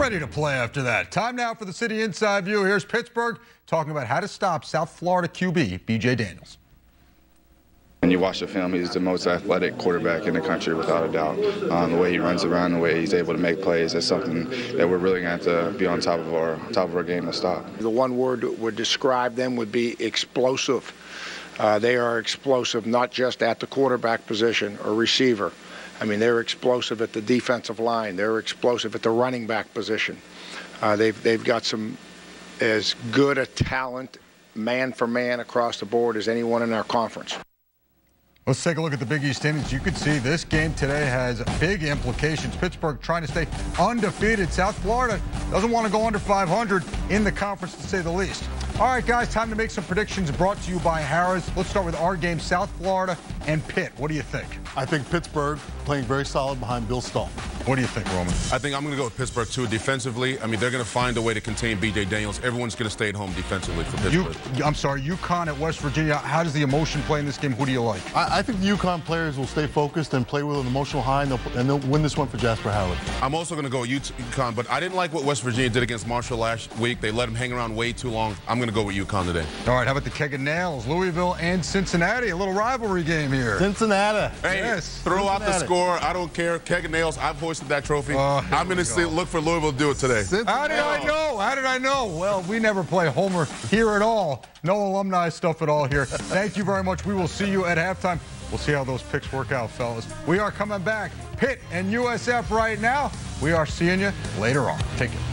ready to play after that. Time now for the City Inside View. Here's Pittsburgh talking about how to stop South Florida QB B.J. Daniels. When you watch the film, he's the most athletic quarterback in the country, without a doubt. The way he runs around, the way he's able to make plays, is something that we're really going to have to be on top of our game to stop. The one word that would describe them would be explosive. They are explosive not just at the quarterback position or receiver. I mean, they're explosive at the defensive line. They're explosive at the running back position. They've got some as good a talent, man for man, across the board as anyone in our conference. Let's take a look at the Big East standings. You can see this game today has big implications. Pittsburgh trying to stay undefeated. South Florida doesn't want to go under 500 in the conference, to say the least. All right, guys, time to make some predictions brought to you by Harrah's. Let's start with our game, South Florida and Pitt. What do you think? I think Pittsburgh playing very solid behind Bill Stahl. What do you think, Roman? I think I'm going to go with Pittsburgh, too. Defensively, I mean, they're going to find a way to contain B.J. Daniels. Everyone's going to stay at home defensively for Pittsburgh. I'm sorry, UConn at West Virginia. How does the emotion play in this game? Who do you like? I think the UConn players will stay focused and play with an emotional high, and they'll win this one for Jasper Howard. I'm also going to go with UConn, but I didn't like what West Virginia did against Marshall last week. They let him hang around way too long. I'm going to go with UConn today. All right, how about the Keg of Nails? Louisville and Cincinnati, a little rivalry game here. Cincinnati. Hey, yes. Throw out the score. I don't care. Keg of Nails, I've hoisted that trophy. I'm going to look for Louisville to do it today. How did I know? How did I know? Well, we never play Homer here at all. No alumni stuff at all here. Thank you very much. We will see you at halftime. We'll see how those picks work out, fellas. We are coming back. Pitt and USF right now. We are seeing you later on. Take it.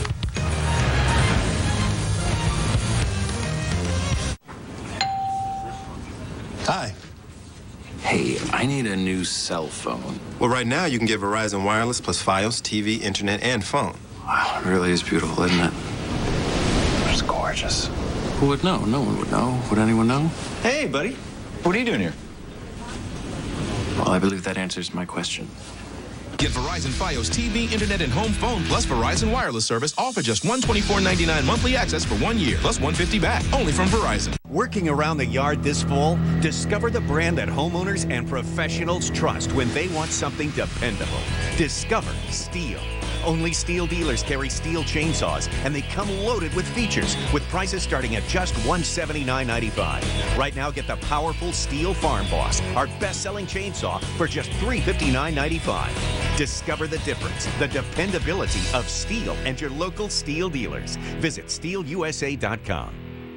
Hi. Hey, I need a new cell phone. Well, right now you can get Verizon Wireless plus Fios, TV, internet, and phone. Wow, it really is beautiful, isn't it? It's gorgeous. Who would know? No one would know. Would anyone know? Hey, buddy. What are you doing here? Well, I believe that answers my question. Get Verizon Fios TV, internet, and home phone plus Verizon wireless service all for just $124.99 monthly access for 1 year plus $150 back. Only from Verizon. Working around the yard this fall? Discover the brand that homeowners and professionals trust when they want something dependable. Discover Steel. Only Steel dealers carry Steel chainsaws, and they come loaded with features, with prices starting at just $179.95. Right now, get the powerful Steel Farm Boss, our best-selling chainsaw, for just $359.95. Discover the difference, the dependability of Steel and your local Steel dealers. Visit SteelUSA.com.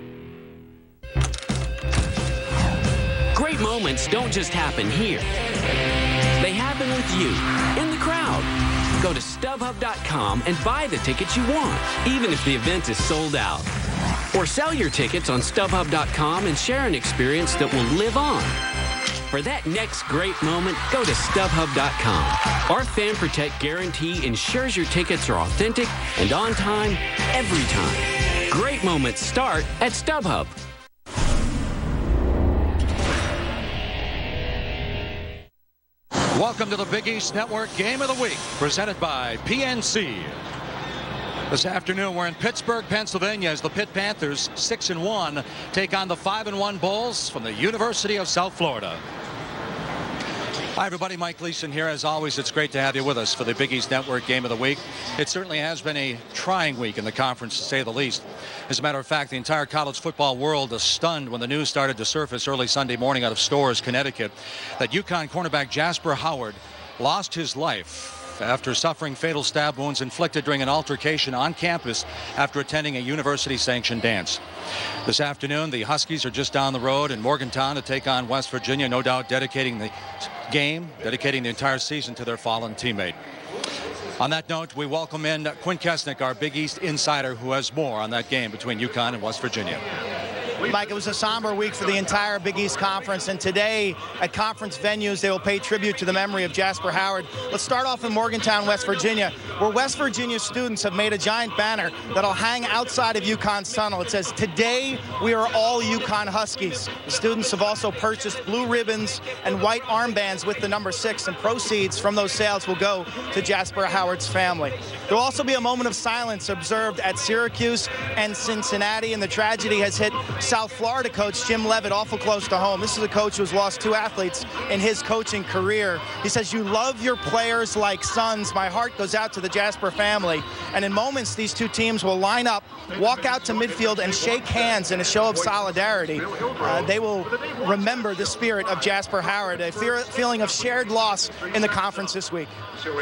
Great moments don't just happen here. They happen with you, in the crowd. Go to StubHub.com and buy the tickets you want, even if the event is sold out. Or sell your tickets on StubHub.com and share an experience that will live on. For that next great moment, go to StubHub.com. Our Fan Protect guarantee ensures your tickets are authentic and on time, every time. Great moments start at StubHub. Welcome to the Big East Network Game of the Week, presented by PNC. This afternoon, we're in Pittsburgh, Pennsylvania, as the Pitt Panthers, 6-1, take on the 5-1 Bulls from the University of South Florida. Hi, everybody. Mike Gleason here. As always, it's great to have you with us for the Big East Network Game of the Week. It certainly has been a trying week in the conference, to say the least. As a matter of fact, the entire college football world is stunned when the news started to surface early Sunday morning out of Storrs, Connecticut, that UConn cornerback Jasper Howard lost his life after suffering fatal stab wounds inflicted during an altercation on campus after attending a university-sanctioned dance. This afternoon, the Huskies are just down the road in Morgantown to take on West Virginia, no doubt dedicating the game, dedicating the entire season to their fallen teammate. On that note, we welcome in Quinn Kesnick, our Big East insider, who has more on that game between UConn and West Virginia. Mike, it was a somber week for the entire Big East Conference, and today at conference venues they will pay tribute to the memory of Jasper Howard. Let's start off in Morgantown, West Virginia, where West Virginia students have made a giant banner that'll hang outside of UConn's tunnel. It says, "Today we are all UConn Huskies." The students have also purchased blue ribbons and white armbands with the number 6, and proceeds from those sales will go to Jasper Howard's family. There will also be a moment of silence observed at Syracuse and Cincinnati, and the tragedy has hit South Florida coach, Jim Leavitt, awful close to home. This is a coach who's lost 2 athletes in his coaching career. He says, "You love your players like sons. My heart goes out to the Jasper family." And in moments, these two teams will line up, walk out to midfield, and shake hands in a show of solidarity. They will remember the spirit of Jasper Howard, a feeling of shared loss in the conference this week.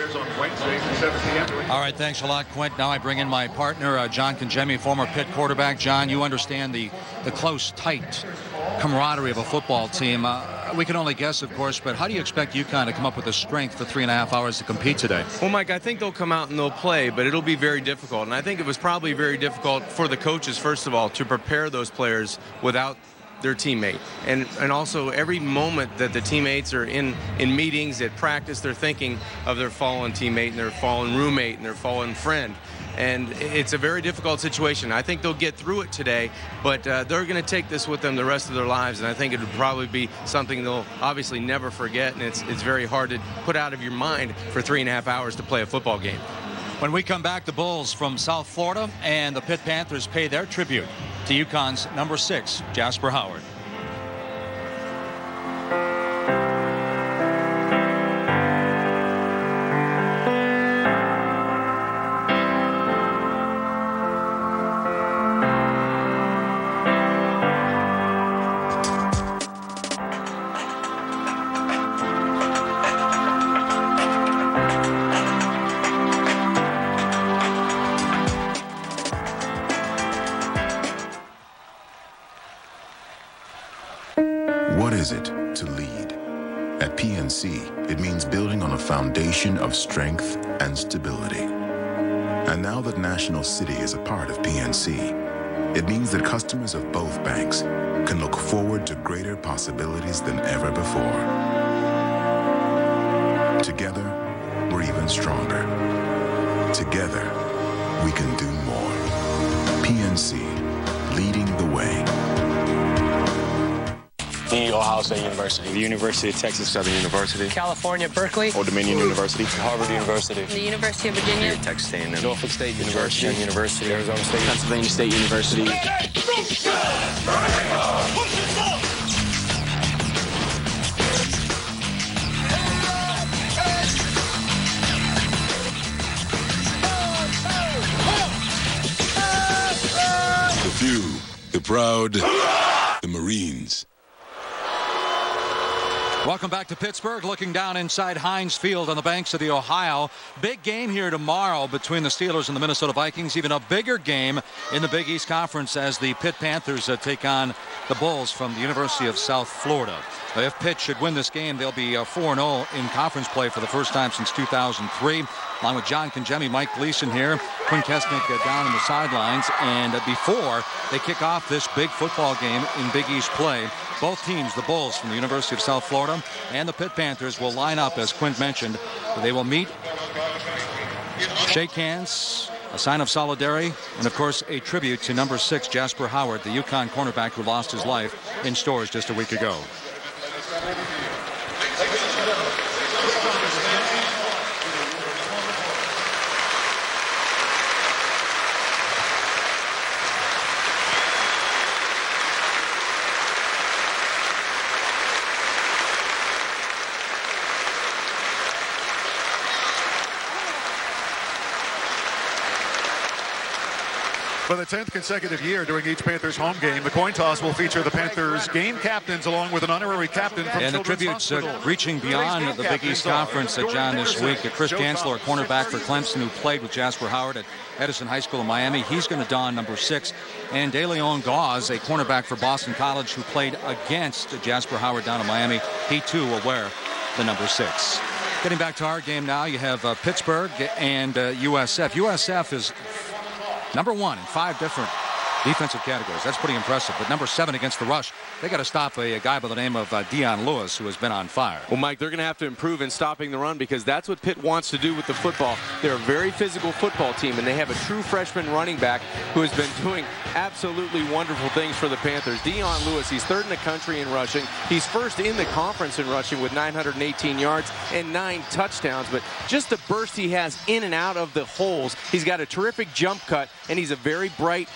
All right, thanks a lot, Quint. Now I bring in my partner, John Congemi, former Pitt quarterback. John, you understand the close, tight camaraderie of a football team. We can only guess, of course, but how do you expect UConn to come up with the strength for 3.5 hours to compete today? Well, Mike, I think they'll come out and they'll play, but it'll be very difficult. And I think it was probably very difficult for the coaches, first of all, to prepare those players without their teammate. And also every moment that the teammates are in meetings, at practice, they're thinking of their fallen teammate and their fallen roommate and their fallen friend. And it's a very difficult situation. I think they'll get through it today, but they're going to take this with them the rest of their lives. And I think it would probably be something they'll obviously never forget. And it's very hard to put out of your mind for 3.5 hours to play a football game. When we come back, the Bulls from South Florida and the Pitt Panthers pay their tribute to UConn's number 6, Jasper Howard. What is it to lead? At PNC, it means building on a foundation of strength and stability. And now that National City is a part of PNC, it means that customers of both banks can look forward to greater possibilities than ever before. Together, we're even stronger. Together, we can do more. PNC, leading the way. The Ohio State University. The University of Texas Southern University. California, Berkeley. Old Dominion University. Harvard University. The University of Virginia. Texas A&M. Norfolk State University. University. Arizona State. Pennsylvania State University. The few, the proud, the Marines. Welcome back to Pittsburgh. Looking down inside Heinz Field on the banks of the Ohio. Big game here tomorrow between the Steelers and the Minnesota Vikings. Even a bigger game in the Big East Conference as the Pitt Panthers take on the Bulls from the University of South Florida. If Pitt should win this game, they'll be 4-0 in conference play for the first time since 2003. Along with John Congemi, Mike Gleason here, Quinn Kesnick down on the sidelines. And before they kick off this big football game in Big East play, both teams, the Bulls from the University of South Florida and the Pitt Panthers, will line up, as Quint mentioned. They will meet, shake hands, a sign of solidarity, and of course a tribute to number 6, Jasper Howard, the UConn cornerback who lost his life in stores just a week ago. For the 10th consecutive year during each Panthers home game, the coin toss will feature the Panthers game captains along with an honorary captain from and the tributes reaching beyond the Big East Conference, John, this week. Chris Chancellor, a cornerback for Clemson, who played with Jasper Howard at Edison High School in Miami. He's going to don number 6. And DeLeon Gauze, a cornerback for Boston College, who played against Jasper Howard down in Miami. He, too, will wear the number 6. Getting back to our game now, you have Pittsburgh and USF. USF is number 1 in 5 different defensive categories. That's pretty impressive. But number 7 against the rush, they got to stop a guy by the name of Dion Lewis, who has been on fire. Well, Mike, they're going to have to improve in stopping the run because that's what Pitt wants to do with the football. They're a very physical football team, and they have a true freshman running back who has been doing absolutely wonderful things for the Panthers. Dion Lewis, he's 3rd in the country in rushing. He's 1st in the conference in rushing with 918 yards and 9 touchdowns. But just the burst he has in and out of the holes, he's got a terrific jump cut, and he's a very bright and smart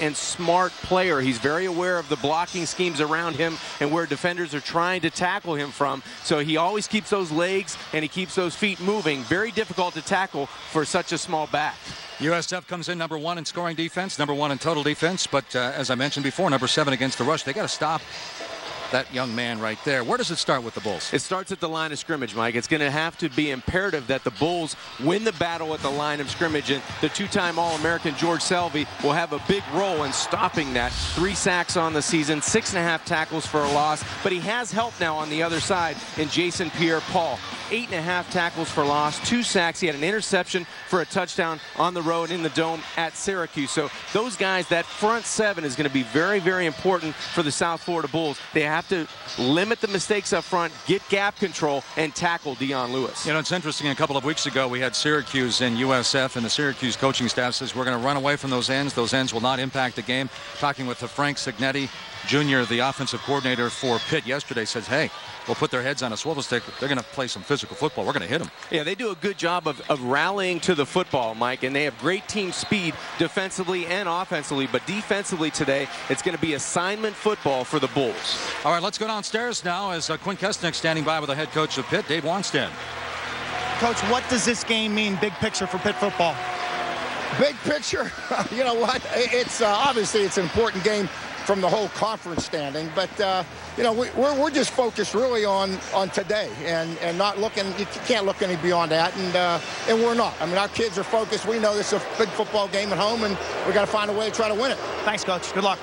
smart player. He's very aware of the blocking schemes around him and where defenders are trying to tackle him from. So he always keeps those legs and he keeps those feet moving. Very difficult to tackle for such a small back. USF comes in number 1 in scoring defense, number 1 in total defense, but as I mentioned before, number 7 against the rush. They got to stop that young man right there. Where does it start with the Bulls? It starts at the line of scrimmage, Mike. It's going to have to be imperative that the Bulls win the battle at the line of scrimmage, and the 2-time All-American George Selvey will have a big role in stopping that. 3 sacks on the season, 6.5 tackles for a loss, but he has help now on the other side in Jason Pierre-Paul. 8.5 tackles for loss, 2 sacks. He had an interception for a touchdown on the road in the Dome at Syracuse. So those guys, that front 7 is going to be very, very important for the South Florida Bulls. They have to limit the mistakes up front, get gap control, and tackle Dion Lewis. You know, it's interesting. A couple of weeks ago, we had Syracuse and USF, and the Syracuse coaching staff says we're going to run away from those ends. Those ends will not impact the game. Talking with Frank Cignetti Jr., the offensive coordinator for Pitt, yesterday, says, hey, we'll put their heads on a swivel stick. They're going to play some physical football. We're going to hit them. Yeah, they do a good job of rallying to the football, Mike, and they have great team speed defensively and offensively. But defensively today, it's going to be assignment football for the Bulls. All right, let's go downstairs now as Quinn Kestnick standing by with the head coach of Pitt, Dave Wanstead. Coach, what does this game mean, big picture, for Pitt football? Big picture, you know what? It's obviously it's an important game from the whole conference standing, but you know, we're just focused really on today and not looking. You can't look any beyond that, and we're not. I mean, our kids are focused. We know this is a big football game at home, and we got to find a way to try to win it. Thanks, Coach. Good luck.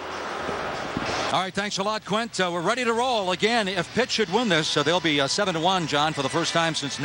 All right, thanks a lot, Quint. We're ready to roll again. If Pitt should win this, they'll be 7-1, John, for the first time since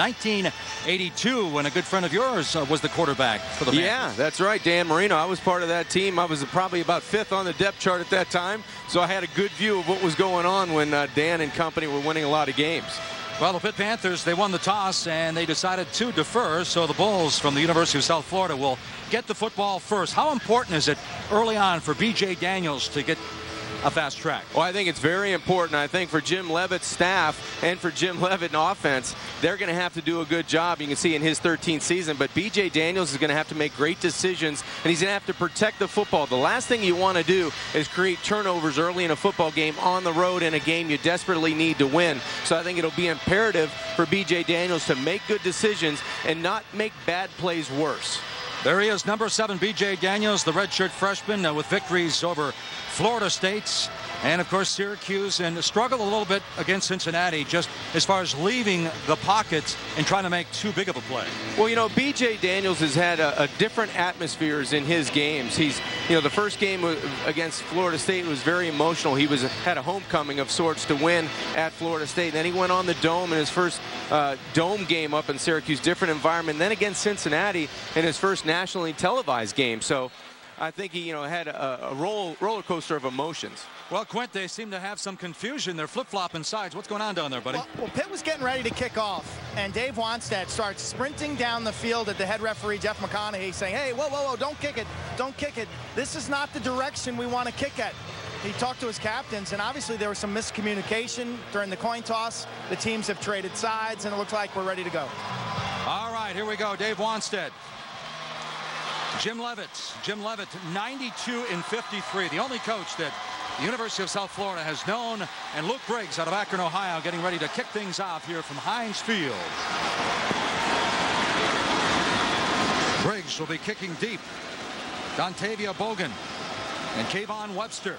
1982, when a good friend of yours was the quarterback for the Panthers. Yeah, that's right, Dan Marino. I was part of that team. I was probably about 5th on the depth chart at that time, so I had a good view of what was going on when Dan and company were winning a lot of games. Well, the Pitt Panthers, they won the toss, and they decided to defer, so the Bulls from the University of South Florida will get the football first. How important is it early on for B.J. Daniels to get a fast track? Well, I think it's very important. I think for Jim Leavitt's staff and for Jim Leavitt in offense, they're going to have to do a good job. You can see in his 13th season, but B.J. Daniels is going to have to make great decisions, and he's going to have to protect the football. The last thing you want to do is create turnovers early in a football game on the road in a game you desperately need to win. So I think it'll be imperative for B.J. Daniels to make good decisions and not make bad plays worse. There he is, number 7, B.J. Daniels, the redshirt freshman, with victories over Florida State and, of course, Syracuse, and struggled a little bit against Cincinnati just as far as leaving the pocket and trying to make too big of a play. Well, you know, B.J. Daniels has had a different atmospheres in his games. He's, you know, the first game against Florida State was very emotional. He had a homecoming of sorts to win at Florida State. Then he went on the Dome in his first Dome game up in Syracuse, different environment. Then against Cincinnati in his first nationally televised game. So I think he, you know, had a roller coaster of emotions. Well, Quint, they seem to have some confusion. They're flip-flopping sides. What's going on down there, buddy? Well, Pitt was getting ready to kick off, and Dave Wanstead starts sprinting down the field at the head referee, Jeff McConaughey, saying, hey, whoa, whoa, whoa, don't kick it. Don't kick it. This is not the direction we want to kick at. He talked to his captains, and obviously there was some miscommunication during the coin toss. The teams have traded sides, and it looks like we're ready to go. All right, here we go. Dave Wanstead. Jim Leavitt, 92-53, the only coach that the University of South Florida has known, and Luke Briggs out of Akron, Ohio, getting ready to kick things off here from Heinz Field. Briggs will be kicking deep. Dontavia Bogan and Kayvon Webster.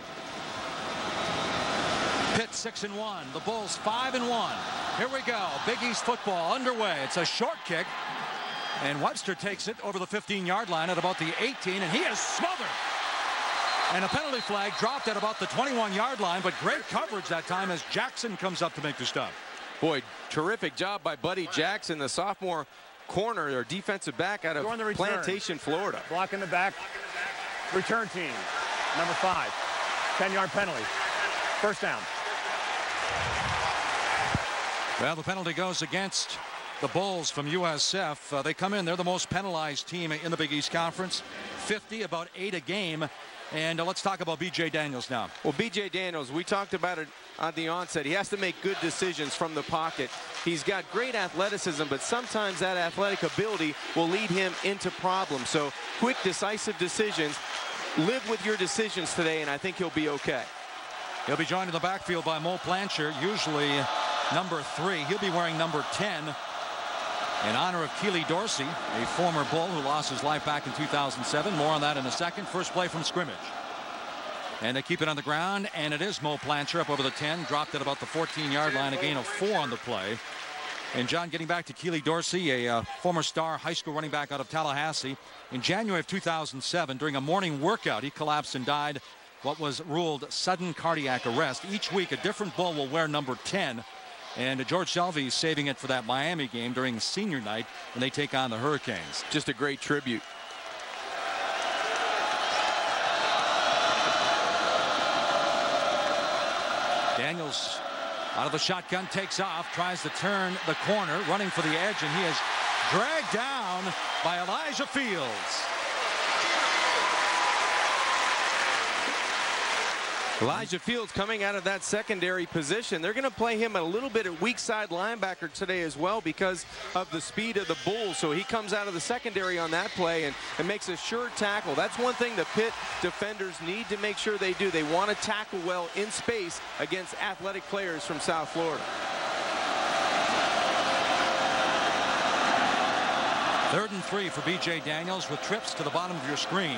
Pitt 6-1, the Bulls 5-1. Here we go, Big East football underway. It's a short kick. And Webster takes it over the 15-yard line at about the 18, and he is smothered. And a penalty flag dropped at about the 21-yard line, but great coverage that time as Jackson comes up to make the stop. Boy, terrific job by Buddy Jackson, the sophomore corner or defensive back out of Plantation, Florida. Block in the back. Return team, number 5. 10-yard penalty. First down. Well, the penalty goes against the Bulls from USF. They come in. They're the most penalized team in the Big East Conference. 50, about 8 a game. And let's talk about B.J. Daniels now. Well, B.J. Daniels, we talked about it on the onset. He has to make good decisions from the pocket. He's got great athleticism, but sometimes that athletic ability will lead him into problems. So quick, decisive decisions. live with your decisions today, and I think he'll be okay. He'll be joined in the backfield by Mo Blanchard, usually number 3. He'll be wearing number 10 in honor of Keely Dorsey, a former Bull who lost his life back in 2007. More on that in a second. First play from scrimmage. And they keep it on the ground, and it is Mo Blanchard up over the 10, dropped at about the 14-yard line, a gain of 4 on the play. And John, getting back to Keely Dorsey, a former star high school running back out of Tallahassee. In January of 2007, during a morning workout, he collapsed and died what was ruled sudden cardiac arrest. Each week, a different Bull will wear number 10. And George Shelby is saving it for that Miami game during senior night when they take on the Hurricanes. Just a great tribute. Daniels out of the shotgun, takes off, tries to turn the corner, running for the edge, and he is dragged down by Elijah Fields. Elijah Fields coming out of that secondary position. They're going to play him a little bit at weak side linebacker today as well because of the speed of the Bulls. So he comes out of the secondary on that play and makes a sure tackle. That's one thing the Pitt defenders need to make sure they do. They want to tackle well in space against athletic players from South Florida. Third and 3 for B.J. Daniels with trips to the bottom of your screen.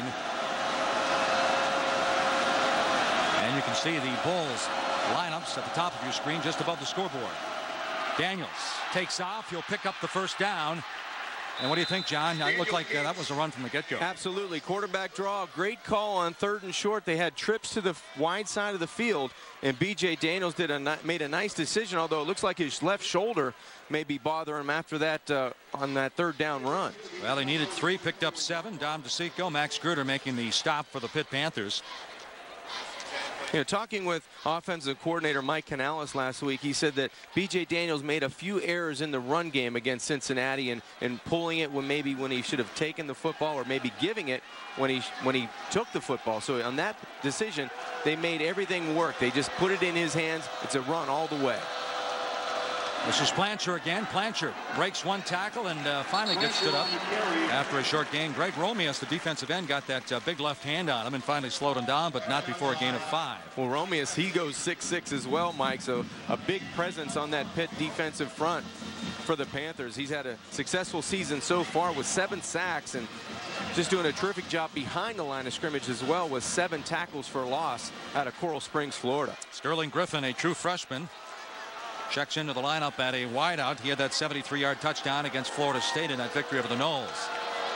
And you can see the Bulls lineups at the top of your screen just above the scoreboard. Daniels takes off. He'll pick up the first down. And what do you think, John? It looked like that was a run from the get-go. Absolutely. Quarterback draw. Great call on 3rd and short. They had trips to the wide side of the field. And B.J. Daniels made a nice decision, although it looks like his left shoulder may be bothering him after that on that 3rd down run. Well, he needed 3, picked up 7. Dom DeSico, Max Gruder making the stop for the Pitt Panthers. You know, talking with offensive coordinator Mike Canales last week, he said that B.J. Daniels made a few errors in the run game against Cincinnati and pulling it when he should have taken the football, or maybe giving it when he took the football. So on that decision, they made everything work. They just put it in his hands. It's a run all the way. This is Blanchard again. Blanchard breaks one tackle and finally gets stood up after a short gain. Greg Romeus, the defensive end, got that big left hand on him and finally slowed him down, but not before a gain of 5. Well, Romeus, he goes 6'6" as well, Mike, so a big presence on that Pitt defensive front for the Panthers. He's had a successful season so far with 7 sacks and just doing a terrific job behind the line of scrimmage as well with 7 tackles for loss out of Coral Springs, Florida. Sterling Griffin, a true freshman, checks into the lineup at a wideout. He had that 73-yard touchdown against Florida State in that victory over the Noles.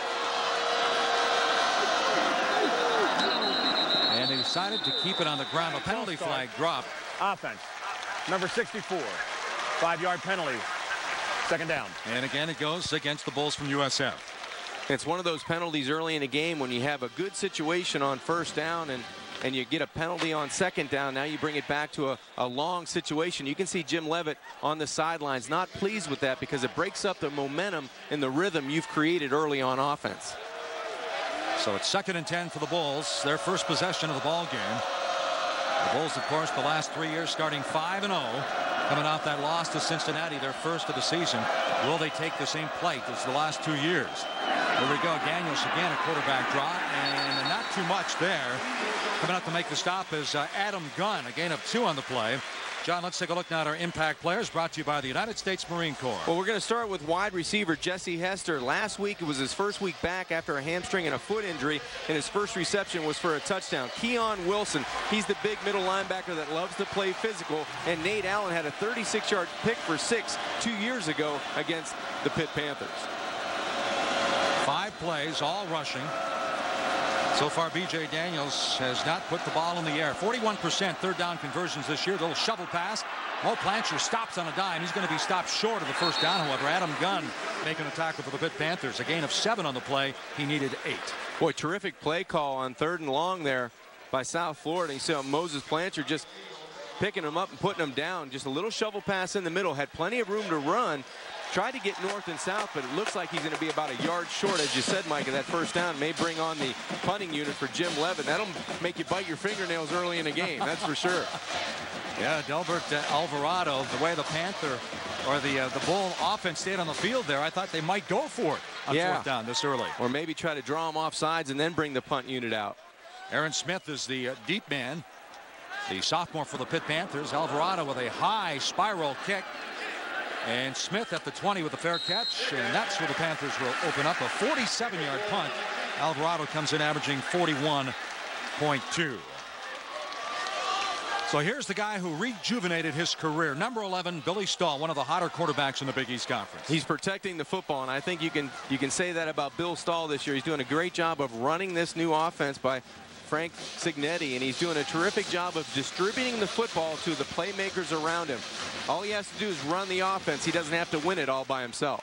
And they decided to keep it on the ground. A penalty flag dropped. Offense, number 64, 5-yard penalty, 2nd down. And again, it goes against the Bulls from USF. It's one of those penalties early in a game when you have a good situation on 1st down and you get a penalty on 2nd down. Now you bring it back to a long situation. You can see Jim Leavitt on the sidelines not pleased with that because it breaks up the momentum and the rhythm you've created early on offense. So it's 2nd and 10 for the Bulls, their first possession of the ball game. The Bulls, of course, the last 3 years starting 5-0, coming off that loss to Cincinnati, their first of the season. Will they take the same plight as the last 2 years? Here we go. Daniels again, a quarterback draw, and not too much there. Coming up to make the stop is Adam Gunn, a gain of 2 on the play. John, let's take a look now at our impact players, brought to you by the United States Marine Corps. Well, we're going to start with wide receiver Jesse Hester. Last week, it was his first week back after a hamstring and a foot injury, and his first reception was for a touchdown. Keon Wilson, he's the big middle linebacker that loves to play physical, and Nate Allen had a 36-yard pick for 6 2 years ago against the Pitt Panthers. 5 plays, all rushing. So far, B.J. Daniels has not put the ball in the air. 41% 3rd down conversions this year. Little shovel pass. Mo Blanchard stops on a dime. He's going to be stopped short of the 1st down, however. Adam Gunn making a tackle for the Pitt Panthers. A gain of 7 on the play. He needed 8. Boy, terrific play call on 3rd and long there by South Florida. You saw Moses Blanchard just picking him up and putting him down. Just a little shovel pass in the middle. Had plenty of room to run. Tried to get north and south, but it looks like he's going to be about a yard short, as you said, Mike, of that 1st down. May bring on the punting unit for Jim Leavitt. That'll make you bite your fingernails early in a game, that's for sure. Yeah, Delbert Alvarado, the way the Panther or the Bull offense stayed on the field there, I thought they might go for it on 4th down this early. Or maybe try to draw him off sides and then bring the punt unit out. Aaron Smith is the deep man, the sophomore for the Pitt Panthers. Alvarado with a high spiral kick. And Smith at the 20 with a fair catch, and that's where the Panthers will open up a 47-yard punt. Alvarado comes in averaging 41.2. So here's the guy who rejuvenated his career. Number 11, Billy Stahl, one of the hotter quarterbacks in the Big East Conference. He's protecting the football, and I think you can say that about Bill Stahl this year. He's doing a great job of running this new offense by Frank Signetti, and he's doing a terrific job of distributing the football to the playmakers around him. All he has to do is run the offense. He doesn't have to win it all by himself.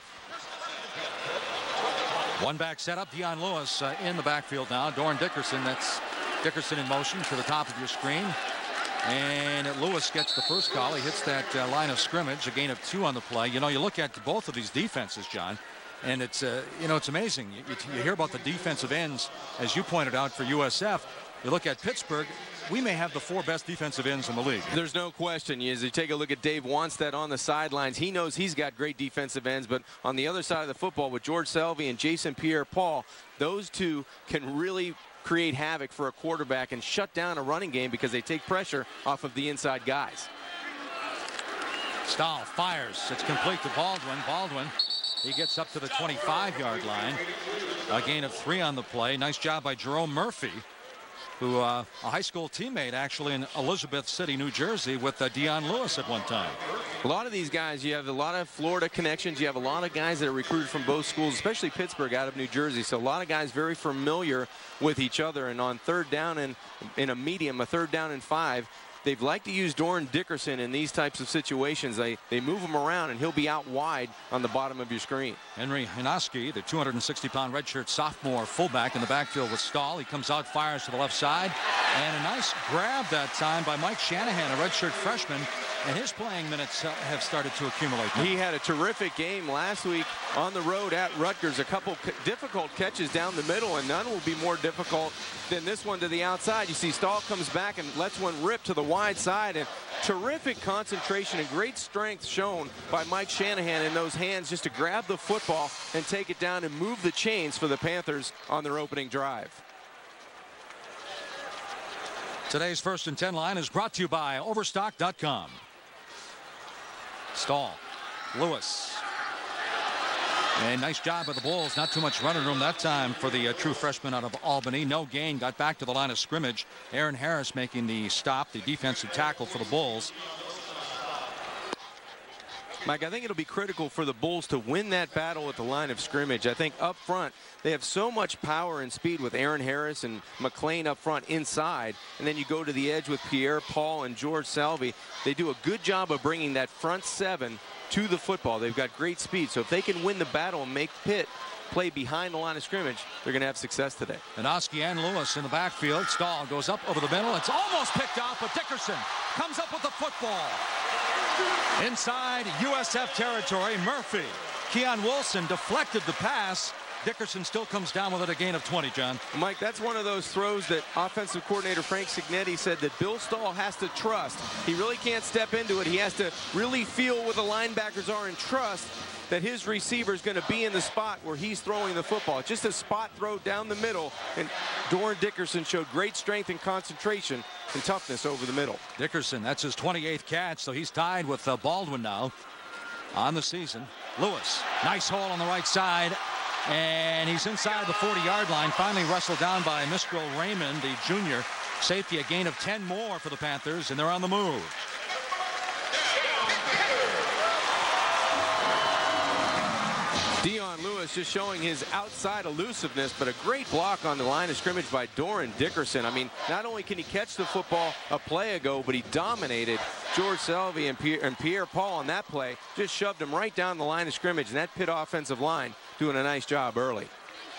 One back setup, Dion Lewis in the backfield now. Doran Dickerson, that's Dickerson in motion to the top of your screen. And Lewis gets the first call. He hits that line of scrimmage, a gain of 2 on the play. You know, you look at both of these defenses, John, and it's you know, it's amazing. You hear about the defensive ends, as you pointed out, for USF. You look at Pittsburgh, we may have the 4 best defensive ends in the league. There's no question. As you take a look at Dave Wanstead on the sidelines, he knows he's got great defensive ends, but on the other side of the football with George Selvey and Jason Pierre-Paul, those two can really create havoc for a quarterback and shut down a running game because they take pressure off of the inside guys. Stahl fires. It's complete to Baldwin. Baldwin, he gets up to the 25-yard line. A gain of 3 on the play. Nice job by Jerome Murphy, who a high school teammate actually in Elizabeth City, New Jersey, with Dion Lewis at one time. A lot of these guys, you have a lot of Florida connections. You have a lot of guys that are recruited from both schools, especially Pittsburgh out of New Jersey. So a lot of guys very familiar with each other. And on third down and in a medium, a 3rd down and 5, they've liked to use Doran Dickerson in these types of situations. They move him around, and he'll be out wide on the bottom of your screen. Henry Hinoski, the 260-pound redshirt sophomore fullback in the backfield with Stahl. He comes out, fires to the left side, and a nice grab that time by Mike Shanahan, a redshirt freshman, and his playing minutes have started to accumulate now. He had a terrific game last week on the road at Rutgers. A couple difficult catches down the middle, and none will be more difficult than this one to the outside. You see Stahl comes back and lets one rip to the wide side, and terrific concentration and great strength shown by Mike Shanahan in those hands just to grab the football and take it down and move the chains for the Panthers on their opening drive. Today's 1st and 10 line is brought to you by Overstock.com. Stahl, Lewis, and nice job by the Bulls. Not too much running room that time for the true freshman out of Albany. No gain, got back to the line of scrimmage. Aaron Harris making the stop, the defensive tackle for the Bulls. Mike, I think it'll be critical for the Bulls to win that battle at the line of scrimmage. I think up front, they have so much power and speed with Aaron Harris and McLean up front inside. And then you go to the edge with Pierre, Paul, and George Selvey. They do a good job of bringing that front 7 to the football. They've got great speed. So if they can win the battle and make Pitt play behind the line of scrimmage, they're going to have success today. Hinoski and Lewis in the backfield. Stahl goes up over the middle. It's almost picked off, but Dickerson comes up with the football. Inside USF territory, Murphy. Keon Wilson deflected the pass. Dickerson still comes down with it, a gain of 20, John. Mike, that's one of those throws that offensive coordinator Frank Signetti said that Bill Stahl has to trust. He really can't step into it. He has to really feel where the linebackers are and trust that his receiver is going to be in the spot where he's throwing the football. Just a spot throw down the middle, and Doran Dickerson showed great strength and concentration and toughness over the middle. Dickerson, that's his 28th catch, so he's tied with Baldwin now on the season. Lewis, nice hole on the right side, and he's inside the 40-yard line, finally wrestled down by Mistral Raymond, the junior safety. A gain of 10 more for the Panthers, and they're on the move. Dion Lewis just showing his outside elusiveness, but a great block on the line of scrimmage by Doran Dickerson. I mean, not only can he catch the football a play ago, but he dominated George Selvey and Pierre Paul on that play. Just shoved him right down the line of scrimmage, and that Pitt offensive line doing a nice job early.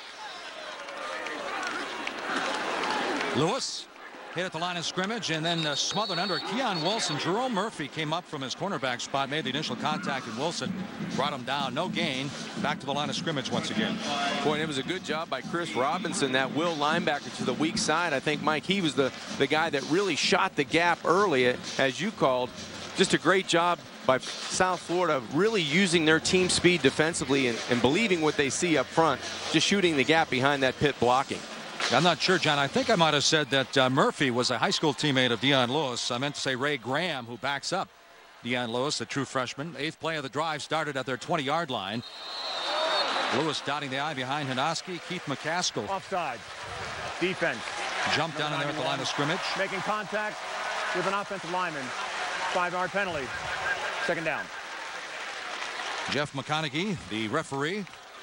Lewis hit at the line of scrimmage and then smothered under Keon Wilson. Jerome Murphy came up from his cornerback spot, made the initial contact, and Wilson brought him down. No gain. Back to the line of scrimmage once again. Boy, and it was a good job by Chris Robinson, that will linebacker to the weak side. I think, Mike, he was the guy that really shot the gap early, as you called. Just a great job by South Florida, really using their team speed defensively and believing what they see up front, just shooting the gap behind that Pitt blocking. I'm not sure, John. I think I might have said that Murphy was a high school teammate of Deion Lewis. I meant to say Ray Graham, who backs up Deion Lewis, the true freshman. 8th play of the drive started at their 20-yard line. Lewis dotting the I behind Hanoski. Keith McCaskill. Offside. Defense. Jumped down in there at the line of scrimmage. Making contact with an offensive lineman. 5-yard penalty. 2nd down. Jeff McConaughey, the referee.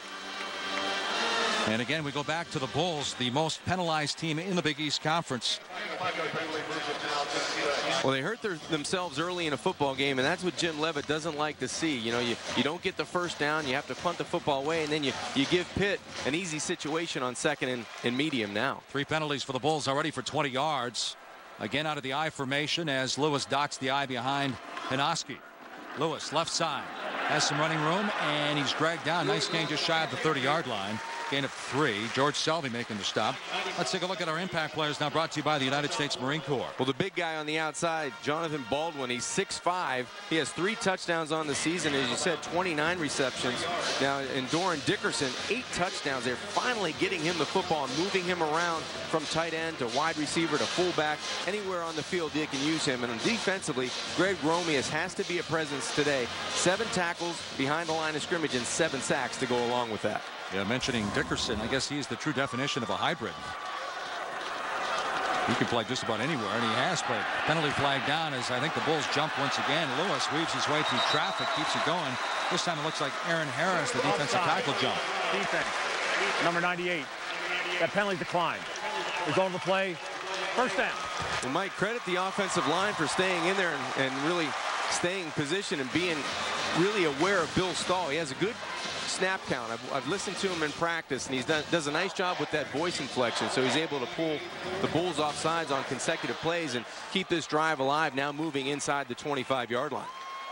And again, we go back to the Bulls, the most penalized team in the Big East Conference. Well, they hurt themselves early in a football game, and that's what Jim Leavitt doesn't like to see. You know, you don't get the first down, you have to punt the football away, and then you give Pitt an easy situation on 2nd and medium now. 3 penalties for the Bulls already for 20 yards. Again out of the I formation as Lewis dots the I behind Hanoski. Lewis, left side, has some running room, and he's dragged down. Nice gain just shy of the 30-yard line. Gain of 3. George Selvey making the stop. Let's take a look at our impact players now, brought to you by the United States Marine Corps. Well, the big guy on the outside, Jonathan Baldwin, he's 6'5". He has 3 touchdowns on the season. As you said, 29 receptions. Now, and Doran Dickerson, 8 touchdowns. They're finally getting him the football, moving him around from tight end to wide receiver to fullback. Anywhere on the field, they can use him. And defensively, Greg Romius has to be a presence today. 7 tackles behind the line of scrimmage and 7 sacks to go along with that. Yeah, mentioning Dickerson, I guess he's the true definition of a hybrid. He can play just about anywhere, and he has played. Penalty flag down as I think the Bulls jump once again. Lewis weaves his way through traffic, keeps it going. This time it looks like Aaron Harris, the defensive tackle, jump. Defense. Number 98. That penalty declined. We're going to play. 1st down. Well, Mike, credit the offensive line for staying in there and really staying in position and being really aware of Bill Stahl. He has a good snap count. I've listened to him in practice, and he does a nice job with that voice inflection, so he's able to pull the Bulls off sides on consecutive plays and keep this drive alive, now moving inside the 25-yard line.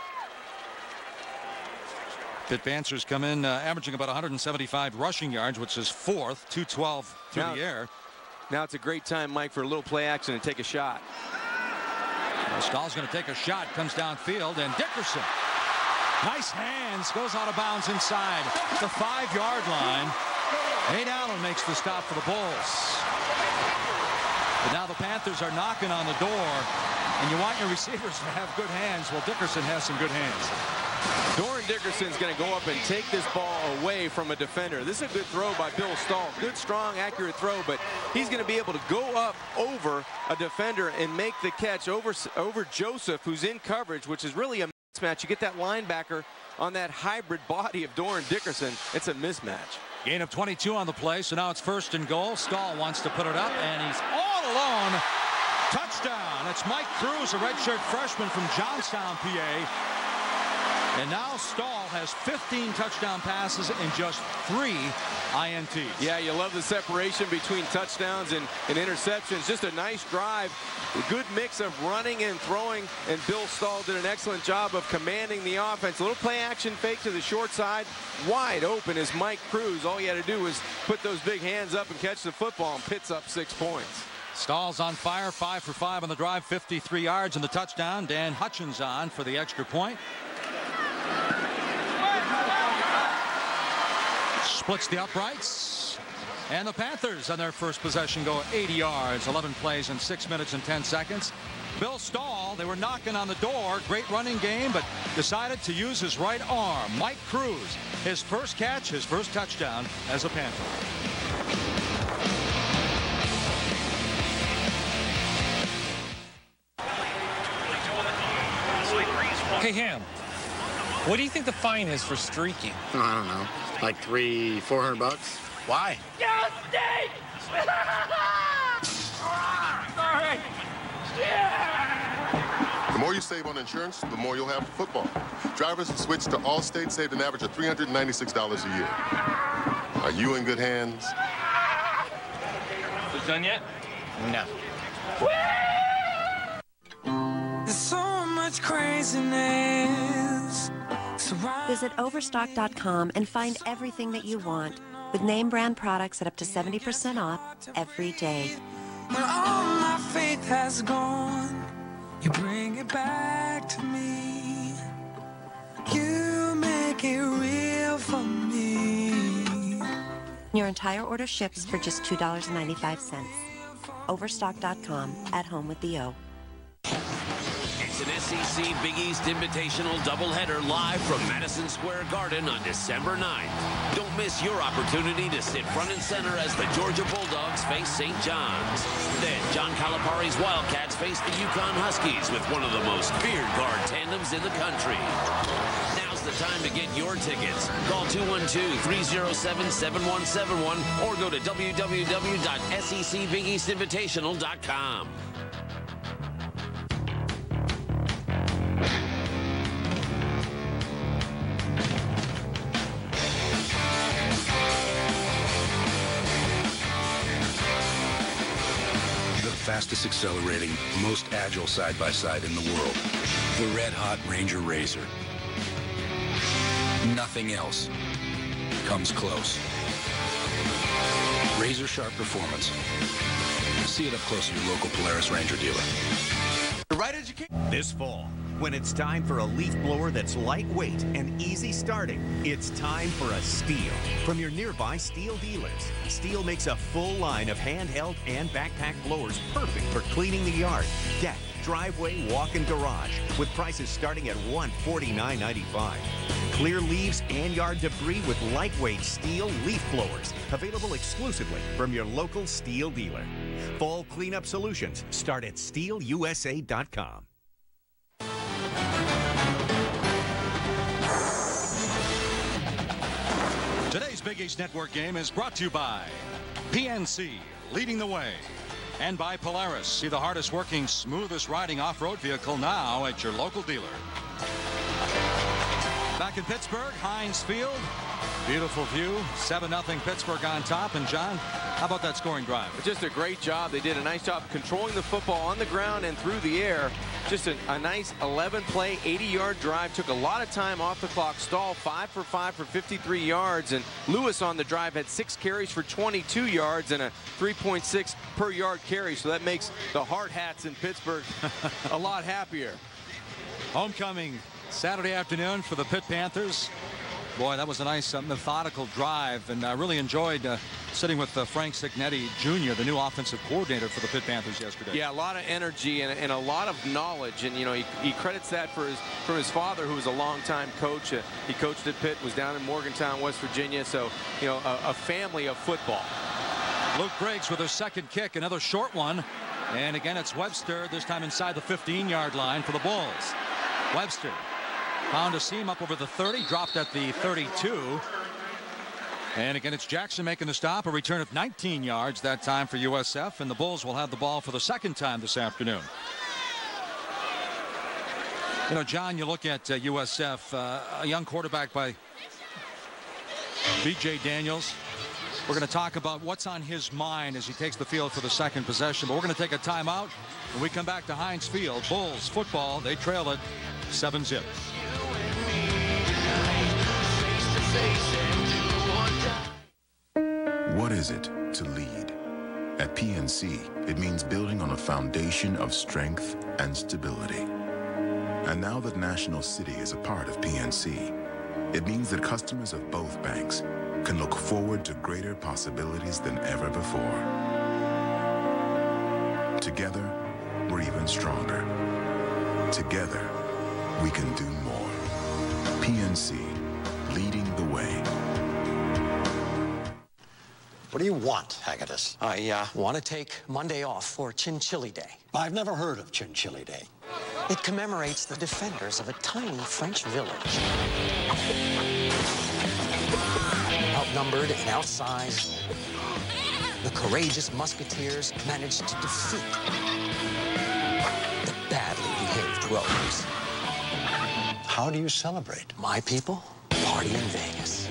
Pitt Panthers come in averaging about 175 rushing yards, which is 4th, 212 through the air. Now it's a great time, Mike, for a little play action and take a shot. Stahl's going to take a shot, comes downfield, and Dickerson. Nice hands, goes out of bounds inside the 5-yard line. Nate Allen makes the stop for the Bulls. But now the Panthers are knocking on the door, and you want your receivers to have good hands. Well, Dickerson has some good hands. Doran Dickerson's going to go up and take this ball away from a defender. This is a good throw by Bill Stahl. Good, strong, accurate throw, but he's going to be able to go up over a defender and make the catch over Joseph, who's in coverage, which is really a mismatch. You get that linebacker on that hybrid body of Doran Dickerson. It's a mismatch. Gain of 22 on the play, so now it's 1st and goal. Stahl wants to put it up, and he's all alone. Touchdown. It's Mike Cruz, a redshirt freshman from Johnstown, PA. And now Stahl has 15 touchdown passes and just 3 INTs. Yeah, you love the separation between touchdowns and interceptions. Just a nice drive. A good mix of running and throwing. And Bill Stahl did an excellent job of commanding the offense. A little play action fake to the short side. Wide open is Mike Cruz. All he had to do was put those big hands up and catch the football, and Pitt's up 6 points. Stahl's on fire, 5 for 5 on the drive, 53 yards in the touchdown. Dan Hutchins on for the extra point. Splits the uprights, and the Panthers on their first possession go 80 yards, 11 plays in 6 minutes and 10 seconds. Bill Stahl, they were knocking on the door, great running game, but decided to use his right arm. Mike Cruz, his first catch, his first touchdown as a Panther. Hey, Ham, what do you think the fine is for streaking? Oh, I don't know. Like $300-400 bucks. Why? The more you save on insurance, the more you'll have for football. Drivers who switch to Allstate saved an average of $396 a year. Are you in good hands? Is it done yet? No. There's so much craziness. Visit Overstock.com and find everything that you want with name brand products at up to 70% off every day. When all my faith has gone, you bring it back to me. You make it real for me. Your entire order ships for just $2.95. Overstock.com, at home with the O. It's an SEC Big East Invitational doubleheader live from Madison Square Garden on December 9th. Don't miss your opportunity to sit front and center as the Georgia Bulldogs face St. John's. Then John Calipari's Wildcats face the Yukon Huskies with one of the most feared guard tandems in the country. Now's the time to get your tickets. Call 212-307-7171 or go to www.secbigeastinvitational.com. Fastest accelerating, most agile side-by-side in the world. The red-hot Ranger Razor. Nothing else comes close. Razor-sharp performance. See it up close at your local Polaris Ranger dealer. The right education this fall. When it's time for a leaf blower that's lightweight and easy starting, it's time for a Stihl. From your nearby Stihl dealers, Stihl makes a full line of handheld and backpack blowers perfect for cleaning the yard, deck, driveway, walk, and garage, with prices starting at $149.95. Clear leaves and yard debris with lightweight Stihl leaf blowers, available exclusively from your local Stihl dealer. Fall cleanup solutions start at stihlusa.com. Today's Big East Network game is brought to you by PNC, leading the way, and by Polaris. See the hardest working, smoothest riding off-road vehicle now at your local dealer. Back in Pittsburgh, Heinz Field. Beautiful view, 7-0 Pittsburgh on top. And John, how about that scoring drive? Just a great job. They did a nice job controlling the football on the ground and through the air. Just a nice 11-play, 80-yard drive. Took a lot of time off the clock. Stalled 5 for 5 for 53 yards. And Lewis on the drive had 6 carries for 22 yards and a 3.6 per yard carry. So that makes the hard hats in Pittsburgh a lot happier. Homecoming Saturday afternoon for the Pitt Panthers. Boy, that was a nice methodical drive, and I really enjoyed sitting with Frank Signetti Jr., the new offensive coordinator for the Pitt Panthers yesterday. Yeah, a lot of energy and a lot of knowledge, and you know he credits that from his father, who was a longtime coach. He coached at Pitt, was down in Morgantown, West Virginia, so you know a family of football. Luke Briggs with his second kick, another short one, and again it's Webster, this time inside the 15-yard line for the Bulls. Webster found a seam up over the 30, dropped at the 32. And again, it's Jackson making the stop, a return of 19 yards that time for USF, and the Bulls will have the ball for the second time this afternoon. You know, John, you look at USF, a young quarterback by B.J. Daniels. We're going to talk about what's on his mind as he takes the field for the second possession, but we're going to take a timeout. When we come back to Heinz Field, Bulls football, they trail it 7-0. What is it to lead? At PNC, it means building on a foundation of strength and stability. And now that National City is a part of PNC, it means that customers of both banks can look forward to greater possibilities than ever before. Together, we're even stronger. Together, we can do more. PNC, leading the way. What do you want, Haggadis? I want to take Monday off for Chinchilli Day. I've never heard of Chinchilli Day. It commemorates the defenders of a tiny French village. Outnumbered and outsized, the courageous musketeers managed to defeat the badly behaved rogues. How do you celebrate? My people party in Vegas.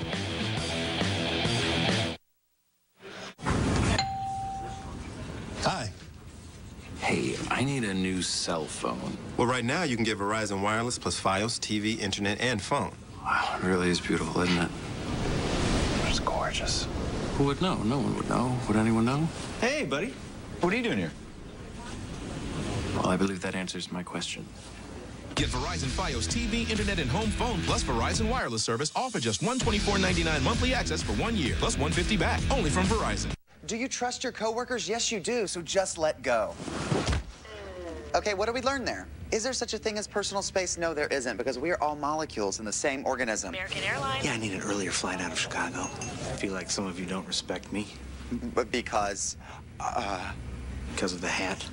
Hi. Hey, I need a new cell phone. Well, right now you can get Verizon Wireless plus Fios, TV, internet, and phone. Wow, it really is beautiful, isn't it? It's gorgeous. Who would know? No one would know. Would anyone know? Hey, buddy. What are you doing here? Well, I believe that answers my question. Get Verizon Fios TV, internet, and home phone plus Verizon wireless service all for just $124.99 monthly access for 1 year plus $150 back. Only from Verizon. Do you trust your coworkers? Yes, you do. So just let go. Okay, what did we learn there? Is there such a thing as personal space? No, there isn't, because we are all molecules in the same organism. American Airlines. Yeah, I need an earlier flight out of Chicago. I feel like some of you don't respect me. But because, Because of the hat.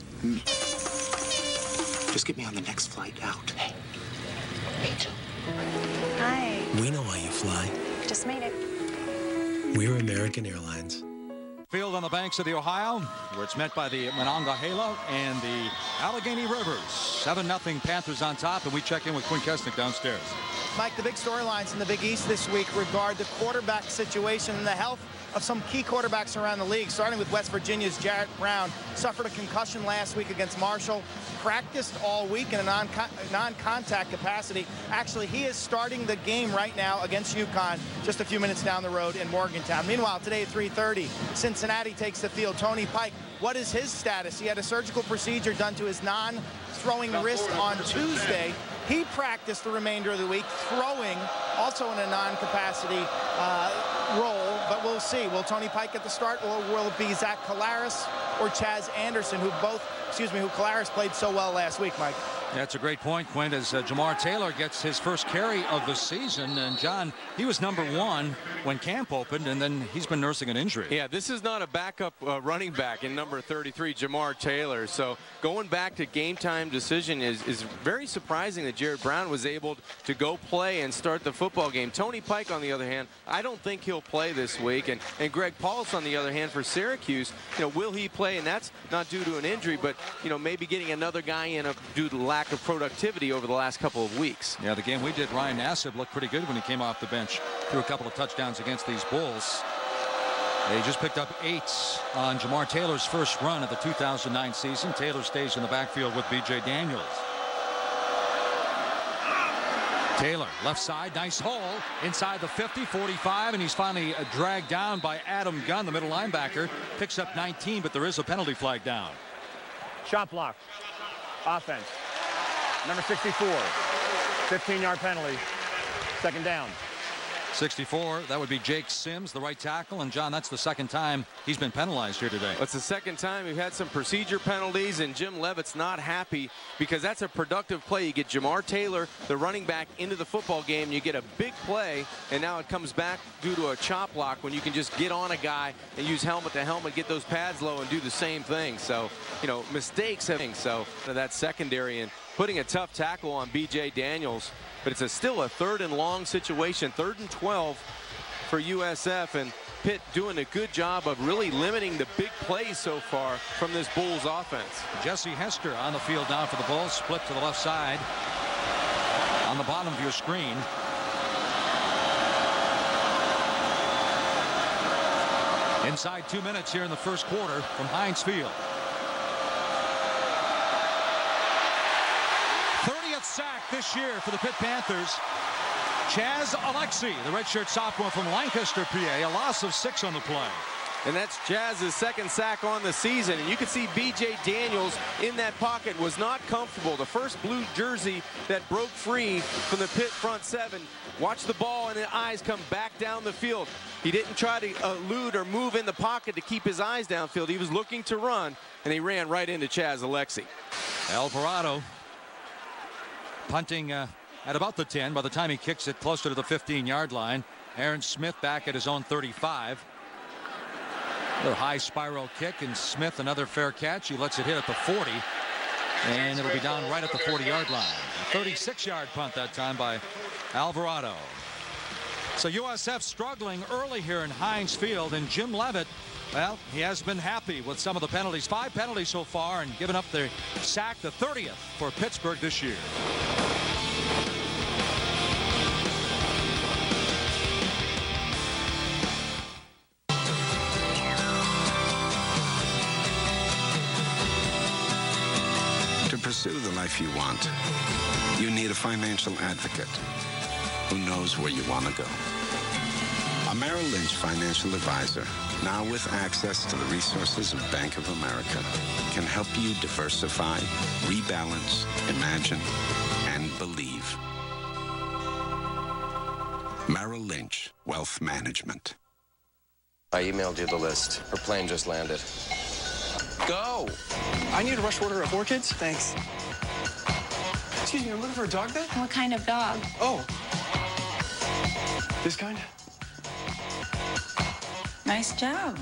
Just get me on the next flight out. Hey, Rachel. Hi. We know why you fly. Just made it. We're American Airlines. Field on the banks of the Ohio, where it's met by the Monongahela and the Allegheny Rivers. 7-0 Panthers on top, and we check in with Quinn Kesnick downstairs. Mike, the big storylines in the Big East this week regard the quarterback situation and the health of some key quarterbacks around the league, starting with West Virginia's Jarrett Brown. Suffered a concussion last week against Marshall, practiced all week in a non-contact capacity. Actually, he is starting the game right now against UConn, just a few minutes down the road in Morgantown. Meanwhile, today at 3:30, Cincinnati takes the field. Tony Pike, what is his status? He had a surgical procedure done to his non-throwing wrist on Tuesday. He practiced the remainder of the week, throwing also in a non-capacity role, but we'll see. Will Tony Pike get the start, or will it be Zach Collaros or Chaz Anderson, who Collaros played so well last week, Mike? That's a great point, Quinn, as Jamar Taylor gets his first carry of the season. And, John, he was #1 when camp opened, and then he's been nursing an injury. Yeah, this is not a backup running back in number 33, Jamar Taylor. So going back to game time decision is very surprising that Jarrett Brown was able to go play and start the football game. Tony Pike, on the other hand, I don't think he'll play this week. And Greg Paulus, on the other hand, for Syracuse, will he play? And that's not due to an injury, but, maybe getting another guy in due to lack of productivity over the last couple of weeks. Yeah, the game we did, Ryan Nassib looked pretty good when he came off the bench. Threw a couple of touchdowns against these Bulls. They just picked up 8 on Jamar Taylor's first run of the 2009 season. Taylor stays in the backfield with B.J. Daniels. Taylor, left side, nice hole inside the 50, 45, and he's finally dragged down by Adam Gunn, the middle linebacker. Picks up 19, but there is a penalty flag down. Shot block. Offense. Number 64. 15-yard penalty. Second down. 64, that would be Jake Sims, the right tackle. And, John, that's the second time he's been penalized here today. That's the second time we've had some procedure penalties, and Jim Leavitt's not happy because that's a productive play. You get Jamar Taylor, the running back, into the football game. You get a big play, and now it comes back due to a chop block when you can just get on a guy and use helmet to helmet, get those pads low, and do the same thing. So, mistakes have that secondary and putting a tough tackle on B.J. Daniels. But it's still a 3rd and long situation, 3rd and 12 for USF, and Pitt doing a good job of really limiting the big plays so far from this Bulls offense. Jesse Hester on the field now for the Bulls, split to the left side on the bottom of your screen. Inside 2 minutes here in the first quarter from Heinz Field. Sack this year for the Pitt Panthers. Chaz Alexi, the redshirt sophomore from Lancaster, PA, a loss of 6 on the play. And that's Chaz's second sack on the season. And you can see B.J. Daniels in that pocket was not comfortable. The first blue jersey that broke free from the Pitt front 7. Watch the ball and the eyes come back down the field. He didn't try to elude or move in the pocket to keep his eyes downfield. He was looking to run, and he ran right into Chaz Alexi. Alvarado punting at about the 10 by the time he kicks it closer to the 15-yard line. Aaron Smith back at his own 35. Another high spiral kick, and Smith another fair catch. He lets it hit at the 40, and it'll be down right at the 40-yard line. A 36-yard punt that time by Alvarado. So USF struggling early here in Heinz Field, and Jim Leavitt, well, he has been happy with some of the penalties. 5 penalties so far, and given up the sack, the 30th for Pittsburgh this year. To pursue the life you want, you need a financial advocate who knows where you want to go. A Merrill Lynch financial advisor, now with access to the resources of Bank of America, can help you diversify, rebalance, imagine, and believe. Merrill Lynch Wealth Management. I emailed you the list. Her plane just landed. Go! I need a rush order of orchids. Thanks. Excuse me, I'm looking for a dog bed? What kind of dog? Oh. This kind? Nice job.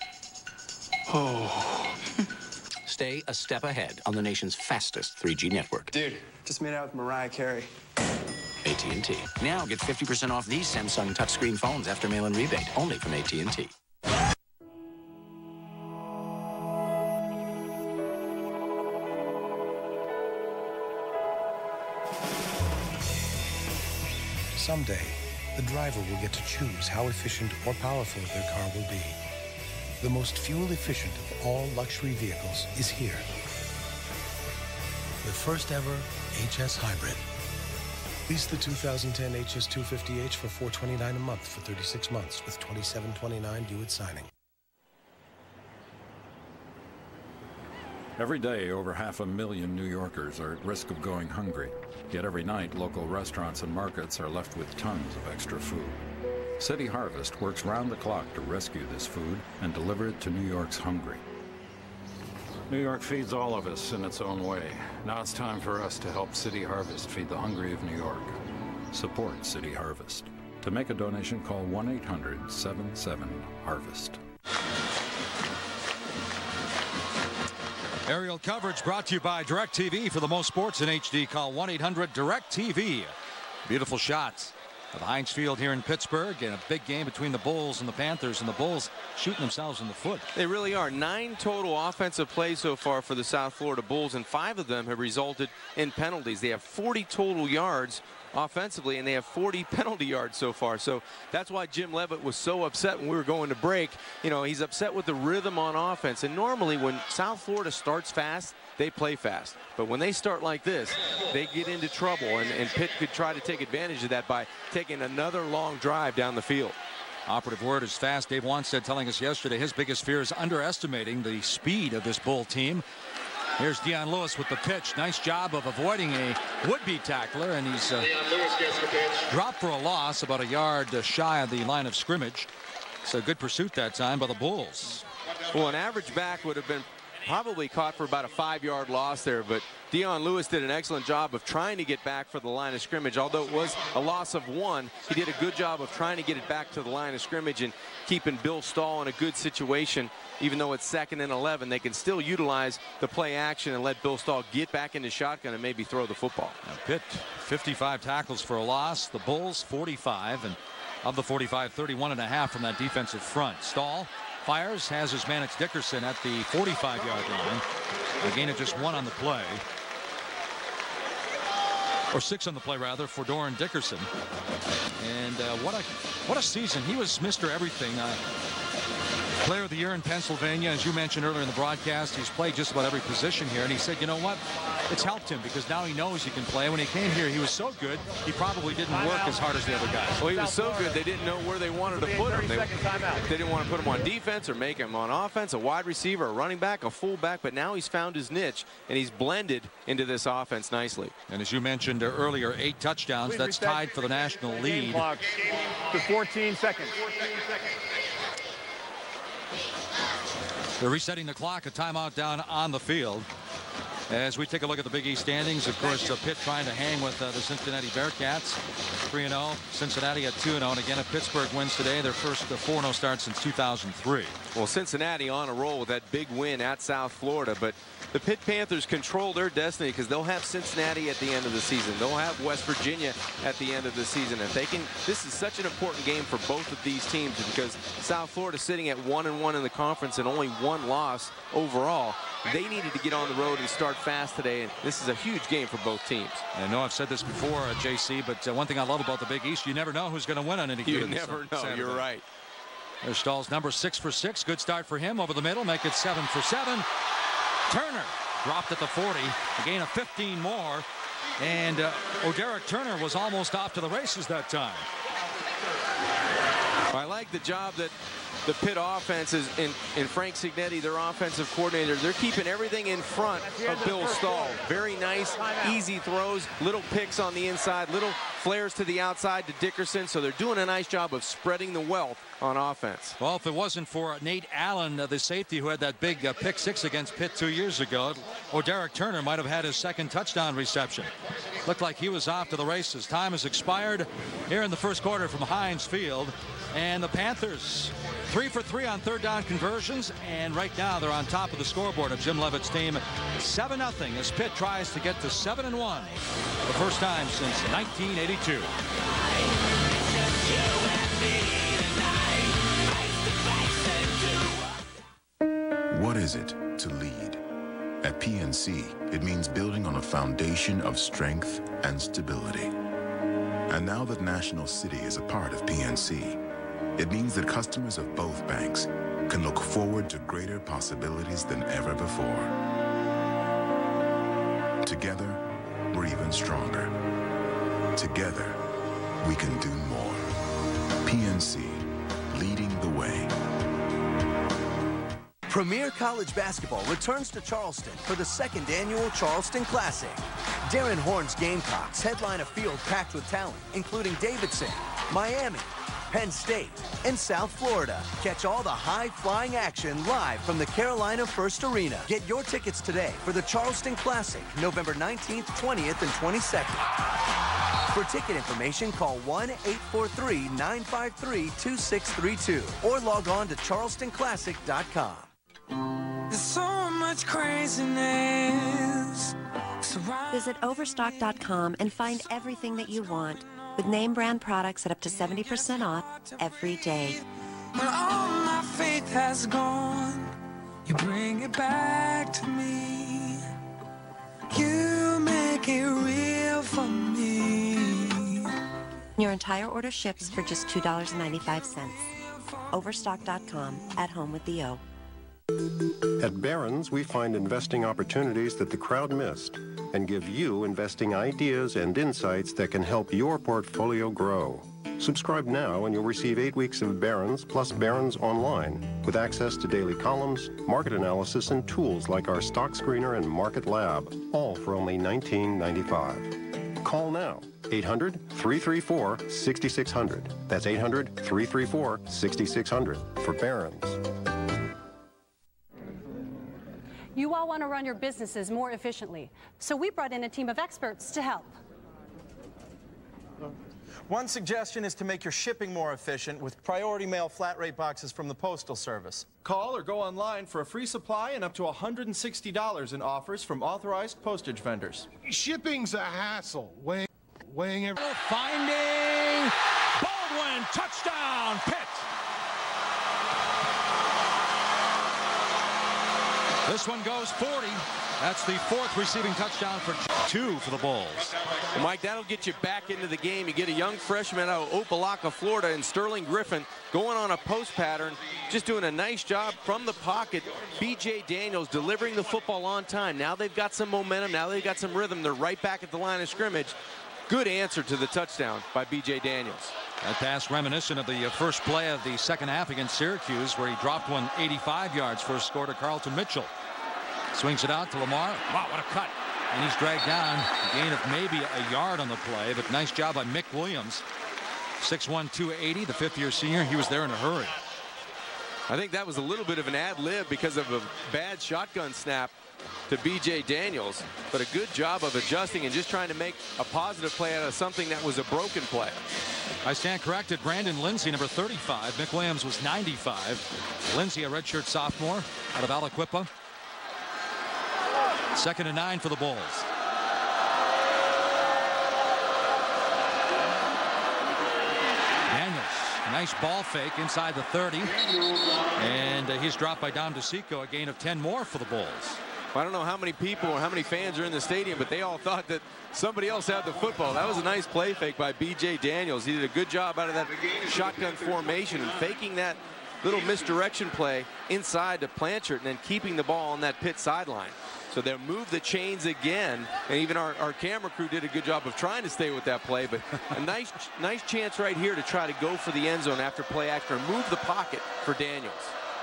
Oh. Stay a step ahead on the nation's fastest 3G network. Dude, just made out with Mariah Carey. AT&T. Now get 50% off these Samsung touchscreen phones after mail-in rebate, only from AT&T. Someday, the driver will get to choose how efficient or powerful their car will be. The most fuel-efficient of all luxury vehicles is here. The first ever HS Hybrid. Lease the 2010 HS 250H for $429 a month for 36 months with $27.29 due at signing. Every day, over 500,000 New Yorkers are at risk of going hungry. Yet every night, local restaurants and markets are left with tons of extra food. City Harvest works round the clock to rescue this food and deliver it to New York's hungry. New York feeds all of us in its own way. Now it's time for us to help City Harvest feed the hungry of New York. Support City Harvest. To make a donation, call 1-800-77-HARVEST. Aerial coverage brought to you by DirecTV. For the most sports in HD, call 1-800-DirecTV. Beautiful shots of Heinz Field here in Pittsburgh, and a big game between the Bulls and the Panthers, and the Bulls shooting themselves in the foot. They really are. 9 total offensive plays so far for the South Florida Bulls, and 5 of them have resulted in penalties. They have 40 total yards offensively, and they have 40 penalty yards so far. So that's why Jim Leavitt was so upset when we were going to break. You know, he's upset with the rhythm on offense. And normally when South Florida starts fast, they play fast. But when they start like this, they get into trouble. And Pitt could try to take advantage of that by taking another long drive down the field. Operative word is fast. Dave Wanstead telling us yesterday his biggest fear is underestimating the speed of this Bull team. Here's Dion Lewis with the pitch. Nice job of avoiding a would-be tackler, and he's dropped for a loss about a yard shy of the line of scrimmage. So a good pursuit that time by the Bulls. Well, an average back would have been probably caught for about a 5-yard loss there, but Dion Lewis did an excellent job of trying to get back for the line of scrimmage. Although it was a loss of 1, he did a good job of trying to get it back to the line of scrimmage and keeping Bill Stahl in a good situation. Even though it's 2nd and 11, they can still utilize the play action and let Bill Stahl get back into shotgun and maybe throw the football. Now Pitt, 55 tackles for a loss. The Bulls, 45, and of the 45, 31.5 from that defensive front. Stahl fires, has his man, it's Dickerson at the 45-yard line. A gain of just 1 on the play. Or 6 on the play, rather, for Doran Dickerson. And what a season. He was Mr. Everything. Player of the year in Pennsylvania. As you mentioned earlier in the broadcast, he's played just about every position here. And he said, you know what? It's helped him because now he knows he can play. When he came here, he was so good, he probably didn't work as hard as the other guys. Well, he was so good, they didn't know where they wanted to put him. They didn't want to put him on defense or make him on offense, a wide receiver, a running back, a fullback. But now he's found his niche, and he's blended into this offense nicely. And as you mentioned earlier, 8 touchdowns. That's tied for the national lead. To 14 seconds. They're resetting the clock, a timeout down on the field. As we take a look at the Big East standings, of course, Pitt trying to hang with the Cincinnati Bearcats. 3-0. Cincinnati at 2-0. And again, if Pittsburgh wins today, their first 4-0 start since 2003. Well, Cincinnati on a roll with that big win at South Florida. But the Pitt Panthers control their destiny because they'll have Cincinnati at the end of the season. They'll have West Virginia at the end of the season. If they can, this is such an important game for both of these teams because South Florida sitting at 1-1 in the conference and only 1 loss overall. They needed to get on the road and start fast today, and this is a huge game for both teams. I know I've said this before, JC, but one thing I love about the Big East, you never know who's going to win on any game. You never know. Saturday. You're right. There's Stahl's number 6 for 6. Good start for him over the middle. Make it 7 for 7. Turner dropped at the 40. A gain of 15 more. And O'Derrick Turner was almost off to the races that time. I like like the job that the Pitt offense is in Frank Signetti, their offensive coordinator. They're keeping everything in front of Bill Stahl. Very nice, easy throws, little picks on the inside, little flares to the outside to Dickerson. So they're doing a nice job of spreading the wealth on offense. Well, if it wasn't for Nate Allen, the safety who had that big pick six against Pitt 2 years ago, or Derek Turner might have had his second touchdown reception. Looked like he was off to the races. Time has expired here in the first quarter from Heinz Field. And the Panthers 3 for 3 on third down conversions, and right now they're on top of the scoreboard of Jim Leavitt's team 7-0 as Pitt tries to get to 7-1 the first time since 1982. What is it to lead? At PNC, it means building on a foundation of strength and stability. And now that National City is a part of PNC, it means that customers of both banks can look forward to greater possibilities than ever before. Together, we're even stronger. Together, we can do more. PNC, leading the way. Premier College Basketball returns to Charleston for the second annual Charleston Classic. Darren Horn's Gamecocks headline a field packed with talent, including Davidson, Miami, Penn State, and South Florida. Catch all the high-flying action live from the Carolina First Arena. Get your tickets today for the Charleston Classic, November 19th, 20th, and 22nd. For ticket information, call 1-843-953-2632 or log on to charlestonclassic.com. There's so much craziness. Visit Overstock.com and find everything that you want, with name brand products at up to 70% off every day. When all my faith has gone, you bring it back to me. You make it real for me. Your entire order ships for just $2.95. Overstock.com, at home with the O. At Barron's, we find investing opportunities that the crowd missed and give you investing ideas and insights that can help your portfolio grow. Subscribe now and you'll receive 8 weeks of Barron's plus Barron's Online with access to daily columns, market analysis, and tools like our Stock Screener and Market Lab, all for only $19.95. Call now, 800-334-6600. That's 800-334-6600 for Barron's. You all want to run your businesses more efficiently, so we brought in a team of experts to help. One suggestion is to make your shipping more efficient with priority mail flat rate boxes from the Postal Service. Call or go online for a free supply and up to $160 in offers from authorized postage vendors. Shipping's a hassle. Weighing every... Finding Baldwin, touchdown, Pitt. This one goes 40. That's the fourth receiving touchdown for 2 for the Bulls. Well, Mike, that'll get you back into the game. You get a young freshman out of Opelika, Florida, and Sterling Griffin going on a post pattern, just doing a nice job from the pocket. B.J. Daniels delivering the football on time. Now they've got some momentum. Now they've got some rhythm. They're right back at the line of scrimmage. Good answer to the touchdown by B.J. Daniels. That pass reminiscent of the first play of the second half against Syracuse, where he dropped one 85 yards for a score to Carlton Mitchell. Swings it out to Lamar. Wow, what a cut. And he's dragged down. A gain of maybe a yard on the play, but nice job by Mick Williams. 6'1", 280, the fifth-year senior. He was there in a hurry. I think that was a little bit of an ad-lib because of a bad shotgun snap to B.J. Daniels, but a good job of adjusting and just trying to make a positive play out of something that was a broken play. I stand corrected. Brandon Lindsay, number 35. Mick Williams was 95. Lindsay, a redshirt sophomore out of Aliquippa. 2nd and 9 for the Bulls. Daniels, nice ball fake inside the 30. And he's dropped by Dom DeSico, a gain of 10 more for the Bulls. I don't know how many people or how many fans are in the stadium, but they all thought that somebody else had the football. That was a nice play fake by B.J. Daniels. He did a good job out of that shotgun formation and faking that little misdirection play inside to Blanchard and then keeping the ball on that Pitt sideline. So they'll move the chains again, and even our camera crew did a good job of trying to stay with that play, but a nice chance right here to try to go for the end zone after play action, or move the pocket for Daniels.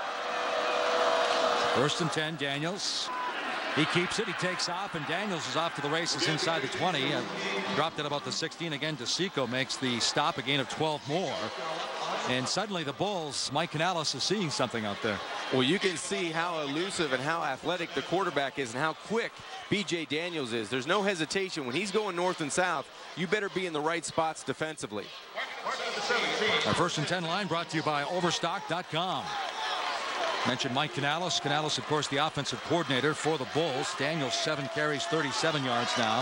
1st and 10, Daniels. He keeps it, he takes off, and Daniels is off to the races inside the 20. Dropped at about the 16. Again, DeSico makes the stop, a gain of 12 more. And suddenly the Bulls, Mike Canales is seeing something out there. Well, you can see how elusive and how athletic the quarterback is and how quick B.J. Daniels is. There's no hesitation. When he's going north and south, you better be in the right spots defensively. Our 1st and 10 line brought to you by Overstock.com. Mentioned Mike Canales. Canales, of course, the offensive coordinator for the Bulls. Daniels, 7 carries, 37 yards now.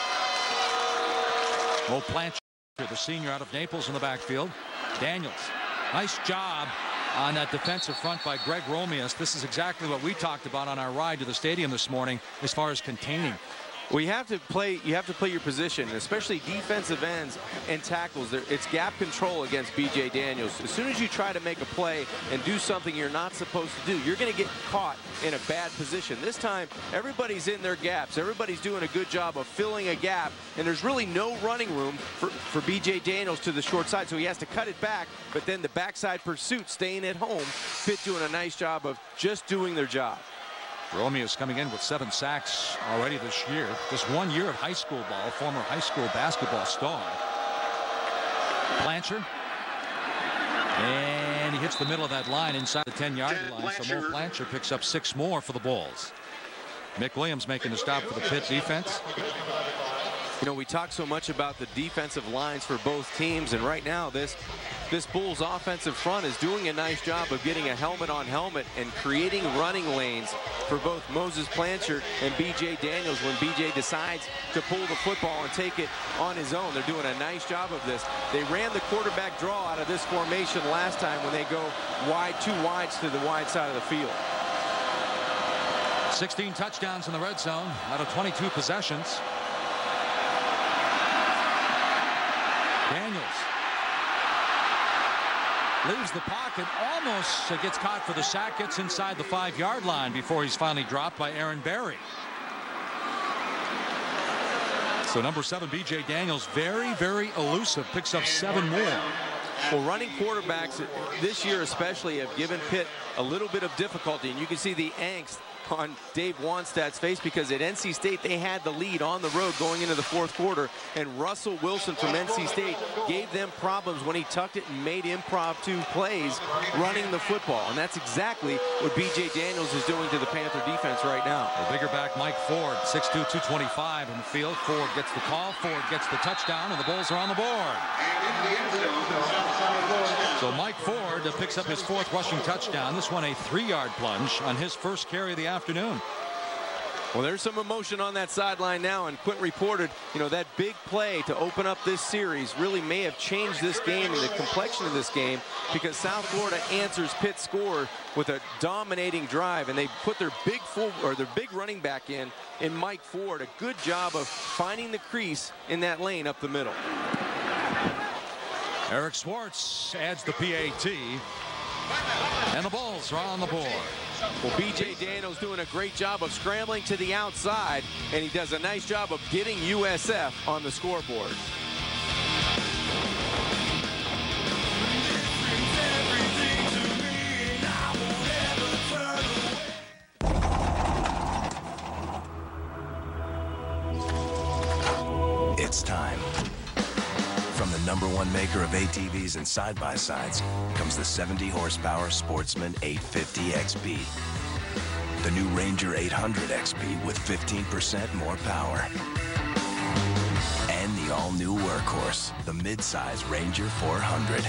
Mo Plancher, the senior out of Naples in the backfield. Daniels, nice job on that defensive front by Greg Romeus. This is exactly what we talked about on our ride to the stadium this morning as far as containing. Well, you have to play your position, especially defensive ends and tackles. It's gap control against B.J. Daniels. As soon as you try to make a play and do something you're not supposed to do, you're going to get caught in a bad position. This time, everybody's in their gaps. Everybody's doing a good job of filling a gap, and there's really no running room for B.J. Daniels to the short side, so he has to cut it back, but then the backside pursuit staying at home. Pitt doing a nice job of just doing their job. Romeus coming in with 7 sacks already this year. Just 1 year of high school ball, former high school basketball star. Plancher. And he hits the middle of that line inside the 10-yard line. So Mo Plancher picks up 6 more for the Bulls. Mick Williams making the stop for the Pitt defense. You know, we talk so much about the defensive lines for both teams, and right now this Bulls offensive front is doing a nice job of getting a helmet on helmet and creating running lanes for both Moses Blanchard and B.J. Daniels when B.J. decides to pull the football and take it on his own. They're doing a nice job of this. They ran the quarterback draw out of this formation last time when they go wide, 2 wides to the wide side of the field. 16 touchdowns in the red zone out of 22 possessions. Daniels leaves the pocket, almost gets caught for the sack, gets inside the 5-yard line before he's finally dropped by Aaron Berry. So number 7, B.J. Daniels, very, very elusive, picks up 7 more. Well, running quarterbacks this year especially have given Pitt a little bit of difficulty, and you can see the angst on Dave Wanstadt's face because at NC State they had the lead on the road going into the 4th quarter, and Russell Wilson from NC State gave them problems when he tucked it and made impromptu plays running the football, and that's exactly what B.J. Daniels is doing to the Panther defense right now. The bigger back Mike Ford, 6'2", 225 in the field. Ford gets the call, Ford gets the touchdown, and the Bulls are on the board. So Mike Ford picks up his 4th rushing touchdown. This one a 3-yard plunge on his first carry of the afternoon. Well, there's some emotion on that sideline now, and Quint reported, you know, that big play to open up this series really may have changed this game and the complexion of this game, because South Florida answers Pitt's score with a dominating drive, and they put their big running back in Mike Ford. A good job of finding the crease in that lane up the middle. Eric Schwartz adds the PAT, and the Bulls are on the board. Well, B.J. Daniels doing a great job of scrambling to the outside, and he does a nice job of getting USF on the scoreboard. It's time. From the #1 maker of ATVs and side-by-sides comes the 70-horsepower Sportsman 850 XP. The new Ranger 800 XP with 15% more power. And the all-new workhorse, the mid-size Ranger 400.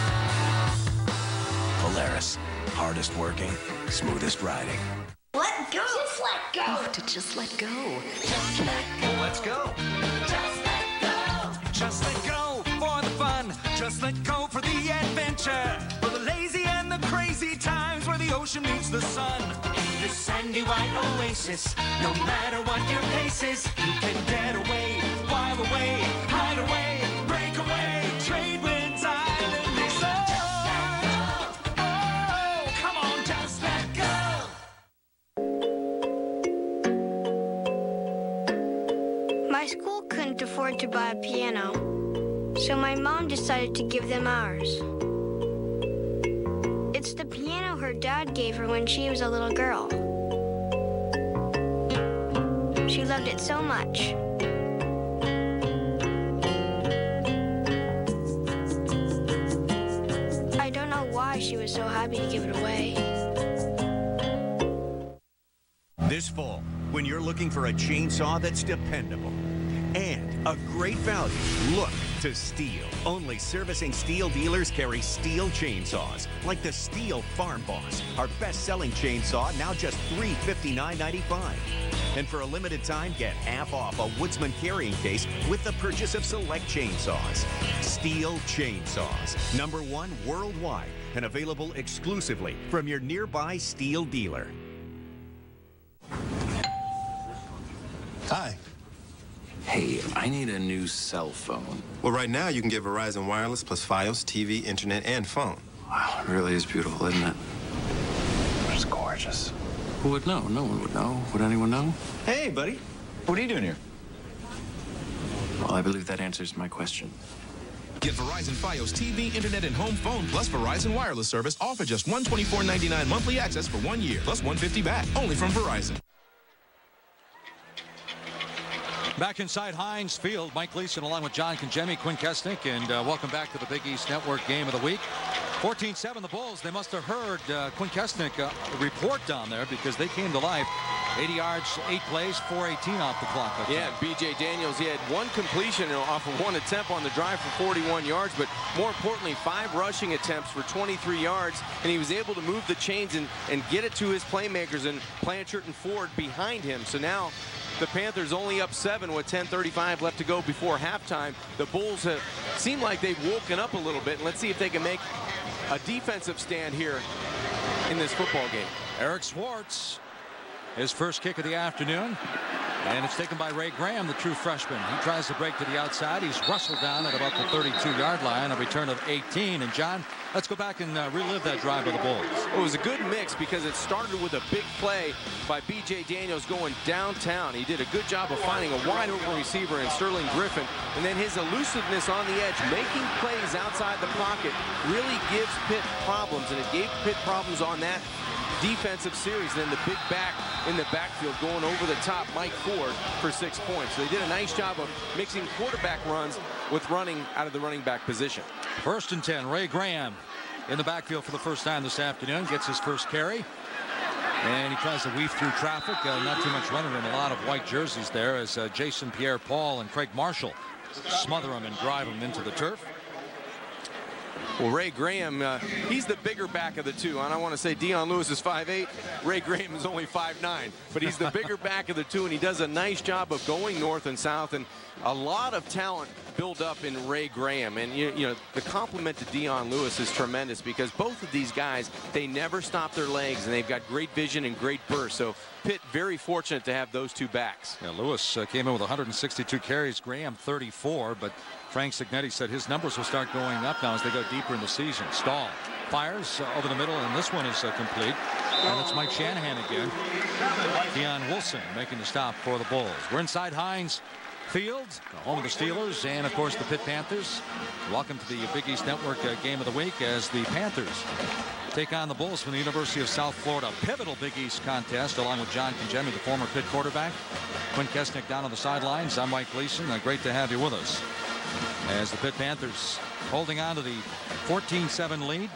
Polaris, hardest working, smoothest riding. Let go. Just let go. Oh, to just let go. Just let go. Let's go. Just let go. Just let go for the fun. Just let go for the adventure. For the lazy and the crazy times where the ocean meets the sun. In this sandy white oasis, no matter what your pace is, you can get away, while away, hide away, break away, trade winds, island resort. Oh, come on, just let go. afford to buy a piano, so my mom decided to give them ours. It's the piano her dad gave her when she was a little girl. She loved it so much. I don't know why she was so happy to give it away. This fall, when you're looking for a chainsaw that's dependable and a great value, look to Steel. Only servicing Steel dealers carry Steel chainsaws, like the Steel Farm Boss, our best-selling chainsaw, now just $359.95. And for a limited time, get half off a Woodsman carrying case with the purchase of select chainsaws. Steel chainsaws, #1 worldwide, and available exclusively from your nearby Steel dealer. Hi. Hey, I need a new cell phone. Well, right now you can get Verizon Wireless plus Fios, TV, internet, and phone. Wow, it really is beautiful, isn't it? It's gorgeous. Who would know? No one would know. Would anyone know? Hey, buddy. What are you doing here? Well, I believe that answers my question. Get Verizon Fios TV, internet, and home phone plus Verizon Wireless service all for just $124.99 monthly access for 1 year plus $150 back. Only from Verizon. Back inside Heinz Field, Mike Gleason along with John Congemi, Quinn Kesnick, and welcome back to the Big East Network Game of the Week. 14-7 the Bulls. They must have heard Quinn Kesnick report down there because they came to life. 80 yards, 8 plays, 4:18 off the clock. Yeah, B.J. Daniels, he had 1 completion off of 1 attempt on the drive for 41 yards, but more importantly, 5 rushing attempts for 23 yards, and he was able to move the chains and get it to his playmakers and Blanchard and Ford behind him. So now the Panthers only up 7 with 10:35 left to go before halftime. The Bulls have seemed like they've woken up a little bit, and let's see if they can make a defensive stand here in this football game. Eric Swartz, his first kick of the afternoon, and it's taken by Ray Graham, the true freshman. He tries to break to the outside. He's wrestled down at about the 32-yard line, a return of 18. And John, let's go back and relive that drive by the Bulls. It was a good mix because it started with a big play by B.J. Daniels going downtown. He did a good job of finding a wide open receiver in Sterling Griffin, and then his elusiveness on the edge, making plays outside the pocket, really gives Pitt problems, and it gave Pitt problems on that defensive series. Then the big back in the backfield going over the top, Mike Ford, for 6 points. So they did a nice job of mixing quarterback runs with running out of the running back position. 1st and 10. Ray Graham in the backfield for the first time this afternoon, gets his first carry, and he tries to weave through traffic. Not too much running in a lot of white jerseys there as Jason Pierre-Paul and Craig Marshall smother him and drive him into the turf. Well, Ray Graham, he's the bigger back of the two. And I want to say Dion Lewis is 5'8". Ray Graham is only 5'9". But he's the bigger back of the two, and he does a nice job of going north and south. And a lot of talent build up in Ray Graham. And, you know, the compliment to Dion Lewis is tremendous because both of these guys, they never stop their legs, and they've got great vision and great burst. So Pitt very fortunate to have those two backs. Yeah, Lewis came in with 162 carries, Graham 34, but Frank Signetti said his numbers will start going up now as they go deeper in the season. Stahl fires over the middle, and this one is complete. And it's Mike Shanahan again. Deion Wilson making the stop for the Bulls. We're inside Heinz Field, home of the Steelers and, of course, the Pitt Panthers. Welcome to the Big East Network Game of the Week as the Panthers take on the Bulls from the University of South Florida. Pivotal Big East contest along with John Congemi, the former Pitt quarterback. Quinn Kesnick down on the sidelines. I'm Mike Gleason. Great to have you with us as the Pitt Panthers holding on to the 14-7 lead.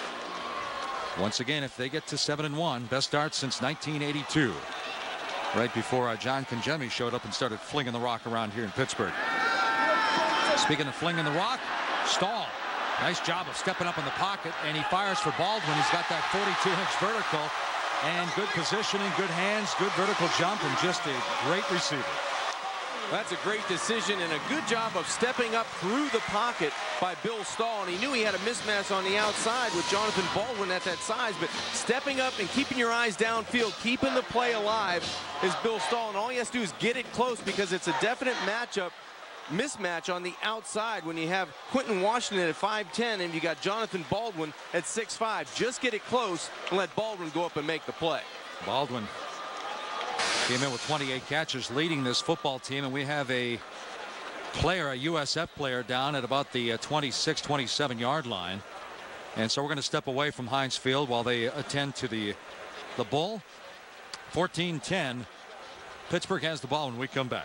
Once again, if they get to 7-1, best start since 1982. Right before John Congemi showed up and started flinging the rock around here in Pittsburgh. Speaking of flinging the rock, Stahl. Nice job of stepping up in the pocket, and he fires for Baldwin. He's got that 42-inch vertical, and good positioning, good hands, good vertical jump, and just a great receiver. That's a great decision and a good job of stepping up through the pocket by Bill Stahl. And he knew he had a mismatch on the outside with Jonathan Baldwin at that size, but stepping up and keeping your eyes downfield, keeping the play alive is Bill Stahl. And all he has to do is get it close because it's a definite mismatch on the outside when you have Quentin Washington at 5'10" and you got Jonathan Baldwin at 6'5". Just get it close and let Baldwin go up and make the play. Baldwin came in with 28 catches, leading this football team, and we have a player, a USF player, down at about the 26, 27-yard line. And so we're going to step away from Heinz Field while they attend to the bull. 14-10. Pittsburgh has the ball when we come back.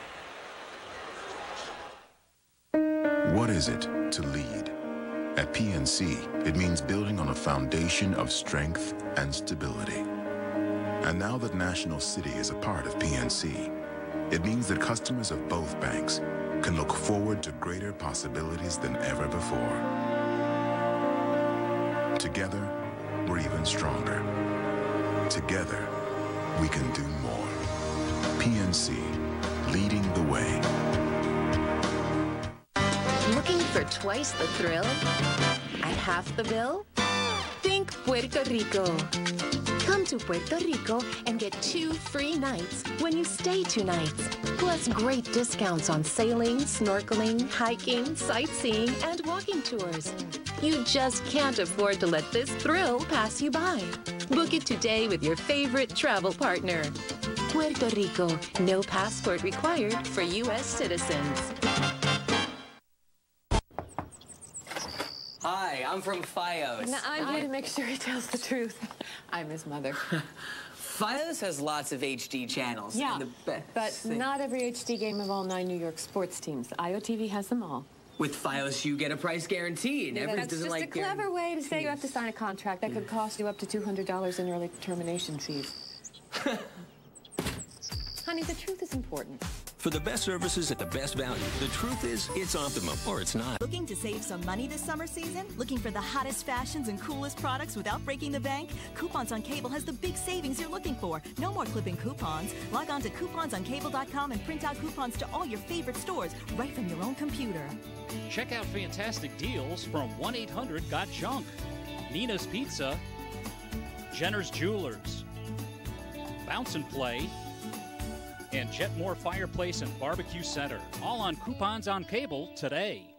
What is it to lead? At PNC, it means building on a foundation of strength and stability. And now that National City is a part of PNC, it means that customers of both banks can look forward to greater possibilities than ever before. Together, we're even stronger. Together, we can do more. PNC, leading the way. Looking for twice the thrill at half the bill? Think Puerto Rico. Come to Puerto Rico and get 2 free nights when you stay 2 nights. Plus great discounts on sailing, snorkeling, hiking, sightseeing, and walking tours. You just can't afford to let this thrill pass you by. Book it today with your favorite travel partner. Puerto Rico, no passport required for U.S. citizens. Hi, I'm from FiOS. No, I'm here to make sure he tells the truth. I'm his mother. FiOS has lots of HD channels. Yeah, and the best but thing. not every HD game of all 9 New York sports teams. IOTV has them all. With FiOS, you get a price guarantee. And That's just a clever way to say you have to sign a contract that could cost you up to $200 in early termination fees. Honey, the truth is important. For the best services at the best value, the truth is, it's Optimum, or it's not. Looking to save some money this summer season? Looking for the hottest fashions and coolest products without breaking the bank? Coupons on Cable has the big savings you're looking for. No more clipping coupons. Log on to couponsoncable.com and print out coupons to all your favorite stores right from your own computer. Check out fantastic deals from 1-800-GOT-JUNK, Nina's Pizza, Jenner's Jewelers, Bounce and Play, and Jetmore Fireplace and Barbecue Center. All on Coupons on Cable today.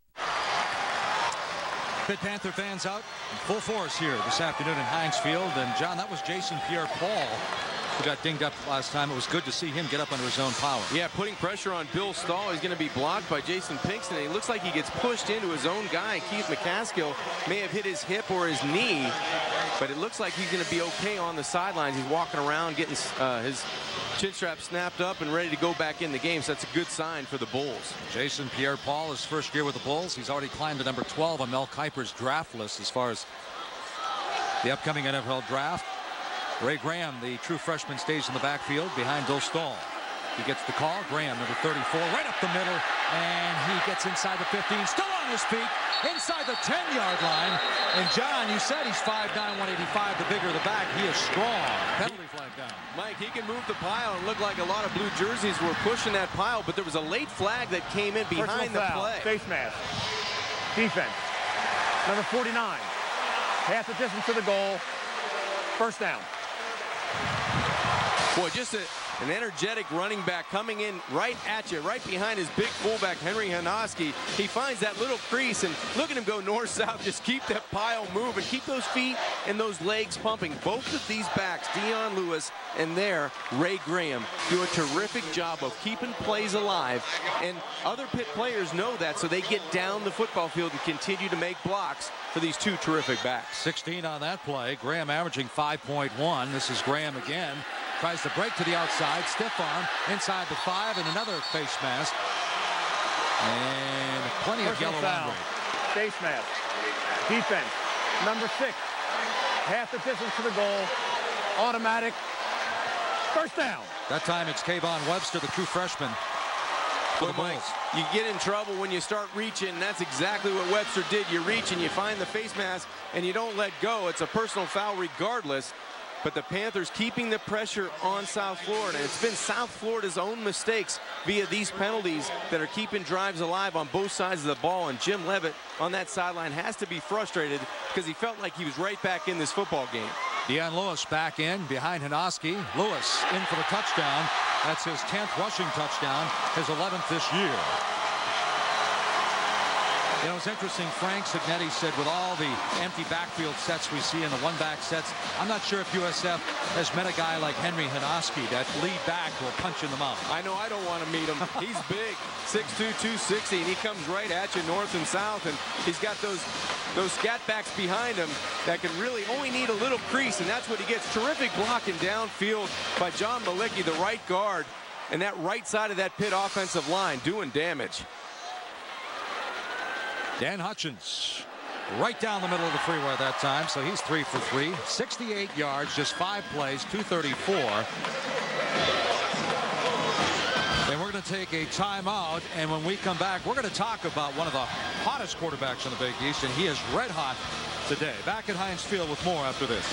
Pitt Panther fans out in full force here this afternoon in Heinz Field. And, John, that was Jason Pierre-Paul who got dinged up last time. It was good to see him get up under his own power. Yeah, putting pressure on Bill Stahl. He's going to be blocked by Jason Pinkston. He looks like he gets pushed into his own guy. Keith McCaskill may have hit his hip or his knee, but it looks like he's going to be okay on the sidelines. He's walking around getting his chin strap snapped up and ready to go back in the game, so that's a good sign for the Bulls. Jason Pierre-Paul, his first year with the Bulls. He's already climbed to number 12 on Mel Kiper's draft list as far as the upcoming NFL draft. Ray Graham, the true freshman, stays in the backfield behind Bill Stahl. He gets the call. Graham, number 34, right up the middle, and he gets inside the 15, still on his feet, inside the 10-yard line. And, John, you said he's 5'9", 185. The bigger the back, he is strong. Penalty flag down. Mike, he can move the pile and look like a lot of blue jerseys were pushing that pile, but there was a late flag that came in behind the play. Face mask. Defense. Number 49. Half the distance to the goal. First down. Boy, just an energetic running back coming in right at you, right behind his big fullback, Henry Hanoski. He finds that little crease, and look at him go north-south. Just keep that pile moving. Keep those feet and those legs pumping. Both of these backs, Dion Lewis and Ray Graham, do a terrific job of keeping plays alive. And other Pitt players know that, so they get down the football field and continue to make blocks for these two terrific backs. 16 on that play. Graham averaging 5.1. This is Graham again. Tries to break to the outside. Stiff arm inside the 5 and another face mask. And plenty of yellow on Ray. Face mask. Defense. Number 6. Half the distance to the goal. Automatic. First down. That time it's Kayvon Webster, the true freshman. Boy, Mike, you get in trouble when you start reaching. That's exactly what Webster did. You reach and you find the face mask and you don't let go. It's a personal foul regardless. But the Panthers keeping the pressure on South Florida. It's been South Florida's own mistakes via these penalties that are keeping drives alive on both sides of the ball. And Jim Leavitt on that sideline has to be frustrated because he felt like he was right back in this football game. Dion Lewis back in behind Hanoski. Lewis in for the touchdown. That's his 10th rushing touchdown, his 11th this year. You know, it's interesting. Frank Signetti said with all the empty backfield sets we see in the one-back sets, I'm not sure if USF has met a guy like Henry Hanoski that lead back will punch in the mouth. I know I don't want to meet him. He's big, 6'2", 260, and he comes right at you north and south, and he's got those scat backs behind him that can really only need a little crease, and that's what he gets. Terrific blocking downfield by John Malicki, the right guard, and that right side of that Pitt offensive line doing damage. Dan Hutchins right down the middle of the freeway that time, so he's 3 for 3, 68 yards, just 5 plays, 234. And we're going to take a timeout, and when we come back, we're going to talk about one of the hottest quarterbacks in the Big East, and he is red hot today. Back at Heinz Field with more after this.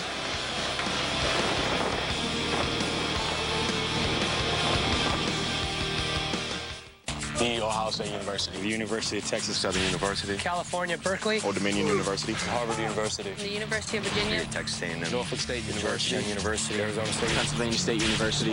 The Ohio State University. The University of Texas Southern University. California, Berkeley. Old Dominion University. Harvard University. The University of Virginia. Texas A&M. Norfolk State University. Georgetown University. Arizona State. Pennsylvania State University.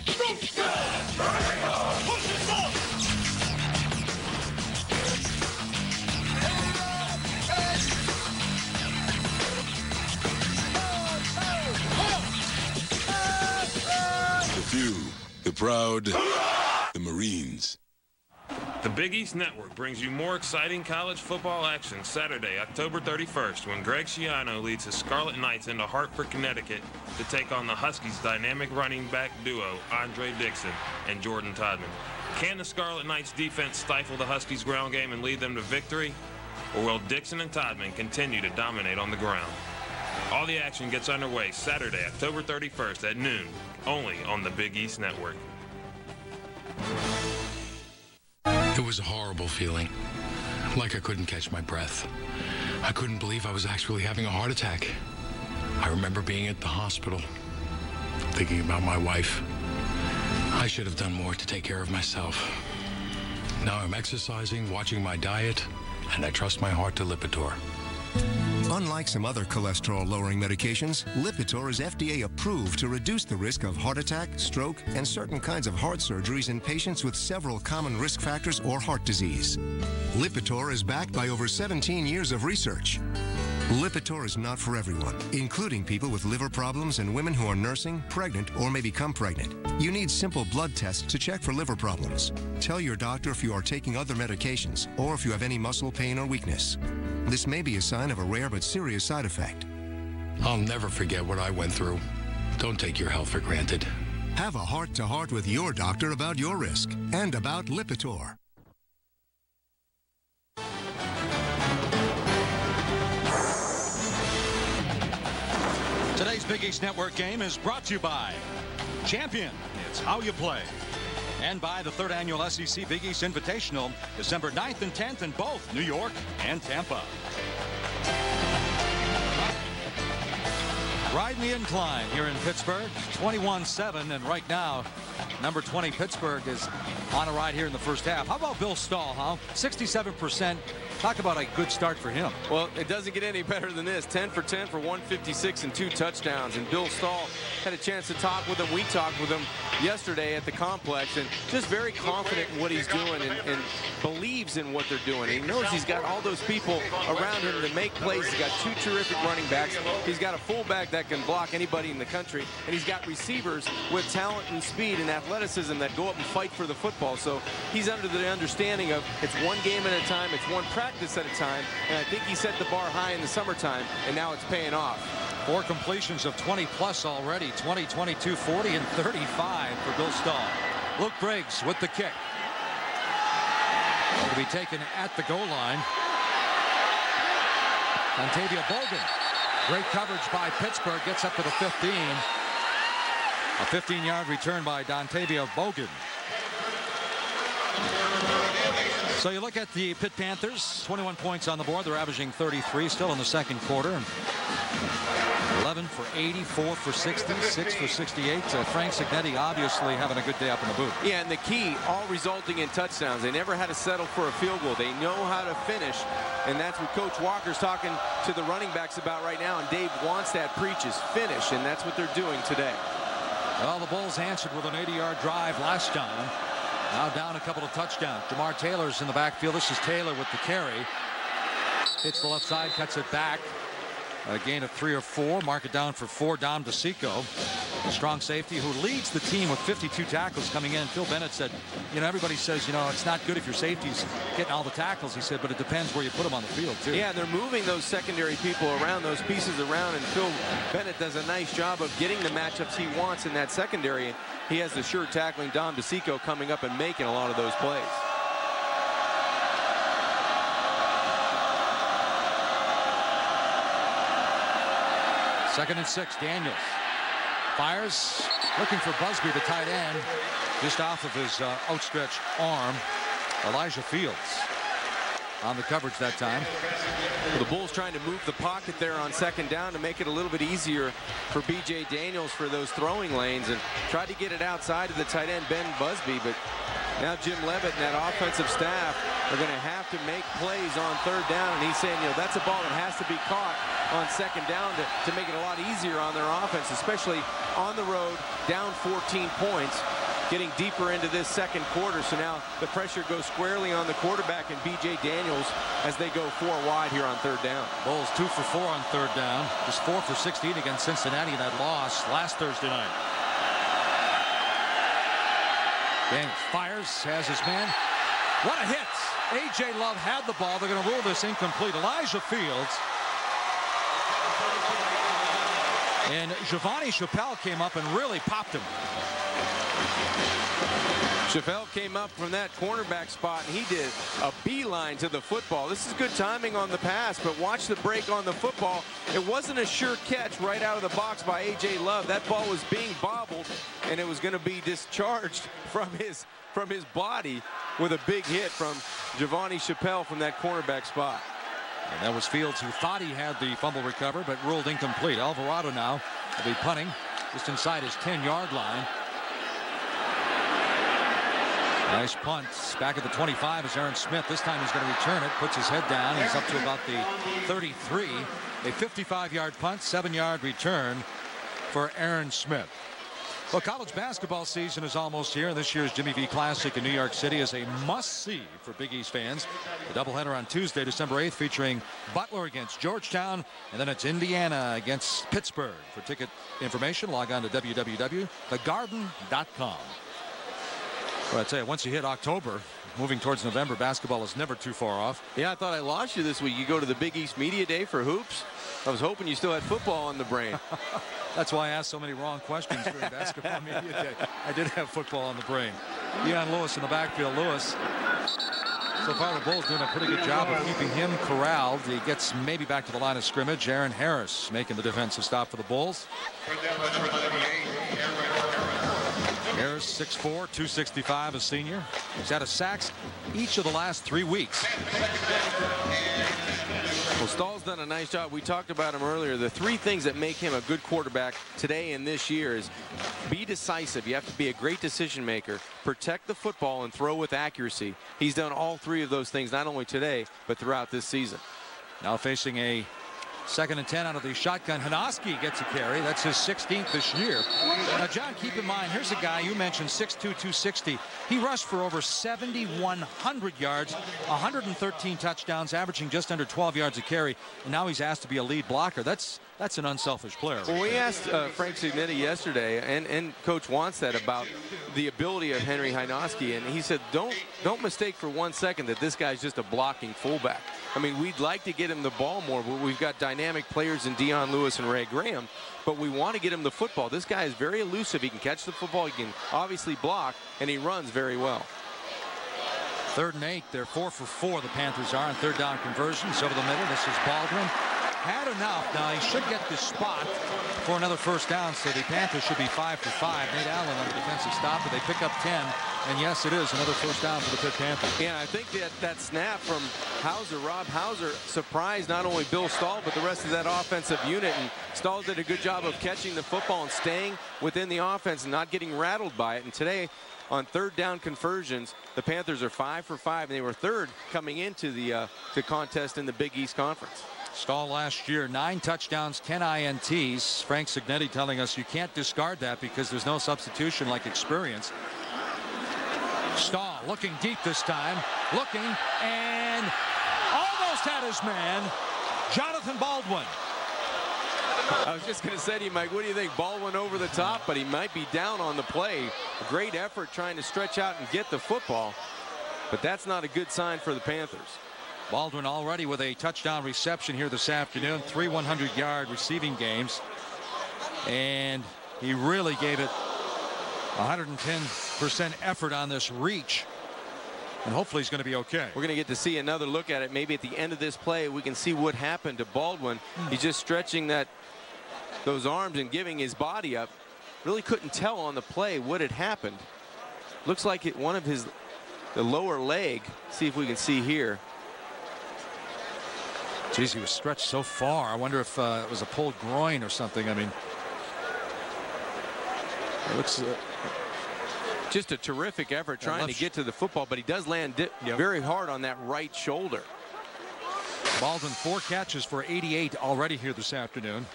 The few, the proud, the Marines. The Big East Network brings you more exciting college football action Saturday, October 31st, when Greg Schiano leads his Scarlet Knights into Hartford, Connecticut to take on the Huskies' dynamic running back duo, Andre Dixon and Jordan Todman. Can the Scarlet Knights defense stifle the Huskies' ground game and lead them to victory? Or will Dixon and Todman continue to dominate on the ground? All the action gets underway Saturday, October 31st at noon, only on the Big East Network. It was a horrible feeling, like I couldn't catch my breath. I couldn't believe I was actually having a heart attack. I remember being at the hospital, thinking about my wife. I should have done more to take care of myself. Now I'm exercising, watching my diet, and I trust my heart to Lipitor. Unlike some other cholesterol-lowering medications, Lipitor is FDA approved to reduce the risk of heart attack, stroke, and certain kinds of heart surgeries in patients with several common risk factors or heart disease. Lipitor is backed by over 17 years of research. Lipitor is not for everyone, including people with liver problems and women who are nursing, pregnant, or may become pregnant. You need simple blood tests to check for liver problems. Tell your doctor if you are taking other medications or if you have any muscle pain or weakness. This may be a sign of a rare but serious side effect. I'll never forget what I went through. Don't take your health for granted. Have a heart-to-heart with your doctor about your risk and about Lipitor. Today's Big East Network game is brought to you by Champion. It's how you play. And by the 3rd annual SEC Big East Invitational, December 9th and 10th in both New York and Tampa. Riding the incline here in Pittsburgh, 21-7, and right now, number 20 Pittsburgh is on a ride here in the first half. How about Bill Stahl, huh? 67%. Talk about a good start for him. Well, it doesn't get any better than this. 10 for 10 for 156 and 2 touchdowns. And Bill Stahl had a chance to talk with him. We talked with him yesterday at the complex, and just very confident in what he's doing and believes in what they're doing. And he knows he's got all those people around him to make plays. He's got 2 terrific running backs. He's got a fullback that can block anybody in the country, and he's got receivers with talent and speed and athleticism that go up and fight for the football. So he's under the understanding of it's one game at a time, it's one practice at a time, and I think he set the bar high in the summertime, and now it's paying off. 4 completions of 20-plus already, 20, 22, 40, and 35 for Bill Stahl. Luke Briggs with the kick. To be taken at the goal line. Dontavia Bogan. Great coverage by Pittsburgh. Gets up to the 15. A 15-yard return by Dontavia Bogan. So you look at the Pitt Panthers, 21 points on the board. They're averaging 33 still in the second quarter. 11 for 80, 4 for 60, 6 for 68. Frank Signetti obviously having a good day up in the booth. Yeah, and the key, all resulting in touchdowns. They never had to settle for a field goal. They know how to finish, and that's what Coach Walker's talking to the running backs about right now, and Dave Wannstedt preaches finish, and that's what they're doing today. Well, the Bulls answered with an 80-yard drive last time. Now down a couple of touchdowns. Jamar Taylor's in the backfield. This is Taylor with the carry. Hits the left side, cuts it back. A gain of 3 or 4. Mark it down for 4. Dom DeSico, a strong safety who leads the team with 52 tackles coming in. Phil Bennett said, you know, everybody says, you know, it's not good if your safety's getting all the tackles. He said, but it depends where you put them on the field, too. Yeah, they're moving those secondary people around, those pieces around, and Phil Bennett does a nice job of getting the matchups he wants in that secondary. He has the sure tackling Dom DeSico coming up and making a lot of those plays. Second and 6, Daniels fires, looking for Busby, the tight end, just off of his outstretched arm. Elijah Fields on the coverage that time. Well, the Bulls trying to move the pocket there on second down to make it a little bit easier for B.J. Daniels for those throwing lanes, and tried to get it outside of the tight end Ben Busby, but now Jim Levitt and that offensive staff are going to have to make plays on third down, and he's saying, you know, that's a ball that has to be caught on second down to make it a lot easier on their offense, especially on the road, down 14 points, getting deeper into this second quarter. So now the pressure goes squarely on the quarterback and B.J. Daniels as they go 4 wide here on third down. Bulls 2 for 4 on third down, just 4 for 16 against Cincinnati in that loss last Thursday night. Daniels fires, has his man. What a hit! A.J. Love had the ball. They're going to rule this incomplete. Elijah Fields. And Giovanni Chappelle came up and really popped him. Chappelle came up from that cornerback spot, and he did a beeline to the football. This is good timing on the pass, but watch the break on the football. It wasn't a sure catch right out of the box by A.J. Love. That ball was being bobbled, and it was going to be discharged from his body with a big hit from Giovanni Chappelle from that cornerback spot. And that was Fields, who thought he had the fumble recovered, but ruled incomplete. Alvarado now will be punting just inside his 10-yard line. Nice punt. Back at the 25 is Aaron Smith. This time he's going to return it. Puts his head down. He's up to about the 33. A 55-yard punt, 7-yard return for Aaron Smith. Well, college basketball season is almost here, and this year's Jimmy V Classic in New York City is a must-see for Big East fans. The doubleheader on Tuesday, December 8th, featuring Butler against Georgetown, and then it's Indiana against Pittsburgh. For ticket information, log on to www.thegarden.com. Well, I tell you, once you hit October, moving towards November, basketball is never too far off. Yeah, I thought I lost you this week. You go to the Big East Media Day for hoops. I was hoping you still had football on the brain. That's why I asked so many wrong questions during Basketball Media Day. I did have football on the brain. Deion Lewis in the backfield. Lewis, so far the Bulls doing a pretty good job of keeping him corralled. He gets maybe back to the line of scrimmage. Aaron Harris making the defensive stop for the Bulls. Harris, 6'4", 265, a senior. He's had a sacks each of the last 3 weeks. Well, Stahl's done a nice job. We talked about him earlier. The 3 things that make him a good quarterback today and this year is be decisive. You have to be a great decision maker, protect the football, and throw with accuracy. He's done all 3 of those things, not only today, but throughout this season. Now facing a 2nd and 10 out of the shotgun. Hanoski gets a carry. That's his 16th this year. Now, John, keep in mind, here's a guy you mentioned, 6'2", 260. He rushed for over 7,100 yards, 113 touchdowns, averaging just under 12 yards a carry. And now he's asked to be a lead blocker. That's an unselfish player. Well, we asked Frank Cignetti yesterday, and Coach Wannstedt, about the ability of Henry Hinoski, and he said, don't mistake for 1 second that this guy's just a blocking fullback. I mean, we'd like to get him the ball more, but we've got dynamic players in Deion Lewis and Ray Graham, but we want to get him the football. This guy is very elusive. He can catch the football. He can obviously block, and he runs very well. 3rd and 8. They're 4 for 4, the Panthers are, on third down conversions. Over the middle, this is Baldwin. Had enough. Now he should get the spot for another first down, so the Panthers should be 5 for 5. Nate Allen on the defensive stop, but they pick up 10. And yes, it is another first down for the Pitt Panthers. Yeah, I think that snap from Hauser, Rob Hauser, surprised not only Bill Stahl, but the rest of that offensive unit. And Stahl did a good job of catching the football and staying within the offense and not getting rattled by it. And today, on third down conversions, the Panthers are 5 for 5, and they were 3rd coming into the contest in the Big East Conference. Stahl last year, 9 touchdowns, 10 INTs. Frank Cignetti telling us you can't discard that because there's no substitution like experience. Stahl looking deep this time, looking, and almost just had his man, Jonathan Baldwin. I was just going to say to you, Mike, what do you think? Baldwin over the top, but he might be down on the play. A great effort trying to stretch out and get the football, but that's not a good sign for the Panthers. Baldwin already with a touchdown reception here this afternoon, 3 100-yard receiving games, and he really gave it 110% effort on this reach, and hopefully he's going to be okay. We're going to get to see another look at it. Maybe at the end of this play we can see what happened to Baldwin. He's just stretching those arms and giving his body up. Really couldn't tell on the play what had happened. Looks like one of the lower leg. See if we can see here. Geez, he was stretched so far. I wonder if it was a pulled groin or something. I mean, it looks just a terrific effort trying to get to the football, but he does land very hard on that right shoulder. Baldwin 4 catches for 88 already here this afternoon.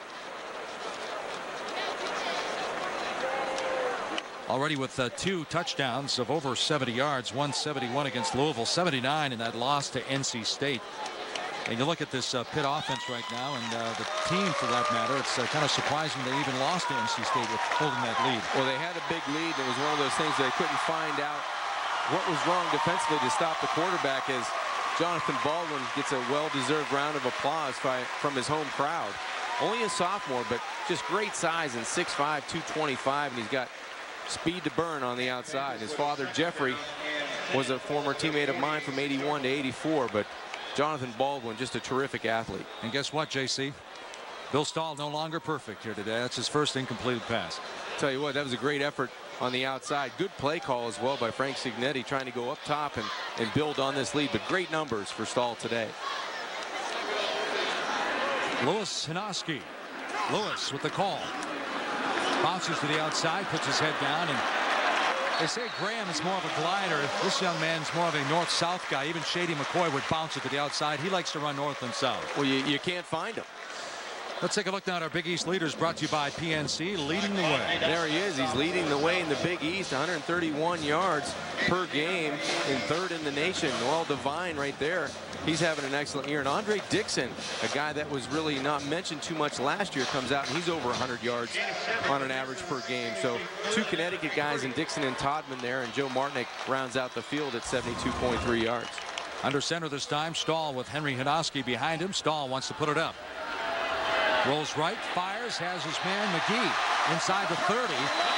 Already with 2 touchdowns of over 70 yards, 171 against Louisville, 79 in that loss to NC State. And you look at this Pitt offense right now, and the team, for that matter, it's kind of surprising they even lost to NC State with holding that lead. Well, they had a big lead. It was one of those things they couldn't find out what was wrong defensively to stop the quarterback, as Jonathan Baldwin gets a well-deserved round of applause from his home crowd. Only a sophomore, but just great size, and 6'5", 225, and he's got speed to burn on the outside. His father, Jeffrey, was a former teammate of mine from 81 to 84, but Jonathan Baldwin, just a terrific athlete. And guess what, JC? Bill Stahl no longer perfect here today. That's his first incompleted pass. Tell you what, that was a great effort on the outside. Good play call as well by Frank Cignetti, trying to go up top and build on this lead, but great numbers for Stahl today. Lewis Hinoski. Lewis with the call. Bounces to the outside, puts his head down, and they say Graham is more of a glider. This young man's more of a north-south guy. Even Shady McCoy would bounce it to the outside. He likes to run north and south. Well, you can't find him. Let's take a look now at our Big East leaders, brought to you by PNC, leading the way. There he is. He's leading the way in the Big East, 131 yards per game, in 3rd in the nation. Noel Devine right there. He's having an excellent year. And Andre Dixon, a guy that was really not mentioned too much last year, comes out and he's over 100 yards on an average per game. So 2 Connecticut guys in Dixon and Todman there, and Joe Martinick rounds out the field at 72.3 yards. Under center this time, Stahl with Henry Hinoski behind him. Stahl wants to put it up. Rolls right, fires, has his man McGee inside the 30.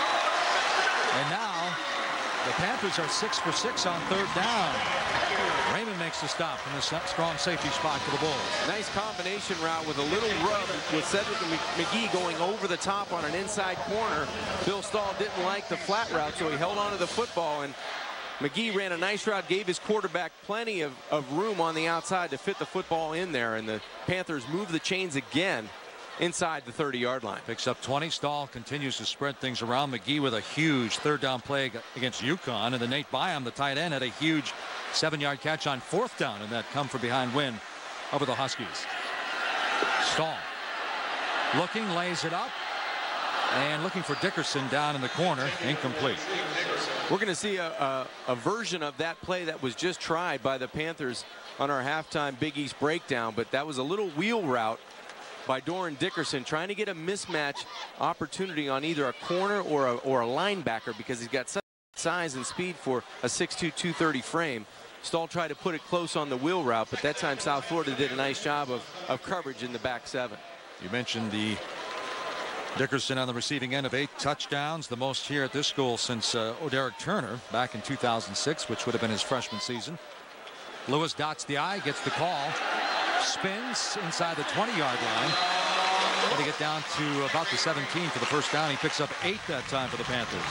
And now the Panthers are 6 for 6 on 3rd down. Raymond makes the stop from the strong safety spot for the Bulls. Nice combination route with a little rub with Cedric McGee going over the top on an inside corner. Bill Stahl didn't like the flat route, so he held on to the football, and McGee ran a nice route, gave his quarterback plenty of room on the outside to fit the football in there, and the Panthers move the chains again inside the 30-yard line. Picks up 20. Stahl continues to spread things around. McGee with a huge 3rd down play against UConn, and then Nate Byam, the tight end, had a huge 7-yard catch on 4th down in that come-from-behind win over the Huskies. Stahl looking, lays it up, and looking for Dickerson down in the corner. Incomplete. We're going to see a version of that play that was just tried by the Panthers on our halftime Big East breakdown, but that was a little wheel route by Doran Dickerson, trying to get a mismatch opportunity on either a corner or a linebacker, because he's got such size and speed for a 6'2", 230 frame. Stahl tried to put it close on the wheel route, but that time South Florida did a nice job of coverage in the back 7. You mentioned the Dickerson on the receiving end of 8 touchdowns, the most here at this school since O'Derrick Turner back in 2006, which would have been his freshman season. Lewis dots the I, gets the call, spins inside the 20-yard line. And to get down to about the 17 for the first down. He picks up 8 that time for the Panthers.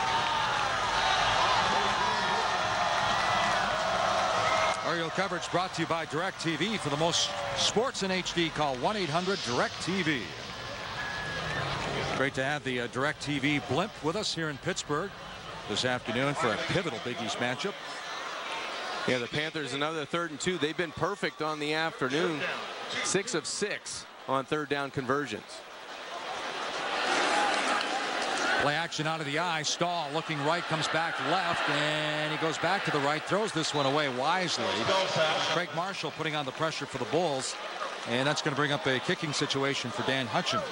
Aerial coverage brought to you by DirecTV. For the most sports in HD, call 1-800-DIRECTV. Great to have the DirecTV blimp with us here in Pittsburgh this afternoon for a pivotal Big East matchup. Yeah, the Panthers, another 3rd and 2. They've been perfect on the afternoon. 6 of 6 on 3rd down conversions. Play action out of the eye. Stahl looking right, comes back left, and he goes back to the right, throws this one away wisely. Craig Marshall putting on the pressure for the Bulls, and that's going to bring up a kicking situation for Dan Hutchins.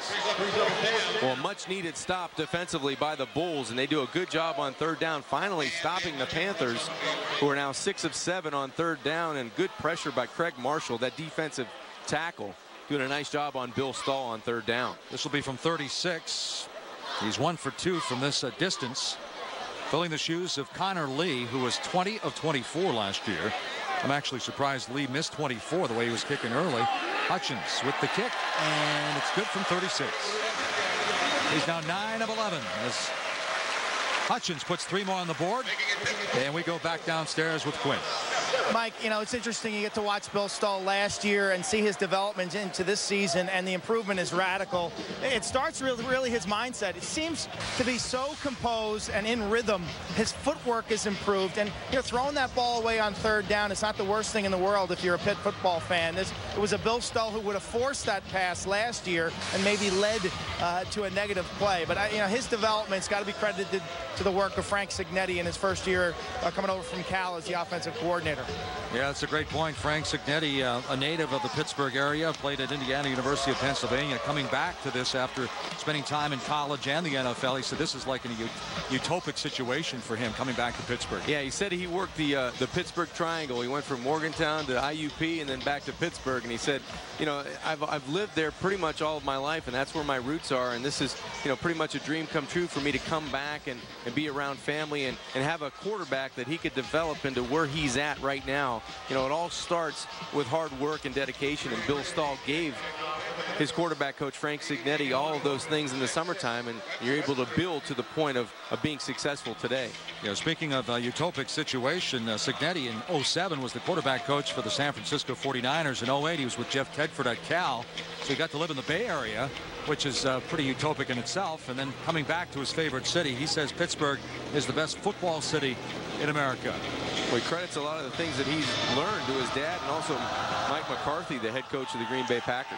Well, much needed stop defensively by the Bulls, and they do a good job on third down, finally stopping the Panthers, who are now 6 of 7 on third down, and good pressure by Craig Marshall, that defensive tackle, doing a nice job on Bill Stahl on third down. This will be from 36. He's 1 for 2 from this distance, filling the shoes of Connor Lee, who was 20 of 24 last year. I'm actually surprised Lee missed 24 the way he was kicking early. Hutchins with the kick, and it's good from 36. He's now 9 of 11 as Hutchins puts 3 more on the board, and we go back downstairs with Quinn. Mike, you know, it's interesting. You get to watch Bill Stahl last year and see his development into this season, and the improvement is radical. It starts really his mindset. It seems to be so composed and in rhythm. His footwork is improved, and you know, throwing that ball away on third down is not the worst thing in the world if you're a Pitt football fan. It was a Bill Stahl who would have forced that pass last year and maybe led to a negative play. But you know, his development's got to be credited to the work of Frank Cignetti in his first year coming over from Cal as the offensive coordinator. Yeah, that's a great point. Frank Cignetti, a native of the Pittsburgh area, played at Indiana University of Pennsylvania, coming back to this after spending time in college and the NFL. He said this is like a utopic situation for him coming back to Pittsburgh. Yeah, he said he worked the Pittsburgh Triangle. He went from Morgantown to IUP and then back to Pittsburgh, and he said, you know, I've lived there pretty much all of my life, and that's where my roots are, and this is, you know, pretty much a dream come true for me to come back and be around family and have a quarterback that he could develop into where he's at right now. You know, it all starts with hard work and dedication, and Bill Stahl gave his quarterback coach Frank Cignetti all of those things in the summertime, and you're able to build to the point of being successful today. You know, speaking of a utopic situation, Cignetti in 07 was the quarterback coach for the San Francisco 49ers. In 08 he was with Jeff Tedford at Cal, so he got to live in the Bay Area, which is pretty utopic in itself. And then coming back to his favorite city, he says Pittsburgh is the best football city in America. Well, he credits a lot of the things that he's learned to his dad and also Mike McCarthy, the head coach of the Green Bay Packers.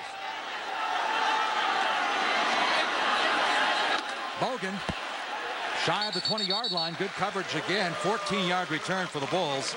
Bogan shy of the 20-yard line. Good coverage again. 14-yard return for the Bulls.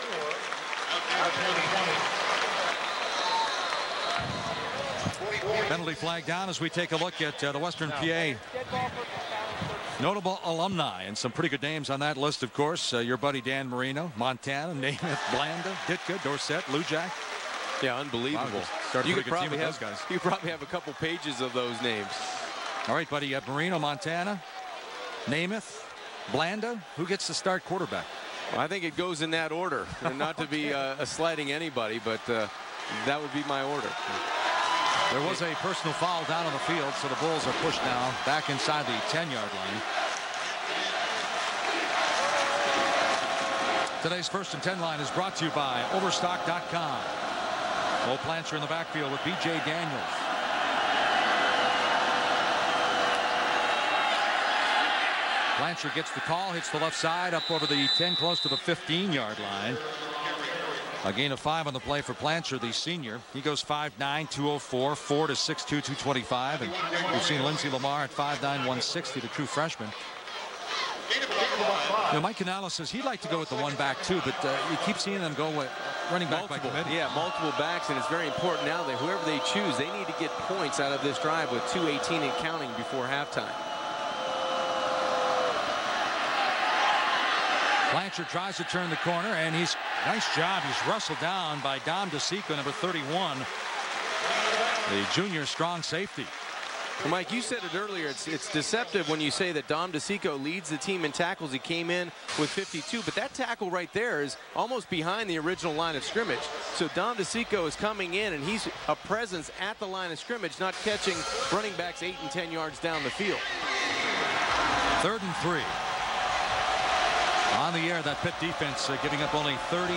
Penalty flag down as we take a look at the Western PA notable alumni, and some pretty good names on that list, of course. Your buddy Dan Marino, Montana, Namath, Blanda, Ditka, Dorsett, Lujack. Yeah, unbelievable. Wow, you could probably have a couple pages of those names. All right, buddy, you have Marino, Montana, Namath, Blanda. Who gets to start quarterback? Well, I think it goes in that order, and not to be slighting anybody, but that would be my order. There was a personal foul down on the field, so the Bulls are pushed now back inside the 10-yard line. Today's 1st and 10 line is brought to you by Overstock.com. Cole Plancher in the backfield with B.J. Daniels. Plancher gets the call, hits the left side, up over the 10, close to the 15-yard line. A gain of 5 on the play for Plancher, the senior. He goes 5'9", 204, 4 to 6'2", 225. And we've seen Lindsey Lamar at 5'9", 160, the true freshman. You know, Mike Canales says he'd like to go with the one back too, but you keep seeing them go with running back by committee. Yeah, multiple backs, and it's very important now that whoever they choose, they need to get points out of this drive with 2:18 and counting before halftime. Blanchard tries to turn the corner, and nice job. He's wrestled down by Dom DeSico, number 31, the junior strong safety. Well, Mike, you said it earlier. It's deceptive when you say that Dom DeSico leads the team in tackles. He came in with 52, but that tackle right there is almost behind the original line of scrimmage. So Dom DeSico is coming in, and he's a presence at the line of scrimmage, not catching running backs 8 and 10 yards down the field. 3rd and 3. On the air, that Pitt defense giving up only 37%.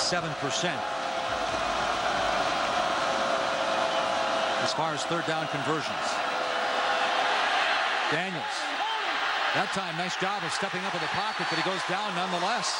As far as third down conversions. Daniels. That time, nice job of stepping up in the pocket, but he goes down nonetheless.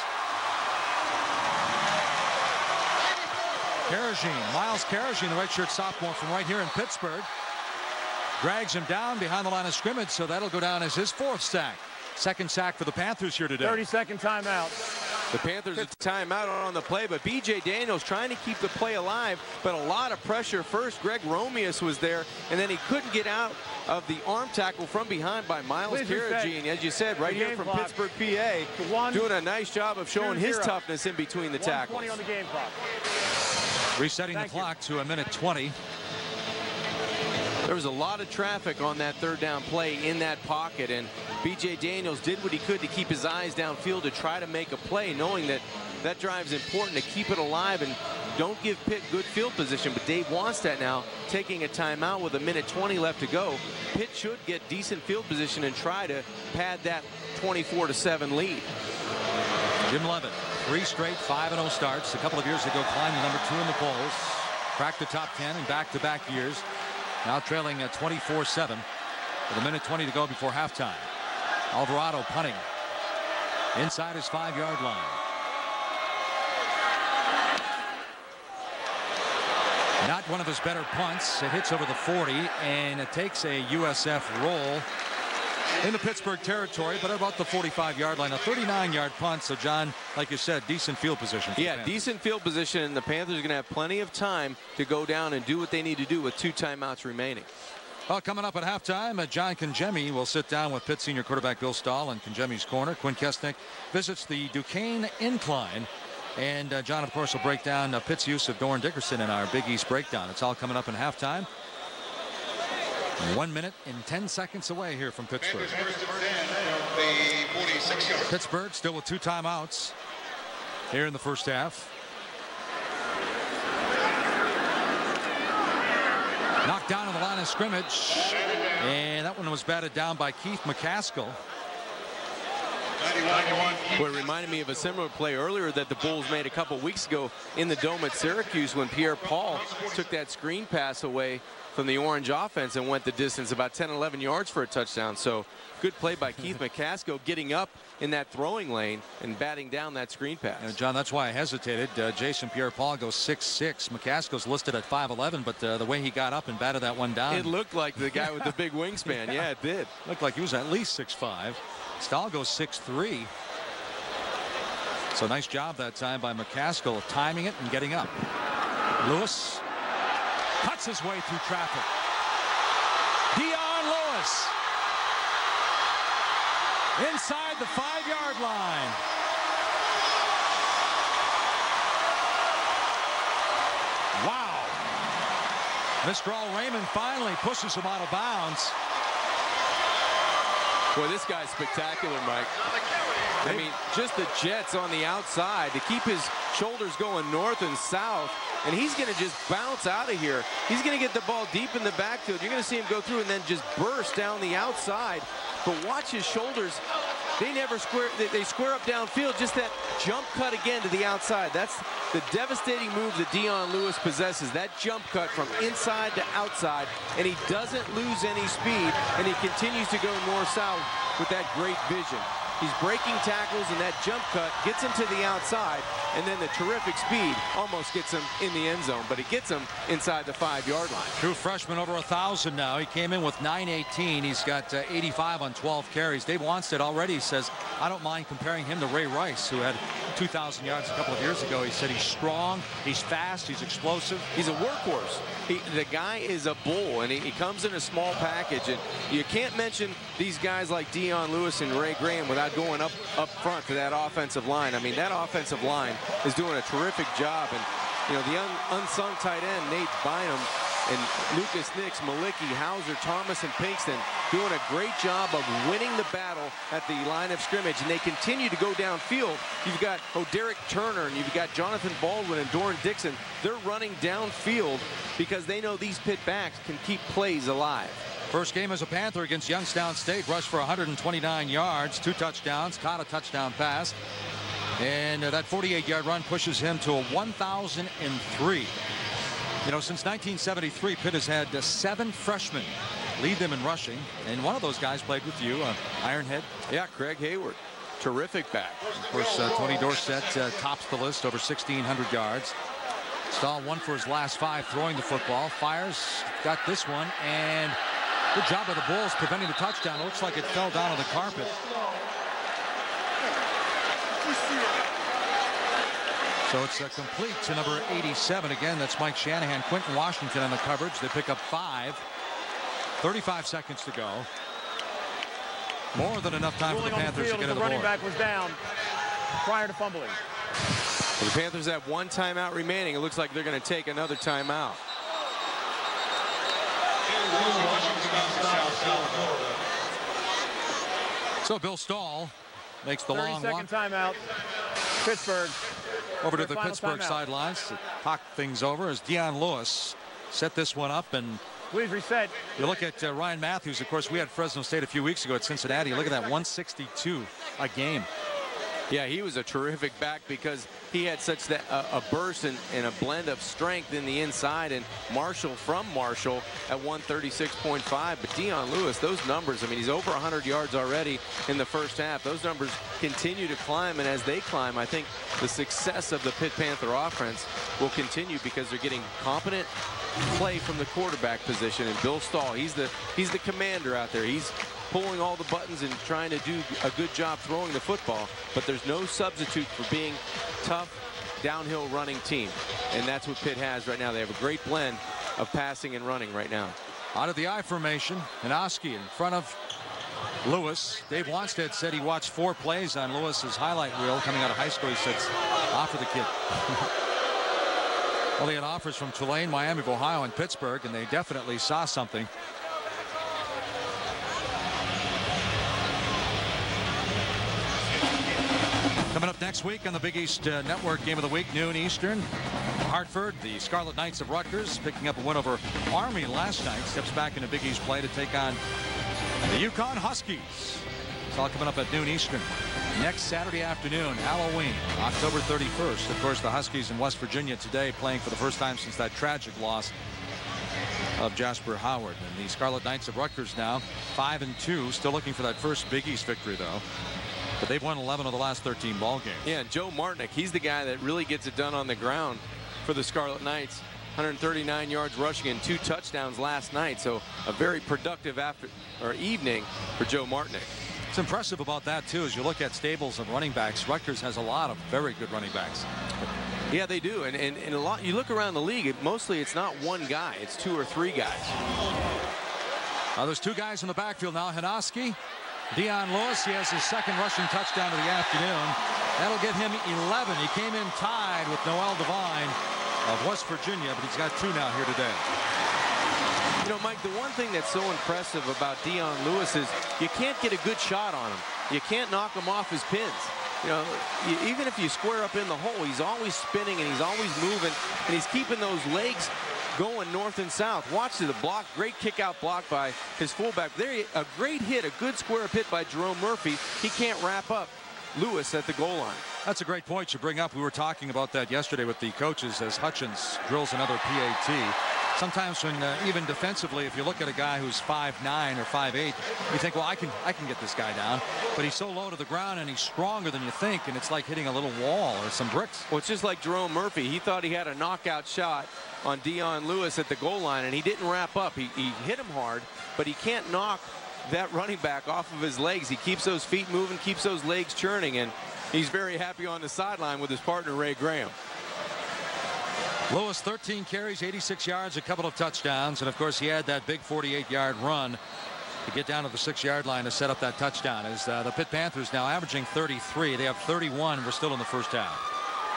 Karagine, Miles Karagine, the redshirt sophomore from right here in Pittsburgh, drags him down behind the line of scrimmage, so that'll go down as his 4th sack. Second sack for the Panthers here today. 30-second timeout. The Panthers at timeout on the play, but B.J. Daniels trying to keep the play alive, but a lot of pressure first. Greg Romeus was there, and then he couldn't get out of the arm tackle from behind by Miles Carrageen. As you said, right here from Pittsburgh, PA, doing a nice job of showing his toughness in between the tackles. 1:20 on the game clock. Resetting the clock to 1:20. There was a lot of traffic on that third down play in that pocket, and B.J. Daniels did what he could to keep his eyes downfield to try to make a play, knowing that that drive is important to keep it alive and don't give Pitt good field position. But Dave Wannstedt now taking a timeout with 1:20 left to go. Pitt should get decent field position and try to pad that 24-7 lead. Jim Leavitt, 3 straight 5-0 starts. A couple of years ago climbed to number 2 in the polls, cracked the top 10 in back-to-back years. Now trailing at 24-7 with 1:20 to go before halftime. Alvarado punting inside his 5-yard line. Not one of his better punts. It hits over the 40, and it takes a USF roll in the Pittsburgh territory, but about the 45-yard line. A 39-yard punt. So, John, like you said, decent field position. Yeah, decent field position, and the Panthers are going to have plenty of time to go down and do what they need to do with 2 timeouts remaining. Well, coming up at halftime, John Congemi will sit down with Pitt senior quarterback Bill Stahl in Congemi's corner. Quinn Kesnick visits the Duquesne Incline. And John, of course, will break down Pitt's use of Doran Dickerson in our Big East breakdown. It's all coming up in halftime. 1 minute and 10 seconds away here from Pittsburgh. Pittsburgh still with 2 timeouts here in the first half. Knocked down on the line of scrimmage, and that one was batted down by Keith McCaskill. Well, it reminded me of a similar play earlier that the Bulls made a couple weeks ago in the Dome at Syracuse when Pierre Paul took that screen pass away from the Orange offense and went the distance about 10-11 yards for a touchdown. So good play by Keith McCaskill getting up in that throwing lane and batting down that screen pass. And John, that's why I hesitated. Jason Pierre-Paul goes 6'6". McCaskill's listed at 5'11", but the way he got up and batted that one down. It looked like the guy with the big wingspan. Yeah, it did. Looked like he was at least 6'5". Stahl goes 6'3". So nice job that time by McCaskill of timing it and getting up. Lewis cuts his way through traffic. Dion Lewis inside the 5-yard line. Wow. Mr. Al Raymond finally pushes him out of bounds. Boy, this guy's spectacular, Mike. I mean, just the jets on the outside to keep his shoulders going north and south, and he's going to just bounce out of here. He's going to get the ball deep in the backfield. You're going to see him go through and then just burst down the outside. But watch his shoulders. They never square. They square up downfield. Just that jump cut again to the outside. That's the devastating move that Dion Lewis possesses. That jump cut from inside to outside, and he doesn't lose any speed, and he continues to go north-south with that great vision. He's breaking tackles, and that jump cut gets him to the outside, and then the terrific speed almost gets him in the end zone, but it gets him inside the 5-yard line. True freshman, over 1,000 now. He came in with 918. He's got 85 on 12 carries. Dave Wannstedt already says, I don't mind comparing him to Ray Rice, who had 2,000 yards a couple of years ago. He said he's strong, he's fast, he's explosive. He's a workhorse. The guy is a bull, and he comes in a small package, and you can't mention these guys like Dion Lewis and Ray Graham without going up front to that offensive line. I mean, that offensive line is doing a terrific job, and you know, the unsung tight end Nate Bynum and Lucas Nix, Malicki, Hauser, Thomas, and Pinkston doing a great job of winning the battle at the line of scrimmage, and they continue to go downfield. You've got O'Derrick Turner, and you've got Jonathan Baldwin and Doran Dixon. They're running downfield because they know these Pitt backs can keep plays alive. First game as a Panther against Youngstown State. Rushed for 129 yards, 2 touchdowns, caught a touchdown pass. And that 48-yard run pushes him to a 1,003. You know, since 1973, Pitt has had 7 freshmen lead them in rushing. And one of those guys played with you, Ironhead. Yeah, Craig Hayward. Terrific back. Of course, Tony Dorsett tops the list, over 1,600 yards. Stahl won for his last 5 throwing the football. Fires, got this one, and good job by the Bulls preventing the touchdown. It looks like it fell down on the carpet. So it's complete to number 87. Again, that's Mike Shanahan. Quentin Washington on the coverage. They pick up 5. 35 seconds to go. More than enough time for the Panthers to get in the board. The running back was down prior to fumbling. The Panthers have 1 timeout remaining. It looks like they're going to take another timeout. So Bill Stahl makes the long walk. 30-second timeout. Pittsburgh. Over to the Pittsburgh sidelines to talk things over as Dion Lewis set this one up. And please reset. You look at Ryan Matthews. Of course, we had Fresno State a few weeks ago at Cincinnati. Look at that, 162 a game. Yeah, he was a terrific back because he had such a burst and a blend of strength in the inside, and Marshall at 136.5. But Dion Lewis, those numbers, I mean, he's over 100 yards already in the first half. Those numbers continue to climb, and as they climb, I think the success of the Pitt Panther offense will continue because they're getting competent play from the quarterback position. And Bill Stahl, he's the commander out there. He's pulling all the buttons and trying to do a good job throwing the football, but there's no substitute for being tough downhill running team, and that's what Pitt has right now. They have a great blend of passing and running right now. Out of the I formation, Hanoski in front of Lewis. Dave Wanstead said he watched 4 plays on Lewis's highlight reel coming out of high school. He said, offer the kid. Well, they had offers from Tulane, Miami of Ohio, and Pittsburgh, and they definitely saw something. Coming up next week on the Big East Network Game of the Week, noon Eastern. Hartford, the Scarlet Knights of Rutgers, picking up a win over Army last night, steps back into Big East play to take on the Yukon Huskies. It's all coming up at noon Eastern. Next Saturday afternoon, Halloween, October 31st. Of course, the Huskies in West Virginia today playing for the first time since that tragic loss of Jasper Howard. And the Scarlet Knights of Rutgers now 5-2, still looking for that first Big East victory, though. But they've won 11 of the last 13 ball games. Yeah, and Joe Martinick, he's the guy that really gets it done on the ground for the Scarlet Knights. 139 yards rushing and 2 touchdowns last night. So a very productive evening for Joe Martinick. It's impressive about that, too, as you look at stables of running backs. Rutgers has a lot of very good running backs. Yeah, they do. And a lot, you look around the league, mostly it's not one guy. It's 2 or 3 guys. There's 2 guys in the backfield now. Hanoski. Dion Lewis, he has his 2nd rushing touchdown of the afternoon. That'll get him 11. He came in tied with Noel Devine of West Virginia, but he's got 2 now here today. You know, Mike, the one thing that's so impressive about Dion Lewis is you can't get a good shot on him. You can't knock him off his pins. You know, even if you square up in the hole, he's always spinning and he's always moving, and he's keeping those legs going north and south. Watch the block, great kick out block by his fullback. There, a great hit, a good square up hit by Jerome Murphy. He can't wrap up Lewis at the goal line. That's a great point you bring up. We were talking about that yesterday with the coaches as Hutchins drills another PAT. Sometimes when even defensively, if you look at a guy who's 5'9" or 5'8", you think, well, I can get this guy down. But he's so low to the ground and he's stronger than you think, and it's like hitting a little wall or some bricks. Well, it's just like Jerome Murphy. He thought he had a knockout shot on Dion Lewis at the goal line, and he didn't wrap up. He hit him hard, but he can't knock that running back off of his legs. He keeps those feet moving, keeps those legs churning, and he's very happy on the sideline with his partner, Ray Graham. Lewis, 13 carries, 86 yards, a couple of touchdowns, and of course he had that big 48-yard run to get down to the 6-yard line to set up that touchdown. As the Pitt Panthers now averaging 33. They have 31. We're still in the first half.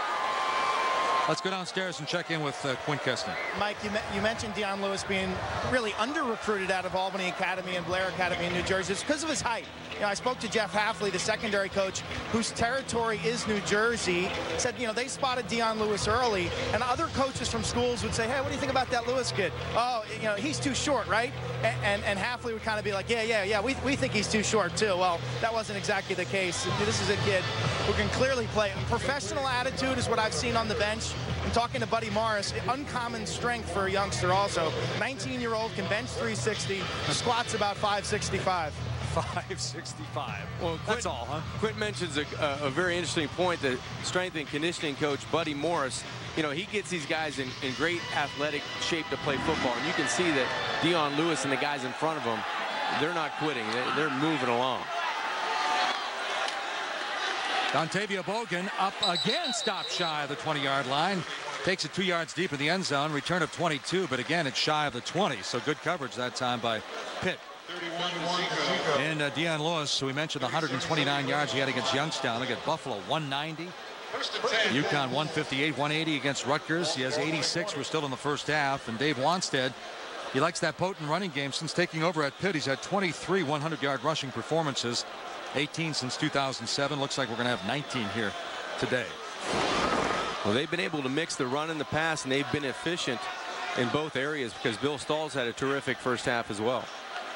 Let's go downstairs and check in with Quint Kessler. Mike, you mentioned Dion Lewis being really under-recruited out of Albany Academy and Blair Academy in New Jersey. It's because of his height. You know, I spoke to Jeff Hafley, the secondary coach, whose territory is New Jersey. Said, you know, they spotted Dion Lewis early, and other coaches from schools would say, hey, what do you think about that Lewis kid? Oh, you know, he's too short, right? And Hafley would kind of be like, yeah, we think he's too short, too. Well, that wasn't exactly the case. This is a kid who can clearly play. Professional attitude is what I've seen on the bench. I'm talking to Buddy Morris. Uncommon strength for a youngster also. 19-year-old, can bench 360, squats about 565. 565. Well, that's all, huh? Quint mentions a very interesting point. The strength and conditioning coach, Buddy Morris, you know, he gets these guys in great athletic shape to play football. And you can see that Dion Lewis and the guys in front of him, they're not quitting. They're moving along. Dontavia Bogan up again, stopped shy of the 20-yard line. Takes it 2 yards deep in the end zone. Return of 22, but again, it's shy of the 20. So good coverage that time by Pitt. And Deion Lewis, who we mentioned, 129 yards he had against Youngstown. Look at Buffalo, 190. UConn, 158, 180 against Rutgers. He has 86. We're still in the first half. And Dave Wanstead, he likes that potent running game. Since taking over at Pitt, he's had 23 100-yard rushing performances. 18 since 2007. Looks like we're going to have 19 here today. Well, they've been able to mix the run and the pass, and they've been efficient in both areas because Bill Stahl's had a terrific first half as well.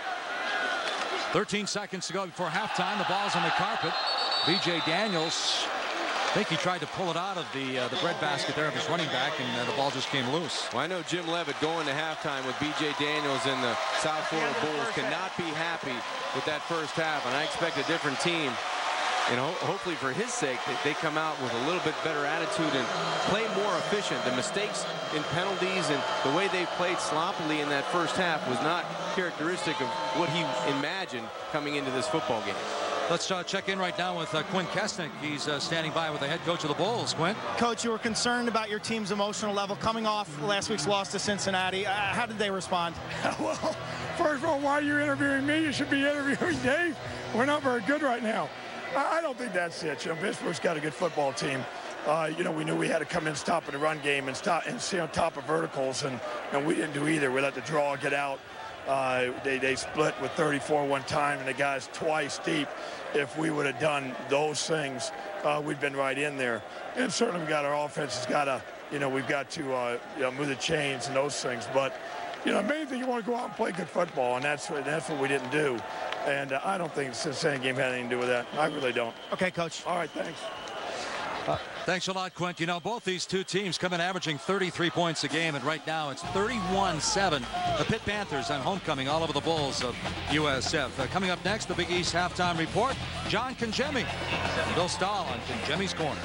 13 seconds to go before halftime. The ball's on the carpet. B.J. Daniels, I think he tried to pull it out of the breadbasket there of his running back, and the ball just came loose. Well, I know Jim Levitt going to halftime with B.J. Daniels and the South Florida Bulls cannot be happy with that first half, and I expect a different team. And hopefully for his sake, they come out with a little bit better attitude and play more efficient. The mistakes in penalties and the way they played sloppily in that first half was not characteristic of what he imagined coming into this football game. Let's check in right now with Quinn Kesnick. He's standing by with the head coach of the Bulls. Quinn? Coach, you were concerned about your team's emotional level coming off last week's loss to Cincinnati. How did they respond? Well, first of all, while you're interviewing me, you should be interviewing Dave. We're not very good right now. I don't think that's it. You know, Pittsburgh's got a good football team. You know, we knew we had to come in stopping the run game and stay on top of verticals, and we didn't do either. We let the draw get out. They split with 34 one time, and the guys twice deep. If we would have done those things, we'd been right in there. And certainly we got our offense has got to, you know, we've got to move the chains and those things. But you know, the main thing, you want to go out and play good football, and that's what we didn't do. And I don't think the Cincinnati game had anything to do with that. I really don't. Okay, Coach. All right, thanks. Thanks a lot, Quint. You know, both these two teams come in averaging 33 points a game, and right now it's 31-7. The Pitt Panthers on homecoming all over the Bulls of USF. Coming up next, the Big East halftime report. John Congemi, Bill Stahl on Congemi's Corner.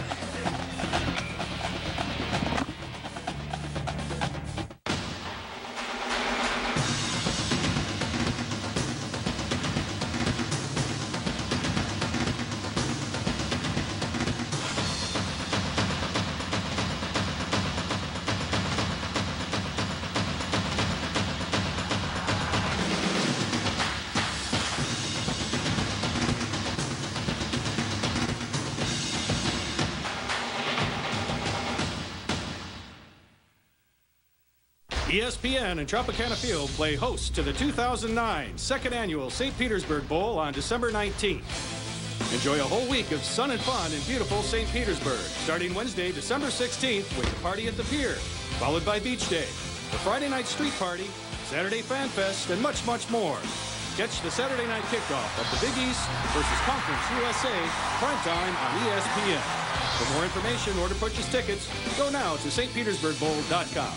ESPN and Tropicana Field play host to the 2009 Second Annual St. Petersburg Bowl on December 19th. Enjoy a whole week of sun and fun in beautiful St. Petersburg, starting Wednesday, December 16th with the Party at the Pier, followed by Beach Day, the Friday Night Street Party, Saturday Fan Fest, and much, much more. Catch the Saturday night kickoff of the Big East versus Conference USA, primetime on ESPN. For more information or to purchase tickets, go now to stpetersburgbowl.com.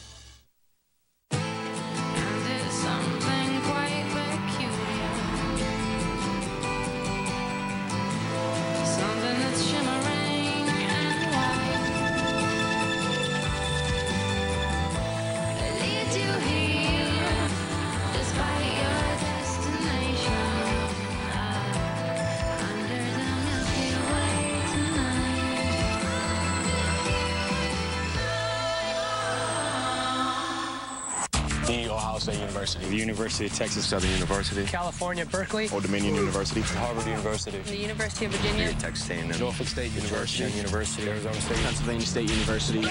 University. The University of Texas Southern University. California, Berkeley. Old Dominion University. Harvard University. The University of Virginia. Texas A&M. Norfolk State University. University. Arizona State. Pennsylvania State University.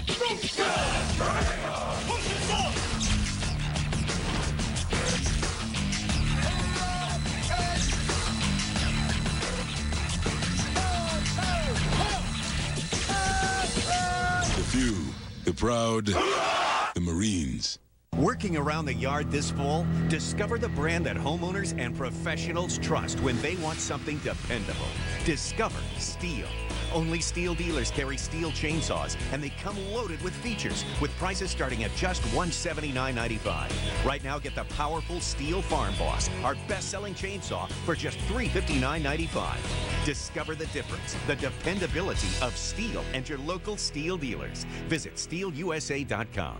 The few, the proud, the Marines. Working around the yard this fall? Discover the brand that homeowners and professionals trust when they want something dependable. Discover Steel. Only Steel dealers carry Steel chainsaws, and they come loaded with features, with prices starting at just $179.95. Right now, get the powerful Steel Farm Boss, our best-selling chainsaw, for just $359.95. Discover the difference, the dependability of Steel and your local Steel dealers. Visit SteelUSA.com.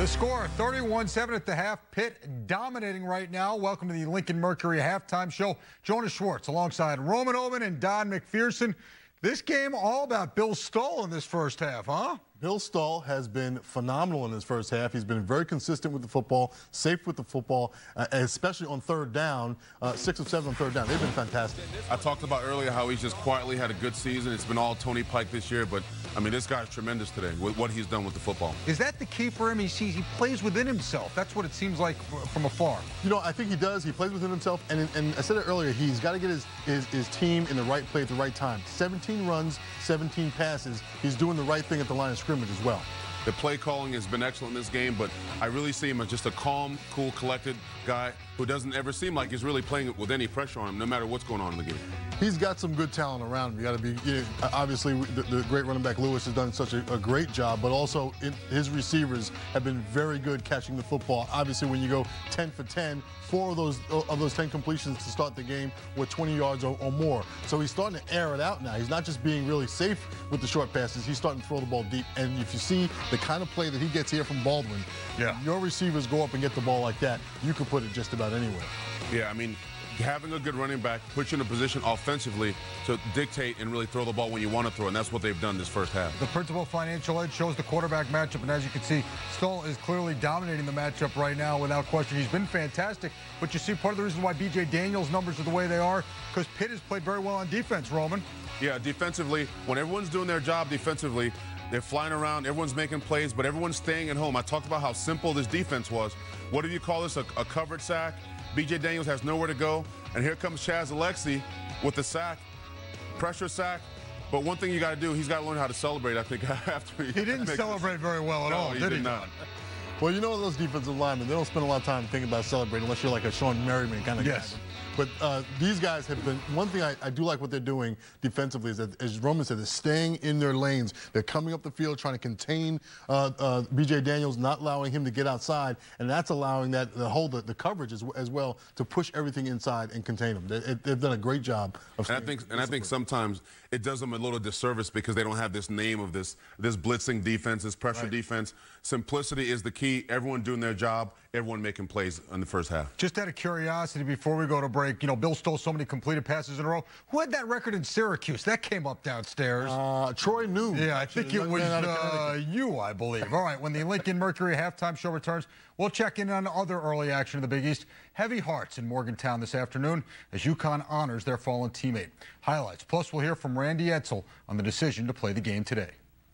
score, 31-7 at the half. Pitt dominating right now. Welcome to the Lincoln Mercury halftime show. Jonas Schwartz alongside Roman Oben and Don McPherson. This game all about Bill Stoll in this first half, huh? Bill Stoll has been phenomenal in his first half. He's been very consistent with the football, safe with the football, especially on third down. 6 of 7 on third down. They've been fantastic. I talked about earlier how he's just quietly had a good season. It's been all Tony Pike this year, but, I mean, this guy's tremendous today with what he's done with the football. Is that the key for him? He plays within himself. That's what it seems like from afar. You know, I think he does. He plays within himself, and I said it earlier, he's got to get his team in the right play at the right time. 17 runs, 17 passes. He's doing the right thing at the line of scrimmage as well. The play calling has been excellent in this game, but I really see him as just a calm, cool, collected guy who doesn't ever seem like he's really playing with any pressure on him, no matter what's going on in the game. He's got some good talent around him. You got to be, obviously, the great running back Lewis has done such a great job, but also his receivers have been very good catching the football. Obviously, when you go 10 for 10, 4 of those 10 completions to start the game were 20 yards or more. So he's starting to air it out now. He's not just being really safe with the short passes. He's starting to throw the ball deep. And if you see the kind of play that he gets here from Baldwin, your receivers go up and get the ball like that, you can put it just about anywhere. Yeah, I mean, having a good running back puts you in a position offensively to dictate and really throw the ball when you want to throw, and that's what they've done this first half. The principal financial edge shows the quarterback matchup, and as you can see, Stoll is clearly dominating the matchup right now without question. He's been fantastic, but you see part of the reason why B.J. Daniels' numbers are the way they are, because Pitt has played very well on defense, Roman. Yeah, defensively, when everyone's doing their job defensively, they're flying around, everyone's making plays, but everyone's staying at home. I talked about how simple this defense was. What do you call this, a covered sack? B.J. Daniels has nowhere to go, and here comes Chaz Alexi with the sack, pressure sack. But one thing you got to do, he's got to learn how to celebrate, I think, after he didn't celebrate very well at all, did he? Not. Well, you know those defensive linemen, they don't spend a lot of time thinking about celebrating unless you're like a Sean Merriman kind of guy. But these guys have been, one thing I do like what they're doing defensively is that, as Roman said, they're staying in their lanes. They're coming up the field trying to contain B.J. Daniels, not allowing him to get outside, and that's allowing that the coverage as well to push everything inside and contain them. They've done a great job of I think sometimes it does them a little disservice because they don't have this name of this blitzing defense, this pressure defense. Simplicity is the key. Everyone doing their job, everyone making plays in the first half. Just out of curiosity, before we go to break, you know, Bill stole so many completed passes in a row. Who had that record in Syracuse? That came up downstairs. Troy Noon. Yeah, I think it was you, I believe. All right, when the Lincoln Mercury halftime show returns, we'll check in on other early action in the Big East. Heavy hearts in Morgantown this afternoon as UConn honors their fallen teammate. Highlights. Plus, we'll hear from Randy Edsall on the decision to play the game today.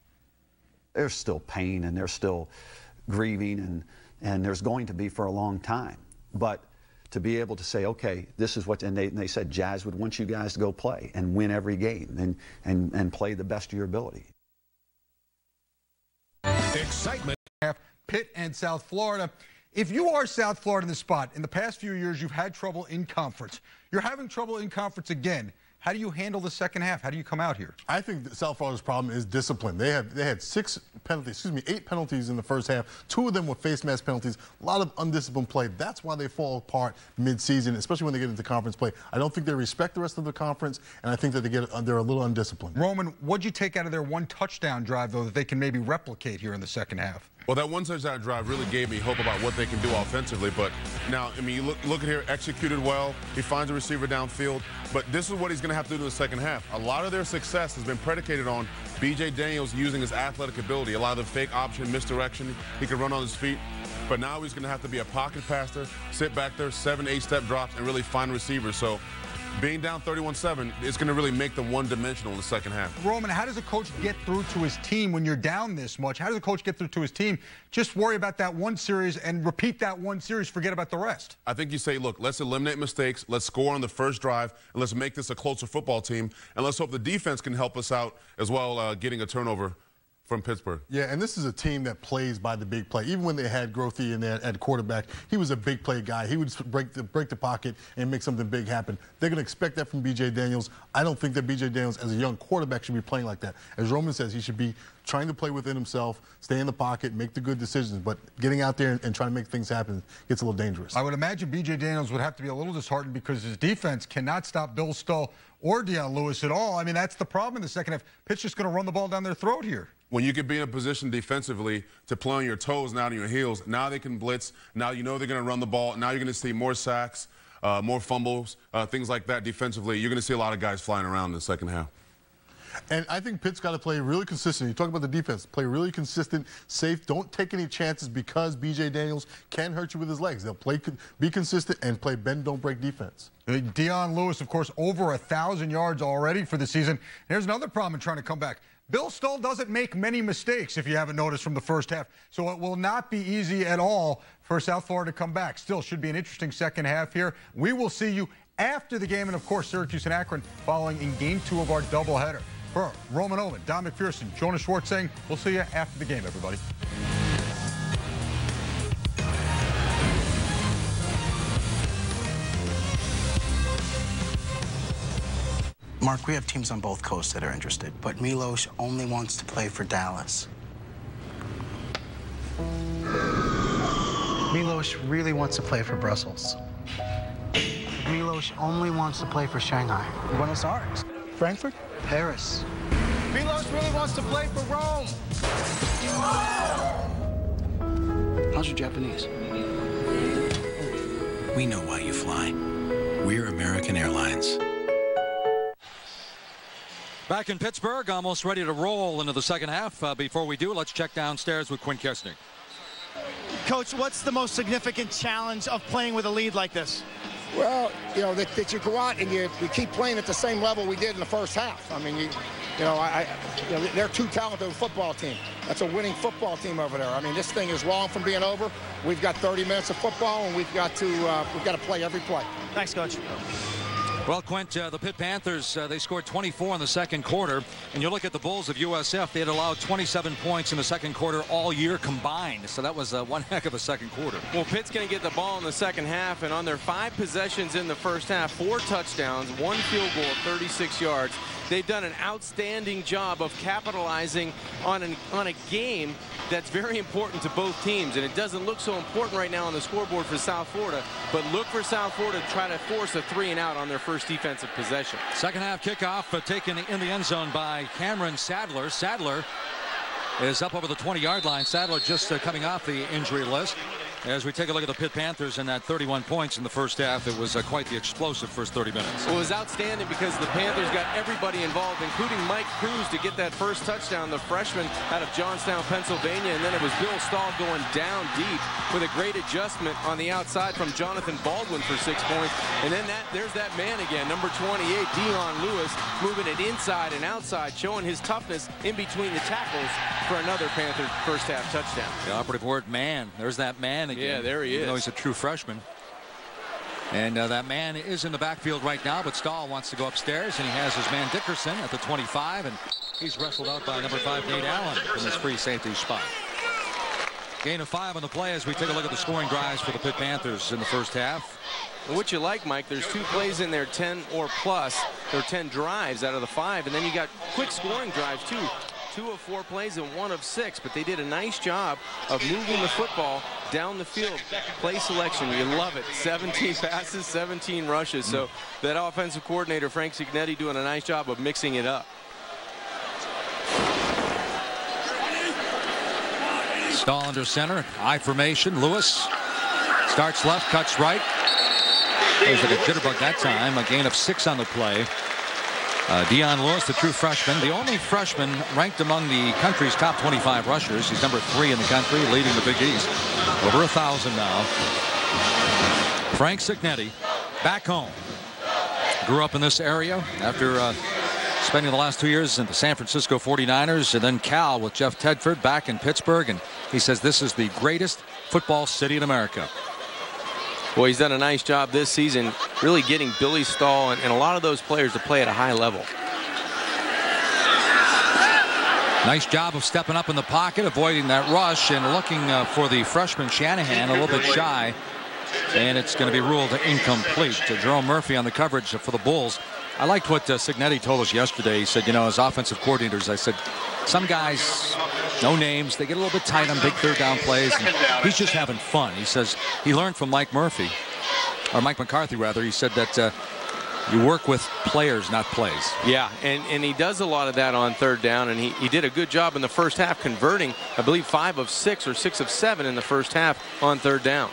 There's still pain and there's still grieving and there's going to be for a long time. But to be able to say, okay, this is what, and they said Jazz would want you guys to go play and win every game and play the best of your ability. Excitement. Pitt and South Florida. If you are South Florida in the spot, in the past few years you've had trouble in conference. You're having trouble in conference again. How do you handle the second half? How do you come out here? I think that South Florida's problem is discipline. They had 8 penalties in the first half. 2 of them were face mask penalties. A lot of undisciplined play. That's why they fall apart mid-season, especially when they get into conference play. I don't think they respect the rest of the conference, and I think that they're a little undisciplined. Roman, what'd you take out of their 1 touchdown drive, though, that they can maybe replicate here in the second half? Well, that 1 touchdown drive really gave me hope about what they can do offensively. But now, I mean, you look at here, executed well. He finds a receiver downfield. But this is what he's going to have to do in the second half. A lot of their success has been predicated on B.J. Daniels using his athletic ability. A lot of the fake option, misdirection. He can run on his feet. But now he's going to have to be a pocket passer, sit back there, 7, 8-step drops, and really find receivers. So being down 31-7 is going to really make them one-dimensional in the second half. Roman, how does a coach get through to his team when you're down this much? How does a coach get through to his team? Just worry about that 1 series and repeat that 1 series, forget about the rest. I think you say, look, let's eliminate mistakes, let's score on the first drive, and let's make this a closer football team, and let's hope the defense can help us out as well, getting a turnover from Pittsburgh. Yeah, and this is a team that plays by the big play. Even when they had Grothy in there at quarterback, he was a big play guy. He would break the pocket and make something big happen. They're going to expect that from B.J. Daniels. I don't think that B.J. Daniels, as a young quarterback, should be playing like that. As Roman says, he should be trying to play within himself, stay in the pocket, make the good decisions. But getting out there and trying to make things happen gets a little dangerous. I would imagine B.J. Daniels would have to be a little disheartened because his defense cannot stop Bill Stoll or Deion Lewis at all. I mean, that's the problem in the second half. Pitt's just going to run the ball down their throat here. When you can be in a position defensively to play on your toes, not on your heels, now they can blitz. Now you know they're going to run the ball. Now you're going to see more sacks, more fumbles, things like that defensively. You're going to see a lot of guys flying around in the second half. And I think Pitt's got to play really consistent. You talk about the defense. Play really consistent, safe. Don't take any chances because B.J. Daniels can hurt you with his legs. They'll be consistent and play bend, don't break defense. Dion Lewis, of course, over 1,000 yards already for the season. Here's another problem in trying to come back. Bill Stoll doesn't make many mistakes, if you haven't noticed, from the first half. So it will not be easy at all for South Florida to come back. Still should be an interesting second half here. We will see you after the game, and, of course, Syracuse and Akron following in Game 2 of our doubleheader. For Roman Owen, Don McPherson, Jonas Schwartz saying we'll see you after the game, everybody. Mark, we have teams on both coasts that are interested, but Milos only wants to play for Dallas. Milos really wants to play for Brussels. Milos only wants to play for Shanghai. Buenos Aires. Frankfurt? Paris. Milos really wants to play for Rome. How's your Japanese? We know why you fly. We're American Airlines. Back in Pittsburgh, almost ready to roll into the second half. Before we do, let's check downstairs with Quinn Kessner. Coach, what's the most significant challenge of playing with a lead like this? Well, you know, that you go out and you keep playing at the same level we did in the first half. I mean, they're too talented a football team. That's a winning football team over there. I mean, this thing is long from being over. We've got 30 minutes of football, and we've got to play every play. Thanks, Coach. Well, Quint, the Pitt Panthers, they scored 24 in the second quarter. And you look at the Bulls of USF, they had allowed 27 points in the second quarter all year combined. So that was one heck of a second quarter. Well, Pitt's going to get the ball in the second half. And on their 5 possessions in the first half, 4 touchdowns, 1 field goal, 36 yards. They've done an outstanding job of capitalizing on a game that's very important to both teams. And it doesn't look so important right now on the scoreboard for South Florida, but look for South Florida to try to force a 3-and-out on their first defensive possession. Second half kickoff taken in the end zone by Cameron Sadler. Sadler is up over the 20-yard line. Sadler just coming off the injury list. As we take a look at the Pitt Panthers and that 31 points in the first half, it was quite the explosive first 30 minutes. Well, it was outstanding because the Panthers got everybody involved, including Mike Cruz, to get that first touchdown, the freshman out of Johnstown, Pennsylvania. And then it was Bill Stahl going down deep with a great adjustment on the outside from Jonathan Baldwin for 6 points. And then there's that man again, number 28, Dion Lewis, moving it inside and outside, showing his toughness in between the tackles for another Panther first half touchdown. The operative word, man. There's that man again. Yeah, there he is. Even though he's a true freshman. And that man is in the backfield right now, but Stahl wants to go upstairs, and he has his man Dickerson at the 25, and he's wrestled out by number 5, Nate Allen, from his free safety spot. Gain of 5 on the play as we take a look at the scoring drives for the Pitt Panthers in the first half. What you like, Mike, there's 2 plays in there, 10 or plus. There are 10 drives out of the 5, and then you got quick scoring drives, too. 2 of 4 plays and 1 of 6, but they did a nice job of moving the football down the field. Play selection, you love it. 17 passes, 17 rushes. So that offensive coordinator, Frank Cignetti, doing a nice job of mixing it up. Stahl under center, I formation. Lewis starts left, cuts right. There's like a jitterbug that time. A gain of 6 on the play. Dion Lewis, the true freshman, the only freshman ranked among the country's top 25 rushers. He's number 3 in the country, leading the Big East. Over 1,000 now. Frank Cignetti, back home. Grew up in this area after spending the last 2 years in the San Francisco 49ers and then Cal with Jeff Tedford back in Pittsburgh. And he says this is the greatest football city in America. Well, he's done a nice job this season really getting Billy Stahl and a lot of those players to play at a high level. Nice job of stepping up in the pocket, avoiding that rush, and looking for the freshman Shanahan, a little bit shy. And it's going to be ruled incomplete. Jerome Murphy on the coverage for the Bulls. I liked what Cignetti told us yesterday. He said, you know, as offensive coordinators, I said, some guys, no names, they get a little bit tight on big third down plays. And he's just having fun. He says he learned from Mike Murphy, or Mike McCarthy, rather. He said that You work with players, not plays. Yeah, and he does a lot of that on third down, and he did a good job in the first half converting, I believe, 5 of 6 or 6 of 7 in the first half on third down.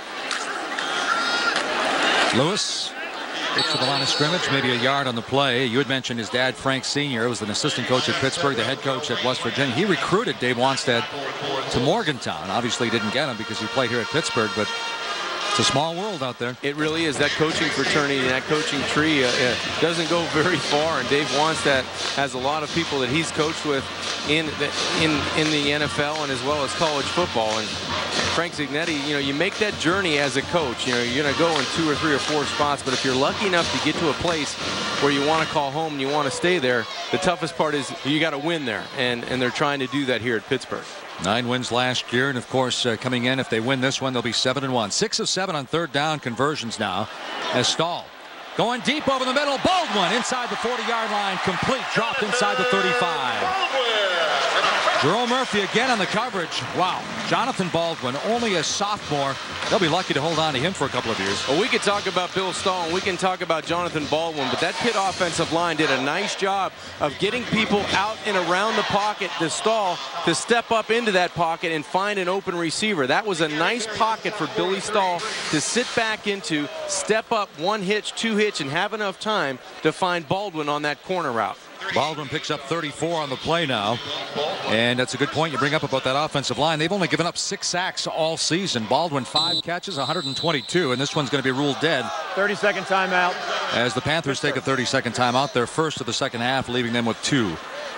Lewis gets to the line of scrimmage, maybe a yard on the play. You had mentioned his dad, Frank Sr., was an assistant coach at Pittsburgh, the head coach at West Virginia. He recruited Dave Wanstead to Morgantown. Obviously, he didn't get him because he played here at Pittsburgh, but it's a small world out there. It really is. That coaching fraternity and that coaching tree doesn't go very far. And Dave Wanstead has a lot of people that he's coached with in the NFL and as well as college football. And Frank Zignetti, you know, you make that journey as a coach. You know, you're going to go in 2 or 3 or 4 spots, but if you're lucky enough to get to a place where you want to call home and you want to stay there, the toughest part is you got to win there. And they're trying to do that here at Pittsburgh. 9 wins last year, and of course coming in, if they win this one, they'll be 7-1. 6 of 7 on third down conversions now as Stahl going deep over the middle. Baldwin inside the 40-yard line, complete, dropped inside the 35. Jerome Murphy again on the coverage. Wow. Jonathan Baldwin, only a sophomore. They'll be lucky to hold on to him for a couple of years. Well, we could talk about Bill Stahl and we can talk about Jonathan Baldwin, but that Pitt offensive line did a nice job of getting people out and around the pocket to Stahl to step up into that pocket and find an open receiver. That was a nice pocket for Billy Stahl to sit back into, step up 1 hitch, 2 hitch, and have enough time to find Baldwin on that corner route. Baldwin picks up 34 on the play now. And that's a good point you bring up about that offensive line. They've only given up 6 sacks all season. Baldwin 5 catches, 122, and this one's going to be ruled dead. 30-second timeout. As the Panthers take a 30-second timeout, their first of the second half, leaving them with 2.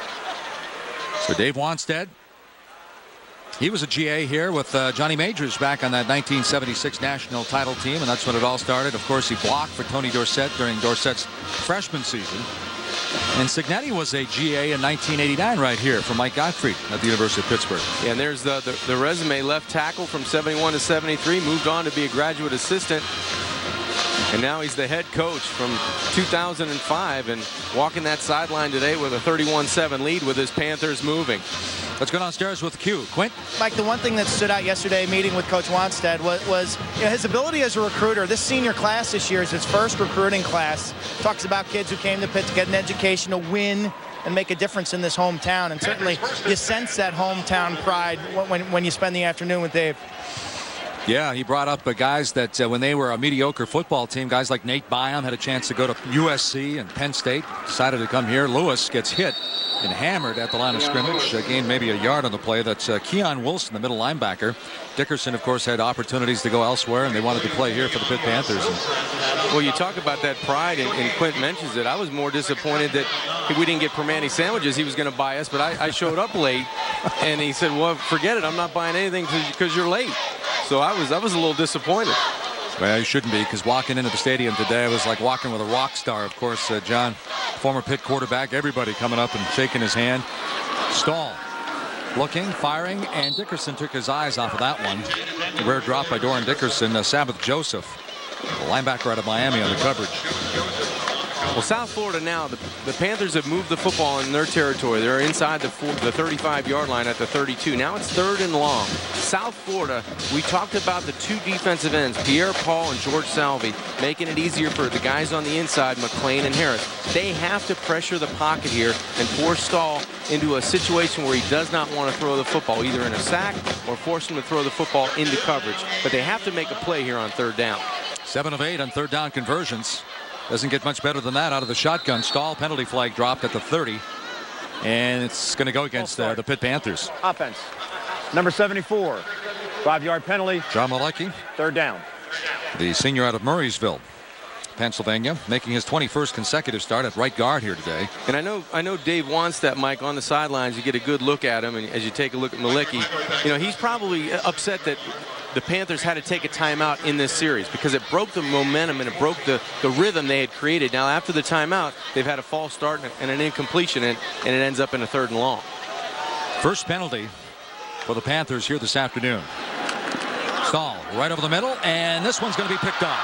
So Dave Wanstead, he was a GA here with Johnny Majors back on that 1976 national title team, and that's when it all started. Of course, he blocked for Tony Dorsett during Dorsett's freshman season. And Cignetti was a GA in 1989 right here for Mike Gottfried at the University of Pittsburgh. Yeah, and there's the resume. Left tackle from 71 to 73, moved on to be a graduate assistant. And now he's the head coach from 2005 and walking that sideline today with a 31-7 lead with his Panthers moving. Let's go downstairs with Q. Quint? Mike, the one thing that stood out yesterday meeting with Coach Wanstead was you know, his ability as a recruiter. This senior class this year is his first recruiting class. Talks about kids who came to Pitt to get an education, to win, and make a difference in this hometown. And certainly you sense that hometown pride when you spend the afternoon with Dave. Yeah, he brought up guys that when they were a mediocre football team, guys like Nate Byam had a chance to go to USC and Penn State, decided to come here. Lewis gets hit and hammered at the line of scrimmage. Gained maybe a yard on the play. That's Keon Wilson, the middle linebacker. Dickerson, of course, had opportunities to go elsewhere, and they wanted to play here for the Pitt Panthers. Well, you talk about that pride, and Quint mentions it. I was more disappointed that we didn't get Permane sandwiches he was going to buy us, but I showed up late, and he said, well, forget it. I'm not buying anything because you're late. So I was a little disappointed. Well, you shouldn't be, because walking into the stadium today was like walking with a rock star. Of course, John, former Pitt quarterback, everybody coming up and shaking his hand. Stahl looking, firing, and Dickerson took his eyes off of that one. A rare drop by Doran Dickerson. Sabbath Joseph, the linebacker out of Miami, on the coverage. Well, South Florida now, the Panthers have moved the football in their territory. They're inside the 35-yard line at the 32. Now it's 3rd and long. South Florida, we talked about the 2 defensive ends, Pierre Paul and George Salvi, making it easier for the guys on the inside, McClain and Harris. They have to pressure the pocket here and force Stahl into a situation where he does not want to throw the football, either in a sack or force him to throw the football into coverage. But they have to make a play here on 3rd down. 7 of 8 on 3rd down conversions. Doesn't get much better than that out of the shotgun. Stahl, penalty flag dropped at the 30. And it's going to go against the Pitt Panthers. Offense. Number 74. 5-yard penalty. John Malecki. 3rd down. The senior out of Murraysville, Pennsylvania, making his 21st consecutive start at right guard here today. And I know Dave wants that, Mike, on the sidelines. You get a good look at him, and as you take a look at Malecki, you know, he's probably upset that the Panthers had to take a timeout in this series because it broke the momentum and it broke the rhythm they had created. Now, after the timeout, they've had a false start and an incompletion, and it ends up in a 3rd and long. First penalty for the Panthers here this afternoon. Stahl right over the middle, and this one's going to be picked off.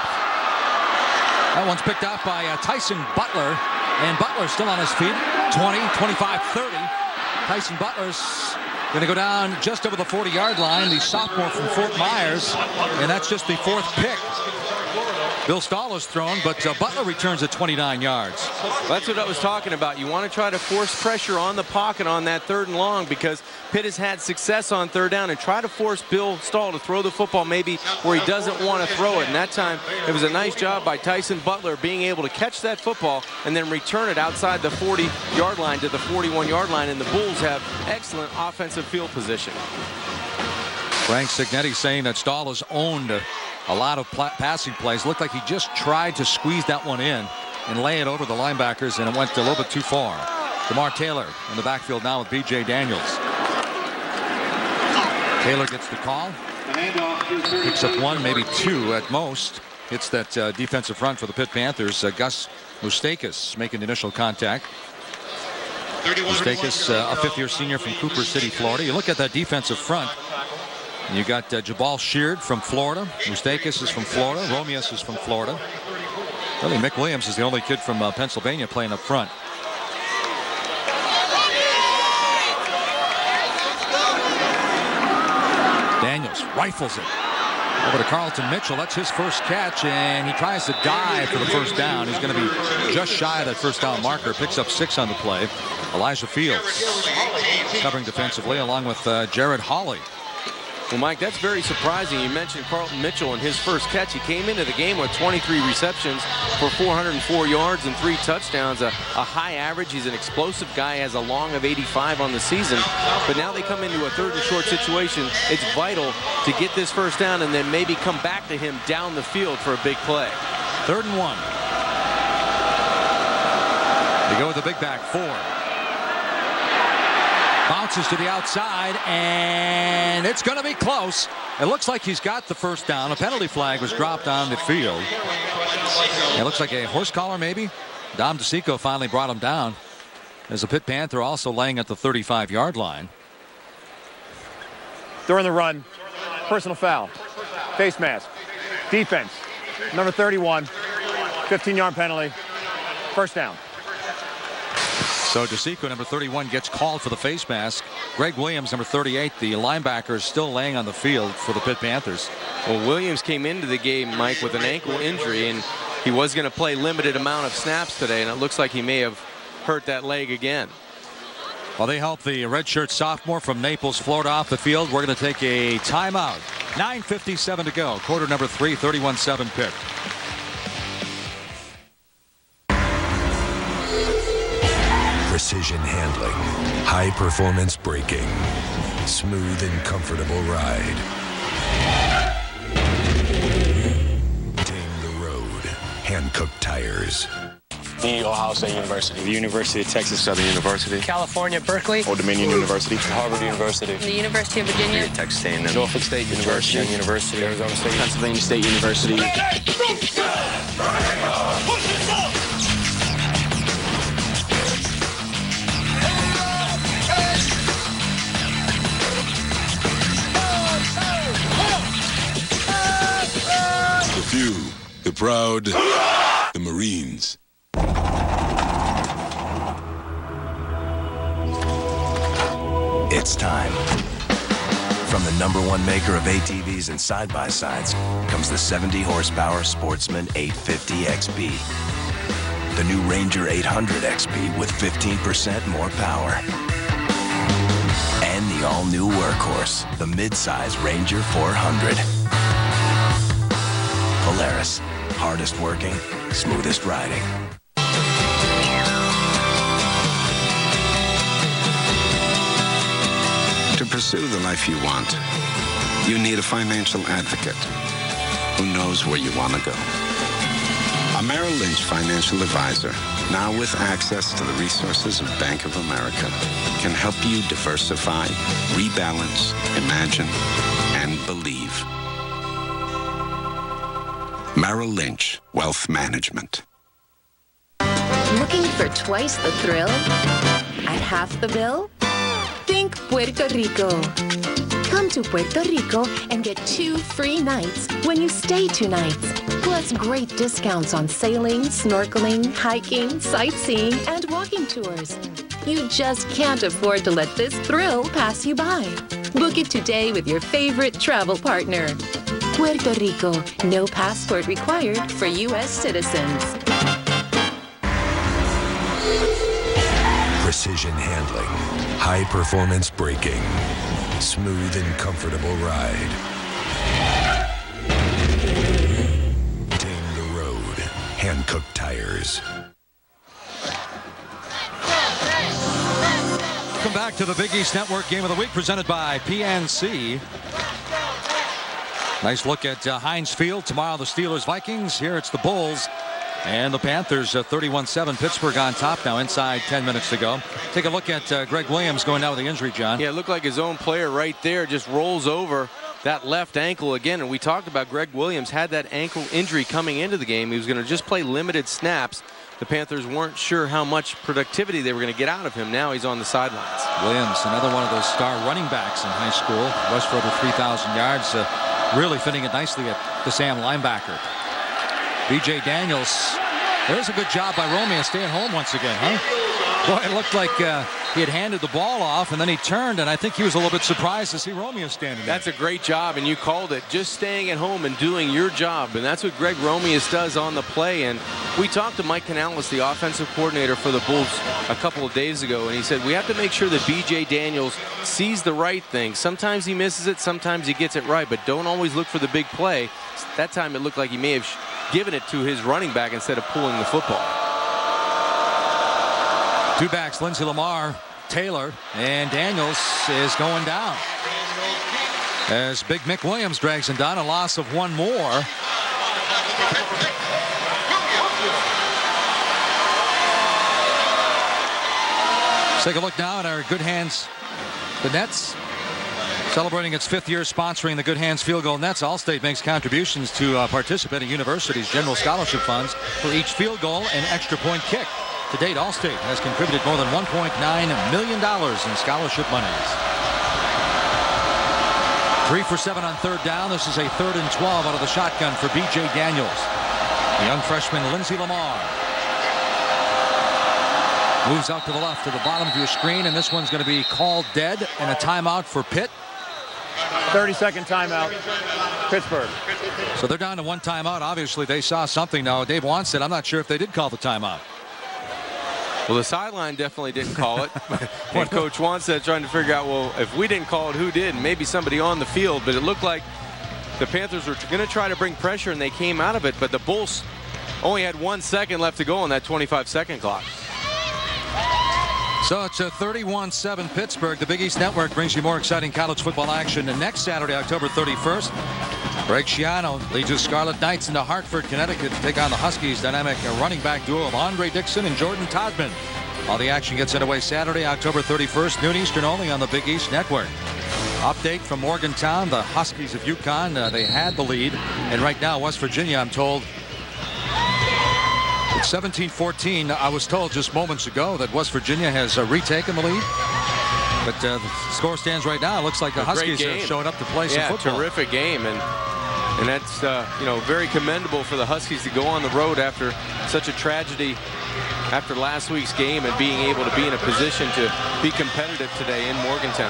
That one's picked off by Tyson Butler, and Butler still on his feet. 20, 25, 30. Tyson Butler's going to go down just over the 40-yard line, the sophomore from Fort Myers, and that's just the 4th pick Bill Stahl has thrown, but Butler returns at 29 yards. That's what I was talking about. You want to try to force pressure on the pocket on that 3rd and long, because Pitt has had success on 3rd down, and try to force Bill Stahl to throw the football maybe where he doesn't want to throw it. And that time, it was a nice job by Tyson Butler being able to catch that football and then return it outside the 40-yard line to the 41-yard line, and the Bulls have excellent offensive field position. Frank Signetti saying that Stahl has owned a lot of passing plays. Looked like he just tried to squeeze that one in and lay it over the linebackers, and it went a little bit too far. DeMar Taylor in the backfield now with B.J. Daniels. Taylor gets the call. Picks up 1, maybe 2 at most. Hits that defensive front for the Pitt Panthers. Gus Moustakis making the initial contact. Moustakis, a 5th-year senior from Cooper City, Florida. You look at that defensive front. You got Jabal Sheard from Florida. Moustakis is from Florida. Romius is from Florida. Really, Mick Williams is the only kid from Pennsylvania playing up front. Daniels rifles it over to Carlton Mitchell. That's his first catch, and he tries to dive for the first down. He's going to be just shy of that first down marker. Picks up 6 on the play. Elijah Fields covering defensively along with Jared Hawley. Well, Mike, that's very surprising. You mentioned Carlton Mitchell in his first catch. He came into the game with 23 receptions for 404 yards and 3 touchdowns, a high average. He's an explosive guy, has a long of 85 on the season. But now they come into a 3rd and short situation. It's vital to get this first down and then maybe come back to him down the field for a big play. 3rd and 1. They go with the big back 4. Bounces to the outside, and it's going to be close. It looks like he's got the first down. A penalty flag was dropped on the field. It looks like a horse collar, maybe. Dom DeSico finally brought him down. There's a Pitt Panther also laying at the 35-yard line. During the run, personal foul, face mask, defense, number 31, 15-yard penalty, first down. So DeSico, number 31, gets called for the face mask. Greg Williams, number 38, the linebacker, is still laying on the field for the Pitt Panthers. Well, Williams came into the game, Mike, with an ankle injury, and he was going to play limited amount of snaps today, and it looks like he may have hurt that leg again. Well, they help the redshirt sophomore from Naples, Florida, off the field. We're going to take a timeout. 9:57 to go. Quarter number 3, 31-7 Pitt. Precision handling, high performance braking, smooth and comfortable ride. Tame the road, hand-cooked tires. The Ohio State University, the University of Texas Southern University, California, Berkeley, Old Dominion University, Harvard University, the University of Virginia, Texas A&M, Norfolk State University, University, Arizona State, Pennsylvania State University. The few, the proud, the Marines. It's time. From the #1 maker of ATVs and side-by-sides comes the 70-horsepower Sportsman 850 XP. The new Ranger 800 XP with 15% more power. And the all-new workhorse, the mid-size Ranger 400. Polaris, hardest working, smoothest riding. To pursue the life you want, you need a financial advocate who knows where you want to go. A Merrill Lynch financial advisor, now with access to the resources of Bank of America, can help you diversify, rebalance, imagine, and believe. Merrill Lynch Wealth Management. Looking for twice the thrill at half the bill? Think Puerto Rico. Come to Puerto Rico and get 2 free nights when you stay 2 nights. Plus great discounts on sailing, snorkeling, hiking, sightseeing, and walking tours. You just can't afford to let this thrill pass you by. Book it today with your favorite travel partner. Puerto Rico, no passport required for U.S. citizens. Precision handling, high-performance braking, smooth and comfortable ride. Tame the road, hand-cooked tires. Welcome back to the Big East Network Game of the Week presented by PNC. Nice look at Heinz Field. Tomorrow the Steelers-Vikings. Here it's the Bulls and the Panthers. 31-7. Pittsburgh on top now inside 10 minutes to go. Take a look at Greg Williams going down with the injury, John. Yeah, it looked like his own player right there just rolls over that left ankle again. And we talked about Greg Williams had that ankle injury coming into the game. He was going to just play limited snaps. The Panthers weren't sure how much productivity they were going to get out of him. Now he's on the sidelines. Williams, another one of those star running backs in high school. Rushed for over 3,000 yards. Really fitting it nicely at the Sam linebacker. B.J. Daniels. There's a good job by Romeo staying home once again, huh? Boy, it looked like he had handed the ball off, and then he turned, and I think he was a little bit surprised to see Romeo standing there. That's a great job, and you called it. Just staying at home and doing your job, and that's what Greg Romeus does on the play. And we talked to Mike Canales, the offensive coordinator for the Bulls, a couple of days ago, and he said, we have to make sure that B.J. Daniels sees the right thing. Sometimes he misses it, sometimes he gets it right, but don't always look for the big play. That time it looked like he may have given it to his running back instead of pulling the football. Two backs, Lindsey Lamar, Taylor, and Daniels is going down. As Big Mick Williams drags him down, a loss of one more. Let's take a look now at our Good Hands, the Nets. Celebrating its 5th year sponsoring the Good Hands Field Goal Nets, Allstate makes contributions to participating universities' general scholarship funds for each field goal and extra point kick. To date, Allstate has contributed more than $1.9 million in scholarship monies. 3 for 7 on third down. This is a 3rd and 12 out of the shotgun for B.J. Daniels. The young freshman, Lindsey Lamar. Moves out to the left to the bottom of your screen, and this one's going to be called dead and a timeout for Pitt. 30-second timeout, Pittsburgh. So they're down to one timeout. Obviously, they saw something. Now, Dave Wanstead, I'm not sure if they did call the timeout. Well, the sideline definitely didn't call it. And Coach Wanstead trying to figure out, well, if we didn't call it, who did? And maybe somebody on the field. But it looked like the Panthers were going to try to bring pressure, and they came out of it. But the Bulls only had 1 second left to go on that 25-second clock. So it's a 31-7 Pittsburgh. The Big East Network brings you more exciting college football action. And next Saturday, October 31st, Greg Schiano leads his Scarlet Knights into Hartford, Connecticut to take on the Huskies' dynamic running back duo of Andre Dixon and Jordan Todman. All the action gets underway Saturday, October 31st, noon Eastern only on the Big East Network. Update from Morgantown, the Huskies of UConn, they had the lead. And right now, West Virginia, I'm told, it's 17-14. I was told just moments ago that West Virginia has retaken the lead. But the score stands right now. It looks like the Huskies are showing up to play some football. Terrific game. And that's, very commendable for the Huskies to go on the road after such a tragedy after last week's game and being able to be in a position to be competitive today in Morgantown.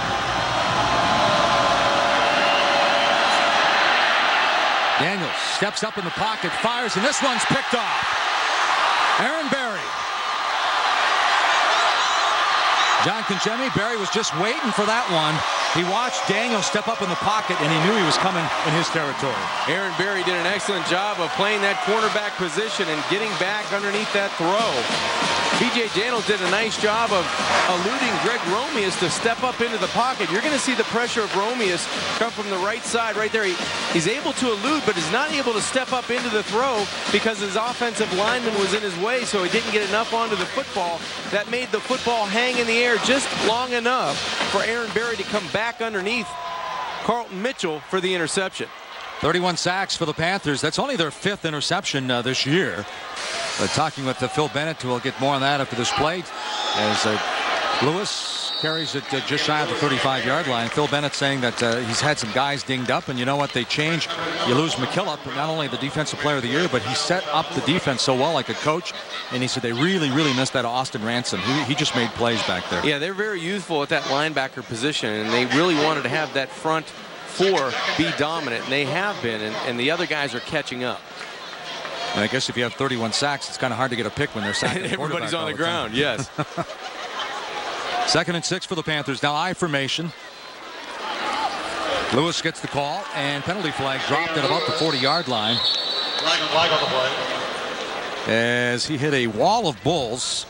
Daniels steps up in the pocket, fires, and this one's picked off. Aaron Berry. John Conchemi, Berry was just waiting for that one. He watched Daniels step up in the pocket, and he knew he was coming in his territory. Aaron Berry did an excellent job of playing that cornerback position and getting back underneath that throw. B.J. Daniels did a nice job of eluding Greg Romeus to step up into the pocket. You're going to see the pressure of Romeus come from the right side right there. He's able to elude, but is not able to step up into the throw because his offensive lineman was in his way, so he didn't get enough onto the football. That made the football hang in the air just long enough for Aaron Berry to come back underneath Carlton Mitchell for the interception. 31 sacks for the Panthers. That's only their 5th interception this year. Talking with Phil Bennett, who will get more on that after this play, as Lewis carries it just shy of the 35-yard line. Phil Bennett saying that he's had some guys dinged up, and you know what? They change. You lose McKillop, not only the defensive player of the year, but he set up the defense so well like a coach. And he said they really missed that Austin Ransom. He just made plays back there. Yeah, they're very youthful at that linebacker position, and they really wanted to have that front 4 be dominant, and they have been, and the other guys are catching up. And I guess if you have 31 sacks, it's kind of hard to get a pick when they're sacking the Everybody's on the ground, yes. 2nd and 6 for the Panthers. Now I formation. Lewis gets the call, and penalty flag dropped at about the 40-yard line. Flag on the play. As he hit a wall of bulls.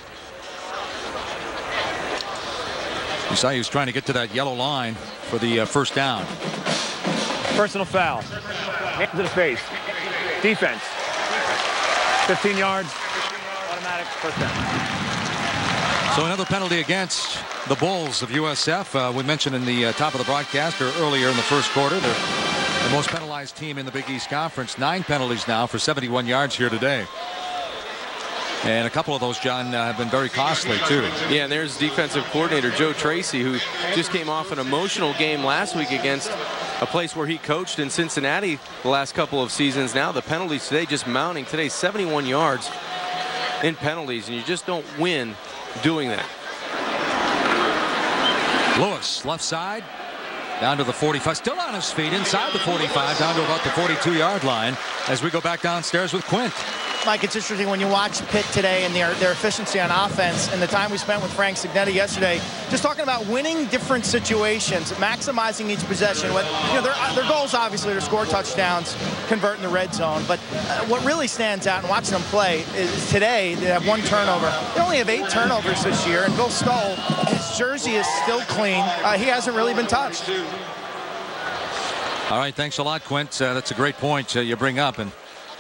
You saw he was trying to get to that yellow line for the first down. Personal foul. Hands to the face. Defense. 15 yards. Automatic first down. So another penalty against the Bulls of USF. We mentioned in the top of the broadcast or earlier in the first quarter, they're the most penalized team in the Big East Conference. 9 penalties now for 71 yards here today. And a couple of those, John, have been very costly, too. Yeah, and there's defensive coordinator Joe Tracy, who just came off an emotional game last week against a place where he coached in Cincinnati the last couple of seasons. Now the penalties today just mounting. Today, 71 yards in penalties, and you just don't win doing that. Lewis, left side, down to the 45, still on his feet, inside the 45, down to about the 42-yard line as we go back downstairs with Quint. Mike, it's interesting when you watch Pitt today and their efficiency on offense and the time we spent with Frank Cignetti yesterday, just talking about winning different situations, maximizing each possession. What, their goals, obviously, are to score touchdowns, convert in the red zone. But what really stands out in watching them play is today they have 1 turnover. They only have 8 turnovers this year, and Bill Stoll, his jersey is still clean. He hasn't really been touched. All right, thanks a lot, Quint. That's a great point you bring up. And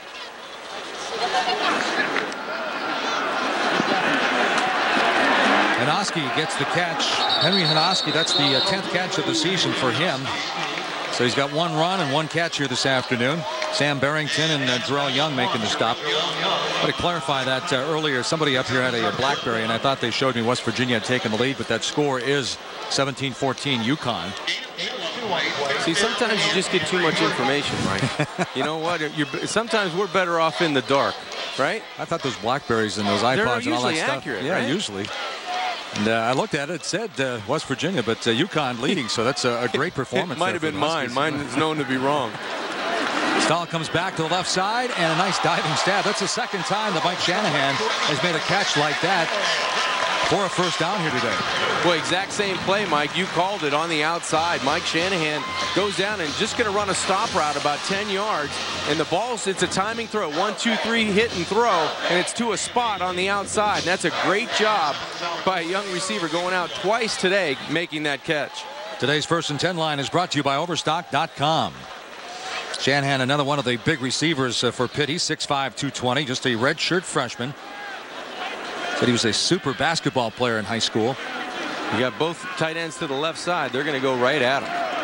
Hanoski gets the catch. Henry Hanoski, that's the 10th catch of the season for him. So he's got 1 run and 1 catch here this afternoon. Sam Barrington and Jarrell Young making the stop. I want to clarify that earlier. Somebody up here had a BlackBerry, and I thought they showed me West Virginia had taken the lead, but that score is 17-14 UConn. See, sometimes you just get too much information, Mike. You know what? Sometimes we're better off in the dark, right? I thought those BlackBerries and those iPods and all that stuff. Accurate, yeah, right? Usually. And I looked at it. It said West Virginia, but UConn leading, so that's a great performance. It might have been mine. Mine is known to be wrong. Stahl comes back to the left side, and a nice diving stab. That's the 2nd time that Mike Shanahan has made a catch like that for a first down here today. Well, exact same play, Mike. You called it on the outside. Mike Shanahan goes down and just going to run a stop route about 10 yards. And the ball's, it's a timing throw. 1, 2, 3, hit and throw. And it's to a spot on the outside. And that's a great job by a young receiver going out twice today, making that catch. Today's 1st and 10 line is brought to you by Overstock.com. Shanahan, another one of the big receivers for Pitt. He's 6'5", 220, just a redshirt freshman. Said he was a super basketball player in high school. You got both tight ends to the left side. They're going to go right at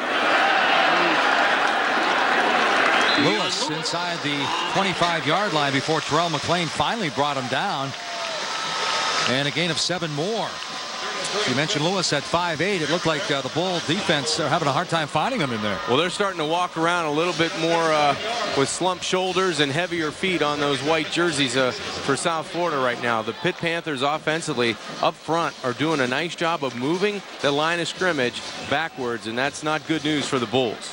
him. Lewis inside the 25-yard line before Terrell McLean finally brought him down. And a gain of 7 more. You mentioned Lewis at 5'8". It looked like the Bull defense are having a hard time finding him in there. Well, they're starting to walk around a little bit more with slumped shoulders and heavier feet on those white jerseys for South Florida right now. The Pitt Panthers offensively up front are doing a nice job of moving the line of scrimmage backwards, and that's not good news for the Bulls.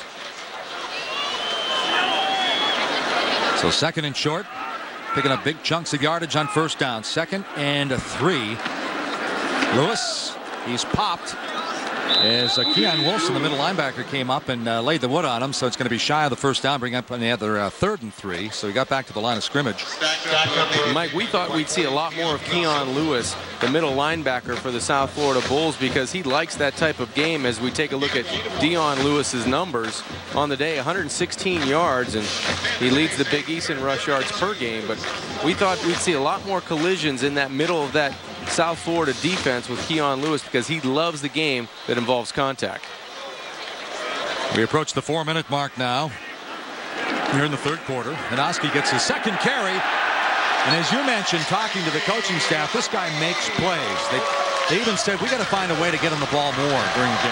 So 2nd and short, picking up big chunks of yardage on first down. 2nd and 3. Lewis, he's popped as Keon Wilson, the middle linebacker, came up and laid the wood on him, so it's going to be shy of the first down, bring up on the other 3rd and 3. So he got back to the line of scrimmage. Mike, we thought we'd see a lot more of Keon Lewis, the middle linebacker for the South Florida Bulls, because he likes that type of game. As we take a look at Dion Lewis's numbers on the day, 116 yards, and he leads the Big East in rush yards per game. But we thought we'd see a lot more collisions in that middle of that South Florida defense with Keon Lewis, because he loves the game that involves contact. We approach the 4-minute mark now here in the 3rd quarter. Hanoski gets his 2nd carry, and as you mentioned, talking to the coaching staff, this guy makes plays. They even said, we got to find a way to get him the ball more during the game.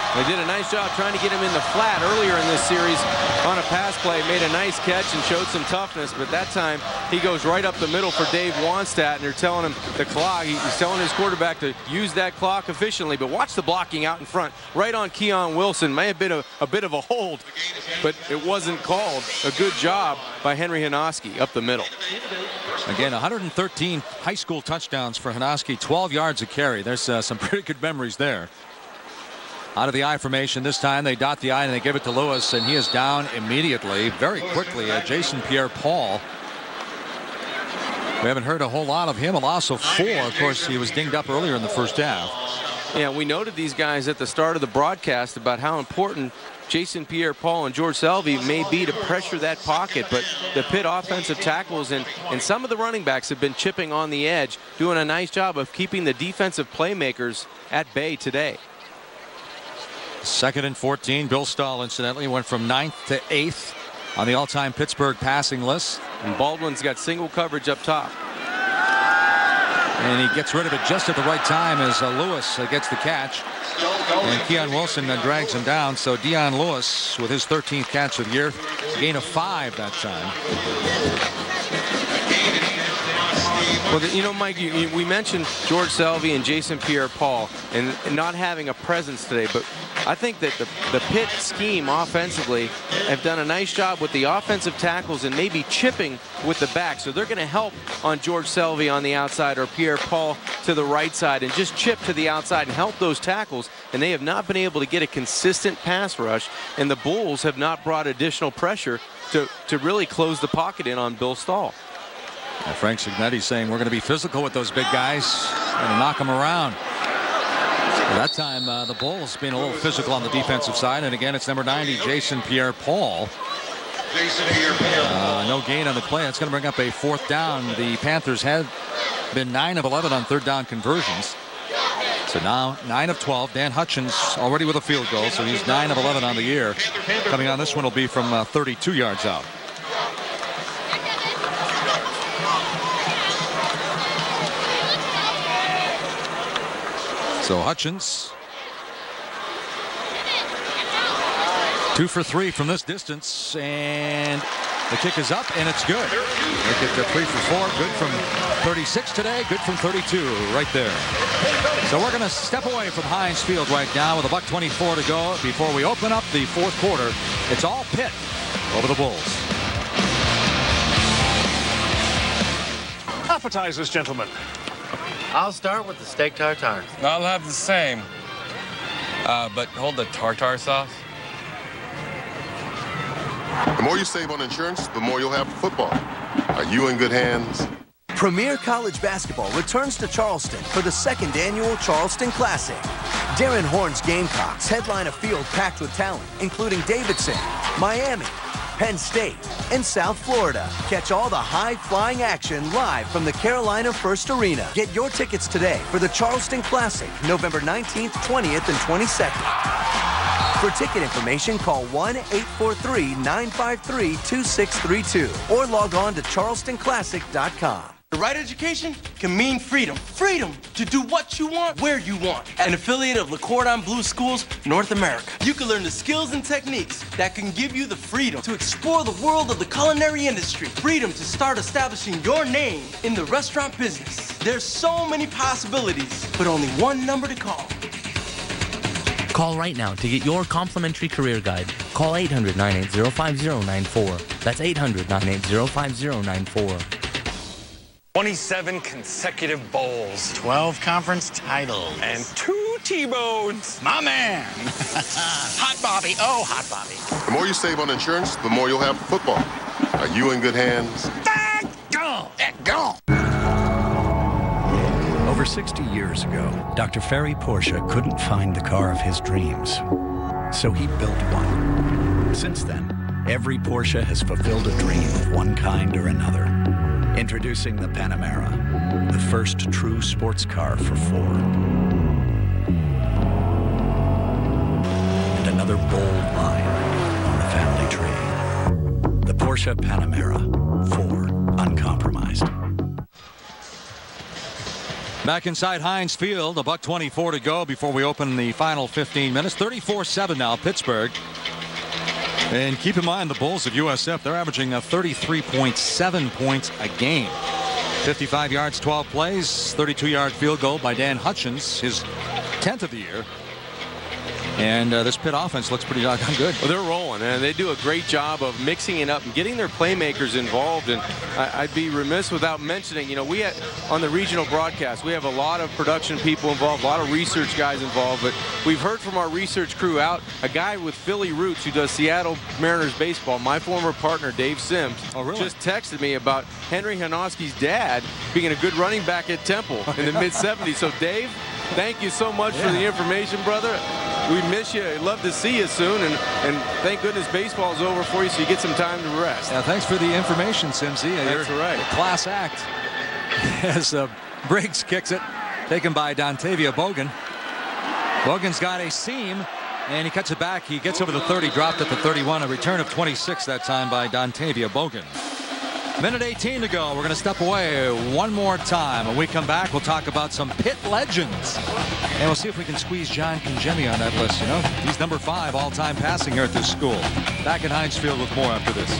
They did a nice job trying to get him in the flat earlier in this series on a pass play. Made a nice catch and showed some toughness, but that time he goes right up the middle for Dave Wannstedt, and they're telling him the clock. He's telling his quarterback to use that clock efficiently, but watch the blocking out in front, right on Keon Wilson. May have been a bit of a hold, but it wasn't called. A good job by Henry Hanoski up the middle. Again, 113 high school touchdowns for Hanoski, 12 yards a carry. There's some pretty good memories there. Out of the I formation this time, they dot the I and they give it to Lewis, and he is down immediately, very quickly. Jason Pierre-Paul. We haven't heard a whole lot of him. A loss of 4. Of course, he was dinged up earlier in the first half. Yeah, we noted these guys at the start of the broadcast about how important Jason Pierre-Paul and George Selvey may be to pressure that pocket, but the Pitt offensive tackles and some of the running backs have been chipping on the edge, doing a nice job of keeping the defensive playmakers at bay today. 2nd and 14. Bill Stahl, incidentally, went from 9th to 8th on the all-time Pittsburgh passing list. And Baldwin's got single coverage up top. And he gets rid of it just at the right time as Lewis gets the catch. And Keon Wilson drags him down. So Dion Lewis with his 13th catch of the year. Gain of 5 that time. Well, you know, Mike, we mentioned George Selvey and Jason Pierre-Paul and not having a presence today, but I think that the Pitt scheme offensively have done a nice job with the offensive tackles and maybe chipping with the back. So they're going to help on George Selvey on the outside or Pierre-Paul to the right side and just chip to the outside and help those tackles. And they have not been able to get a consistent pass rush, and the Bulls have not brought additional pressure to really close the pocket in on Bill Stahl. Frank Signetti saying we're going to be physical with those big guys and knock them around. Well, that time the Bulls being a little physical on the defensive side, and again it's number 90 Jason Pierre-Paul. No gain on the play. It's going to bring up a 4th down. The Panthers had been 9 of 11 on 3rd down conversions. So now 9 of 12. Dan Hutchins already with a field goal, so he's 9 of 11 on the year. Coming on this one will be from 32 yards out. So Hutchins 2 for 3 from this distance, and the kick is up and it's good. Make it 3 for 4. Good from 36 today, good from 32 right there. So we're going to step away from Heinz Field right now with $1:24 to go before we open up the 4th quarter. It's all Pitt over the Bulls. Appetizers, gentlemen. I'll start with the steak tartare. I'll have the same. But hold the tartare sauce. The more you save on insurance, the more you'll have for football. Are you in good hands? Premier College Basketball returns to Charleston for the 2nd annual Charleston Classic. Darren Horn's Gamecocks headline a field packed with talent, including Davidson, Miami, Penn State, and South Florida. Catch all the high-flying action live from the Carolina First Arena. Get your tickets today for the Charleston Classic, November 19th, 20th, and 22nd. For ticket information, call 1-843-953-2632 or log on to charlestonclassic.com. The right education can mean freedom. Freedom to do what you want, where you want. An affiliate of Le Cordon Bleu Schools, North America. You can learn the skills and techniques that can give you the freedom to explore the world of the culinary industry. Freedom to start establishing your name in the restaurant business. There's so many possibilities, but only one number to call. Call right now to get your complimentary career guide. Call 800-980-5094. That's 800-980-5094. 27 consecutive bowls. 12 conference titles. And 2 T-bones. My man. Hot Bobby. Oh, Hot Bobby. The more you save on insurance, the more you'll have for football. Are you in good hands? Go. Go. Over 60 years ago, Dr. Ferry Porsche couldn't find the car of his dreams, so he built one. Since then, every Porsche has fulfilled a dream of one kind or another. Introducing the Panamera, the first true sports car for 4. And another bold line on the family tree. The Porsche Panamera, 4, uncompromised. Back inside Heinz Field, $1:24 to go before we open the final 15 minutes. 34-7 now, Pittsburgh. And keep in mind the Bulls of USF, they're averaging 33.7 points a game. 55 yards, 12 plays, 32-yard field goal by Dan Hutchins, his 10th of the year. And this Pitt offense looks pretty doggone good. Well, they're rolling, and they do a great job of mixing it up and getting their playmakers involved. And I'd be remiss without mentioning, we had on the regional broadcast, we have a lot of production people involved, a lot of research guys involved. But we've heard from our research crew out, a guy with Philly roots who does Seattle Mariners baseball, my former partner, Dave Sims, just texted me about Henry Hanoski's dad being a good running back at Temple in the mid-'70s. So, Dave, thank you so much for the information, brother. We miss you. I'd love to see you soon, and thank goodness baseball is over for you, so you get some time to rest. Yeah, thanks for the information, Simsy. That's right. Class act. As Briggs kicks it, taken by Dontavia Bogan. Bogan's got a seam, and he cuts it back. He gets over the 30, dropped at the 31. A return of 26 that time by Dontavia Bogan. Minute 18 to go. We're going to step away one more time. When we come back, we'll talk about some Pitt legends. And we'll see if we can squeeze John Congemi on that list. He's number 5 all-time passing here at this school. Back at Heinz Field with more after this.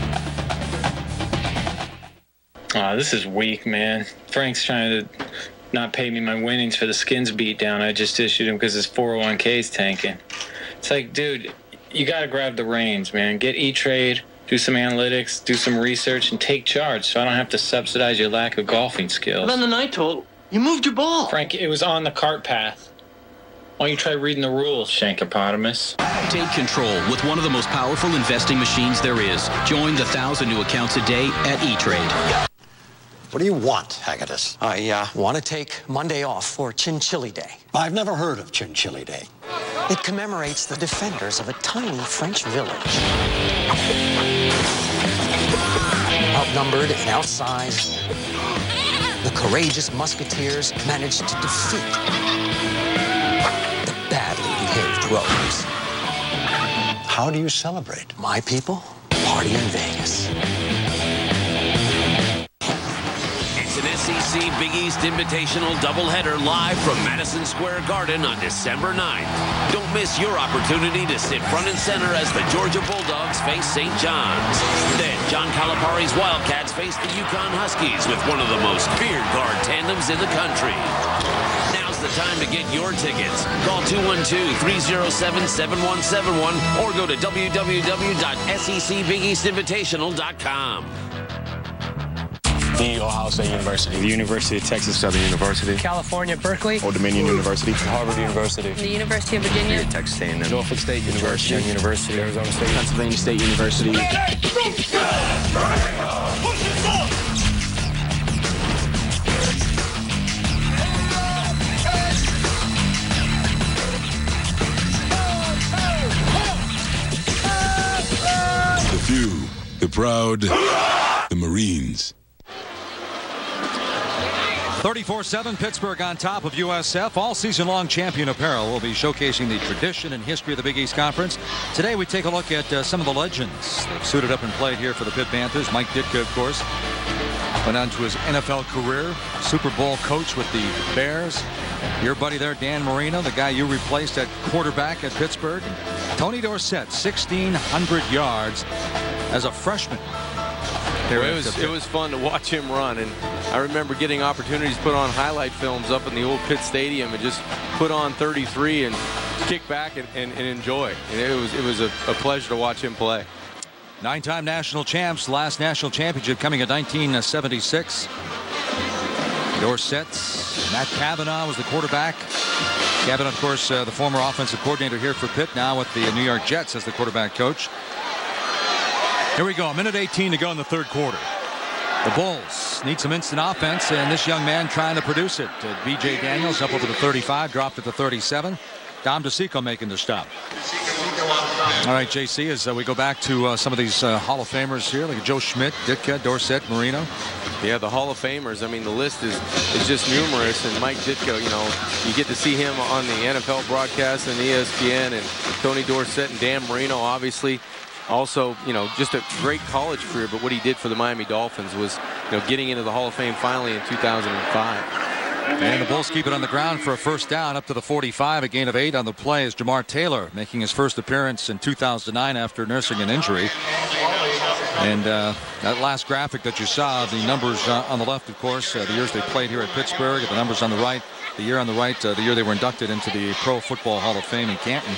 This is weak, man. Frank's trying to not pay me my winnings for the Skins beatdown I just issued him because his 401k's tanking. It's like, dude, you got to grab the reins, man. Get E-Trade. Do some analytics, do some research, and take charge so I don't have to subsidize your lack of golfing skills. But on the night total, you moved your ball. Frank, it was on the cart path. Why don't you try reading the rules, Shankopotamus? Take control with one of the most powerful investing machines there is. Join the 1,000 new accounts a day at E-Trade. What do you want, Haggadis? I want to take Monday off for Chinchilli Day. I've never heard of Chinchilli Day. It commemorates the defenders of a tiny French village. Outnumbered and outsized, the courageous musketeers managed to defeat the badly behaved rogues. How do you celebrate? My people party in Vegas. It's an SEC Big East Invitational doubleheader live from Madison Square Garden on December 9th. Don't miss your opportunity to sit front and center as the Georgia Bulldogs face St. John's. Then John Calipari's Wildcats face the Yukon Huskies with one of the most feared guard tandems in the country. Now's the time to get your tickets. Call 212-307-7171 or go to www.secbigeastinvitational.com. The Ohio State University. The University of Texas Southern University. California, Berkeley. Old Dominion University. Harvard University. The University of Virginia. Texas A&M. Norfolk State University. University. Arizona State. Pennsylvania State University. The few, the proud, the Marines. 34-7, Pittsburgh on top of USF. All season-long champion apparel will be showcasing the tradition and history of the Big East Conference. Today we take a look at some of the legends that suited up and played here for the Pitt Panthers. Mike Ditka, of course, went on to his NFL career. Super Bowl coach with the Bears. Your buddy there, Dan Marino, the guy you replaced at quarterback at Pittsburgh. Tony Dorsett, 1,600 yards as a freshman. It was fun to watch him run, and I remember getting opportunities to put on highlight films up in the old Pitt Stadium and just put on 33 and kick back and enjoy. And it was a pleasure to watch him play. 9-time national champs. Last national championship coming in 1976. Dorsett, Matt Cavanaugh was the quarterback. Cavanaugh, of course, the former offensive coordinator here for Pitt, now with the New York Jets as the quarterback coach. Here we go, a minute 18 to go in the third quarter. The Bulls need some instant offense, and this young man trying to produce it. B.J. Daniels up over the 35, dropped at the 37. Dom DeSico making the stop. All right, JC, as we go back to some of these Hall of Famers here, like Joe Schmidt, Ditka, Dorsett, Marino. Yeah, the Hall of Famers. I mean, the list is just numerous. And Mike Ditka, you get to see him on the NFL broadcast and ESPN, and Tony Dorsett and Dan Marino, obviously. Also, just a great college career, but what he did for the Miami Dolphins was, getting into the Hall of Fame finally in 2005. And the Bulls keep it on the ground for a first down up to the 45. A gain of 8 on the play is Jamar Taylor making his first appearance in 2009 after nursing an injury. And that last graphic that you saw, the numbers on the left, of course, the years they played here at Pittsburgh, the numbers on the right, the year on the right, the year they were inducted into the Pro Football Hall of Fame in Canton.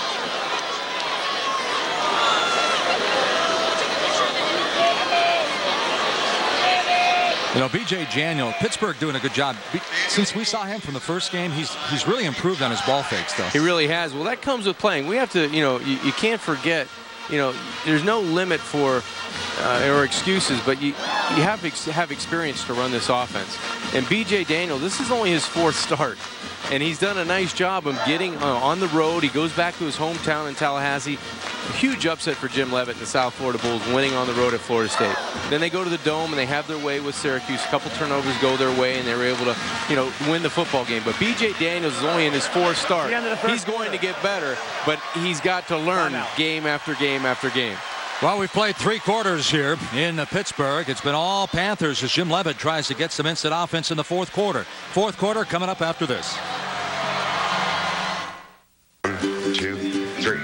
You know, B.J. Daniel, Pittsburgh doing a good job. Since we saw him from the first game, he's really improved on his ball fakes, though. He really has. Well, that comes with playing. We have to, you know, you can't forget, you know, there's no limit for or excuses, but you have experience to run this offense. And B.J. Daniel, this is only his 4th start. And he's done a nice job of getting on the road. He goes back to his hometown in Tallahassee. A huge upset for Jim Leavitt and the South Florida Bulls, winning on the road at Florida State. Then they go to the Dome and they have their way with Syracuse. A couple turnovers go their way and they were able to, you know, win the football game. But B.J. Daniels is only in his 4th start. He's going to get better, but he's got to learn game after game after game. Well, we've played 3 quarters here in Pittsburgh. It's been all Panthers as Jim Leavitt tries to get some instant offense in the 4th quarter. 4th quarter coming up after this. 1, 2, 3.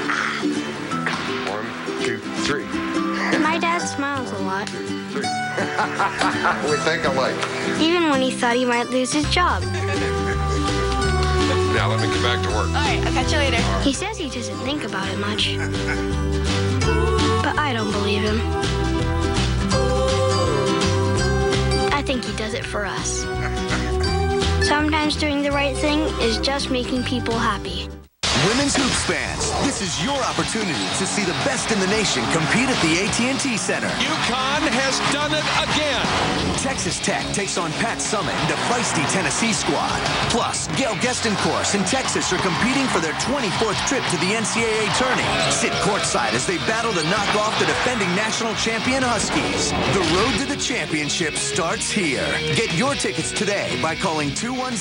1, 2, 3. My dad smiles a lot. 3. We think alike. Even when he thought he might lose his job. Now let me get back to work. All right, I'll catch you later. He says he doesn't think about it much. But I don't believe him. I think he does it for us. Sometimes doing the right thing is just making people happy. Women's Hoops fans, this is your opportunity to see the best in the nation compete at the AT&T Center. UConn has done it again. Texas Tech takes on Pat Summitt and a feisty Tennessee squad. Plus, Gail Gestencourse and Texas are competing for their 24th trip to the NCAA tourney. Sit courtside as they battle to knock off the defending national champion Huskies. The road to the championship starts here. Get your tickets today by calling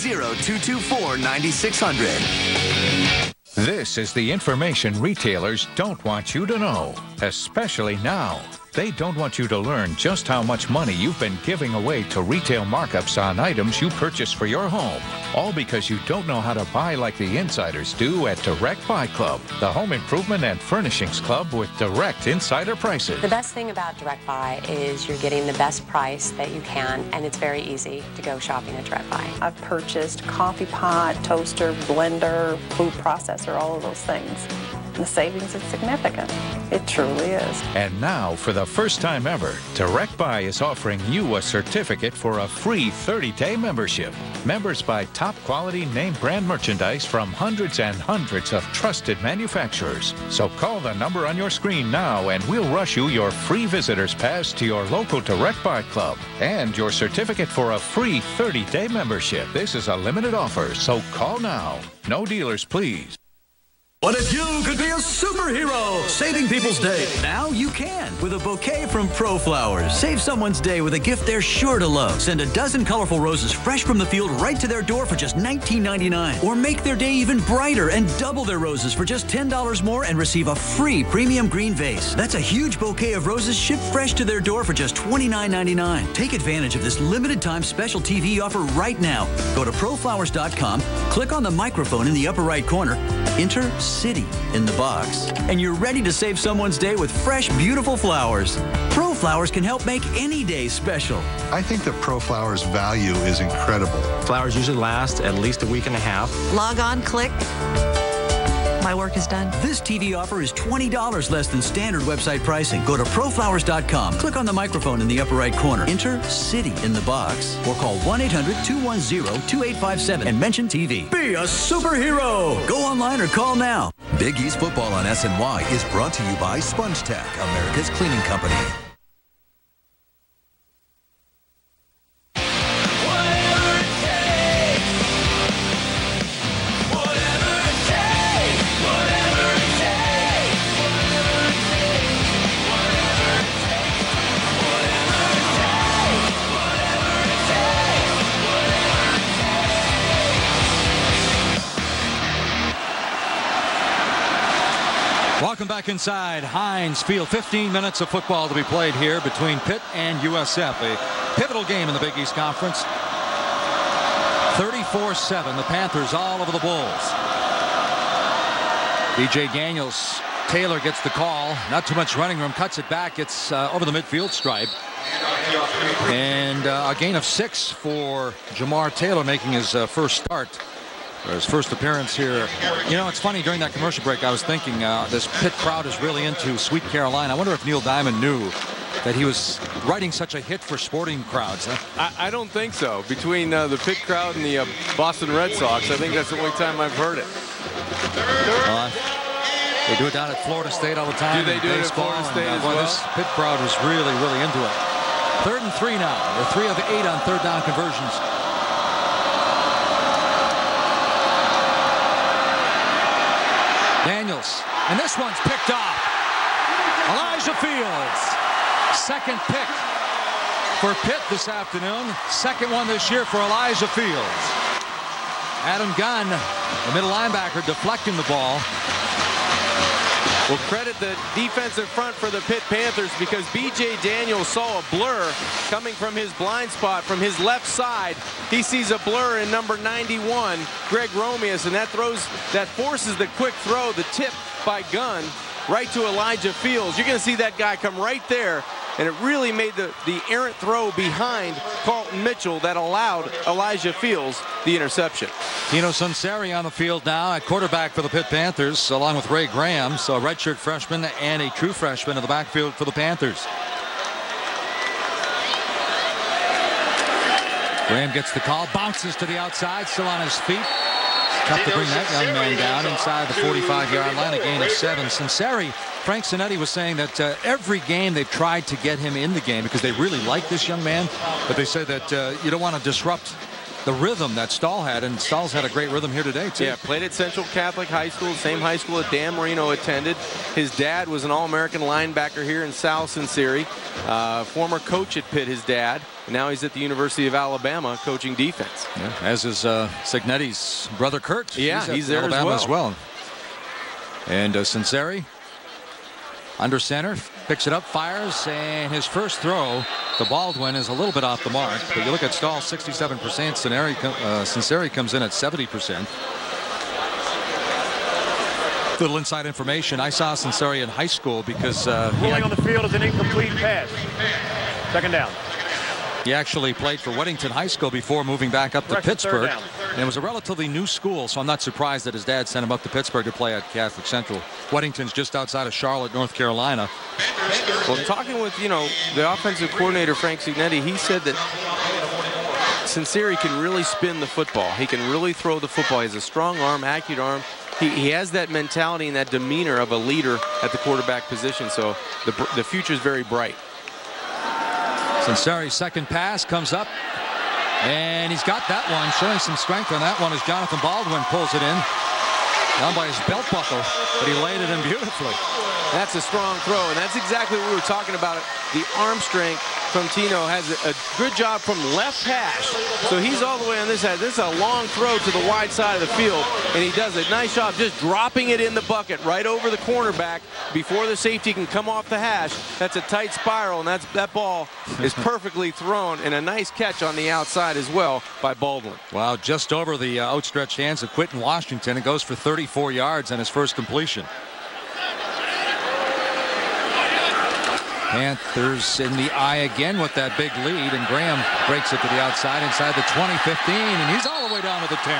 210-224-9600. This is the information retailers don't want you to know, especially now. They don't want you to learn just how much money you've been giving away to retail markups on items you purchase for your home. All because you don't know how to buy like the insiders do at Direct Buy Club, the home improvement and furnishings club with direct insider prices. The best thing about Direct Buy is you're getting the best price that you can, and it's very easy to go shopping at Direct Buy. I've purchased coffee pot, toaster, blender, food processor, all of those things. The savings is significant. It truly is. And now, for the first time ever, Direct Buy is offering you a certificate for a free 30-day membership. Members buy top-quality name-brand merchandise from hundreds and hundreds of trusted manufacturers. So call the number on your screen now, and we'll rush you your free visitor's pass to your local Direct Buy Club and your certificate for a free 30-day membership. This is a limited offer, so call now. No dealers, please. What if you could be a superhero, saving people's day? Now you can with a bouquet from Pro Flowers. Save someone's day with a gift they're sure to love. Send a dozen colorful roses fresh from the field right to their door for just $19.99. Or make their day even brighter and double their roses for just $10 more and receive a free premium green vase. That's a huge bouquet of roses shipped fresh to their door for just $29.99. Take advantage of this limited time special TV offer right now. Go to proflowers.com, click on the microphone in the upper right corner, enter City in the box, and you're ready to save someone's day with fresh, beautiful flowers. Pro Flowers can help make any day special. I think the Pro Flowers value is incredible. Flowers usually last at least a week and a half. Log on, click. My work is done. This TV offer is $20 less than standard website pricing. Go to proflowers.com, click on the microphone in the upper right corner, enter City in the box, or call 1-800-210-2857 and mention TV. Be a superhero! Go online or call now. Big East Football on SNY is brought to you by Sponge Tech, America's cleaning company. Welcome back inside Heinz Field. 15 minutes of football to be played here between Pitt and USF. A pivotal game in the Big East Conference. 24-7. The Panthers all over the Bulls. B.J. Daniels. Taylor gets the call. Not too much running room. Cuts it back. It's over the midfield stripe. And a gain of 6 for Jamar Taylor, making his first start. Or his first appearance here. You know, it's funny, during that commercial break, I was thinking this Pitt crowd is really into Sweet Caroline. I wonder if Neil Diamond knew that he was writing such a hit for sporting crowds. Huh? I don't think so. Between the Pitt crowd and the Boston Red Sox, I think that's the only time I've heard it. They do it down at Florida State all the time. Do they do it at Florida State as well? This Pitt crowd was really, really into it. 3rd and 3 now. They're 3 of 8 on third down conversions. Daniels, and this one's picked off. Elijah Fields, second pick for Pitt this afternoon. Second one this year for Elijah Fields. Adam Gunn, the middle linebacker, deflecting the ball. We'll credit the defensive front for the Pitt Panthers, because B.J. Daniels saw a blur coming from his blind spot from his left side. He sees a blur in number 91, Greg Romeus, and that forces the quick throw, the tip by Gunn, right to Elijah Fields. You're going to see that guy come right there, and it really made the errant throw behind Carlton Mitchell that allowed Elijah Fields the interception. Tino Sunseri on the field now at quarterback for the Pitt Panthers, along with Ray Graham, so a redshirt freshman and a true freshman in the backfield for the Panthers. Graham gets the call, bounces to the outside, still on his feet. Tough to bring that young man down inside the 45-yard line, a gain of 7. Sunseri, Frank Cinetti was saying that every game they've tried to get him in the game because they really like this young man, but they say that you don't want to disrupt the rhythm that Stahl had, and Stahl's had a great rhythm here today, too. Yeah, played at Central Catholic High School, same high school that Dan Marino attended. His dad was an All-American linebacker here in Sal Sunseri, former coach at Pitt, his dad. And now he's at the University of Alabama coaching defense. Yeah, as is Signetti's brother Kurt. Yeah, he's there Alabama as well. And Sunseri under center, picks it up, fires, and his first throw to Baldwin is a little bit off the mark. But you look at Stahl, 67%. Sunseri comes in at 70%. Little inside information. I saw Sunseri in high school because pulling on the field is an incomplete pass. Second down. He actually played for Weddington High School before moving back up to Pittsburgh. And it was a relatively new school, so I'm not surprised that his dad sent him up to Pittsburgh to play at Catholic Central. Weddington's just outside of Charlotte, North Carolina. Well, talking with, the offensive coordinator, Frank Signetti, he said that Sunseri can really spin the football. He can really throw the football. He has a strong arm, accurate arm. He has that mentality and that demeanor of a leader at the quarterback position, so the future is very bright. Sunseri's second pass comes up, and he's got that one. Showing some strength on that one as Jonathan Baldwin pulls it in. Down by his belt buckle, but he laid it in beautifully. That's a strong throw, and that's exactly what we were talking about. The arm strength from Tino has a good job from left hash. So he's all the way on this side. This is a long throw to the wide side of the field, and he does a nice job just dropping it in the bucket right over the cornerback before the safety can come off the hash. That's a tight spiral, and that ball is perfectly thrown, and a nice catch on the outside as well by Baldwin. Wow, just over the outstretched hands of Quentin Washington. It goes for 34 yards on his first completion. Panthers in the eye again with that big lead, and Graham breaks it to the outside inside the 20-15, and he's all the way down to the 10.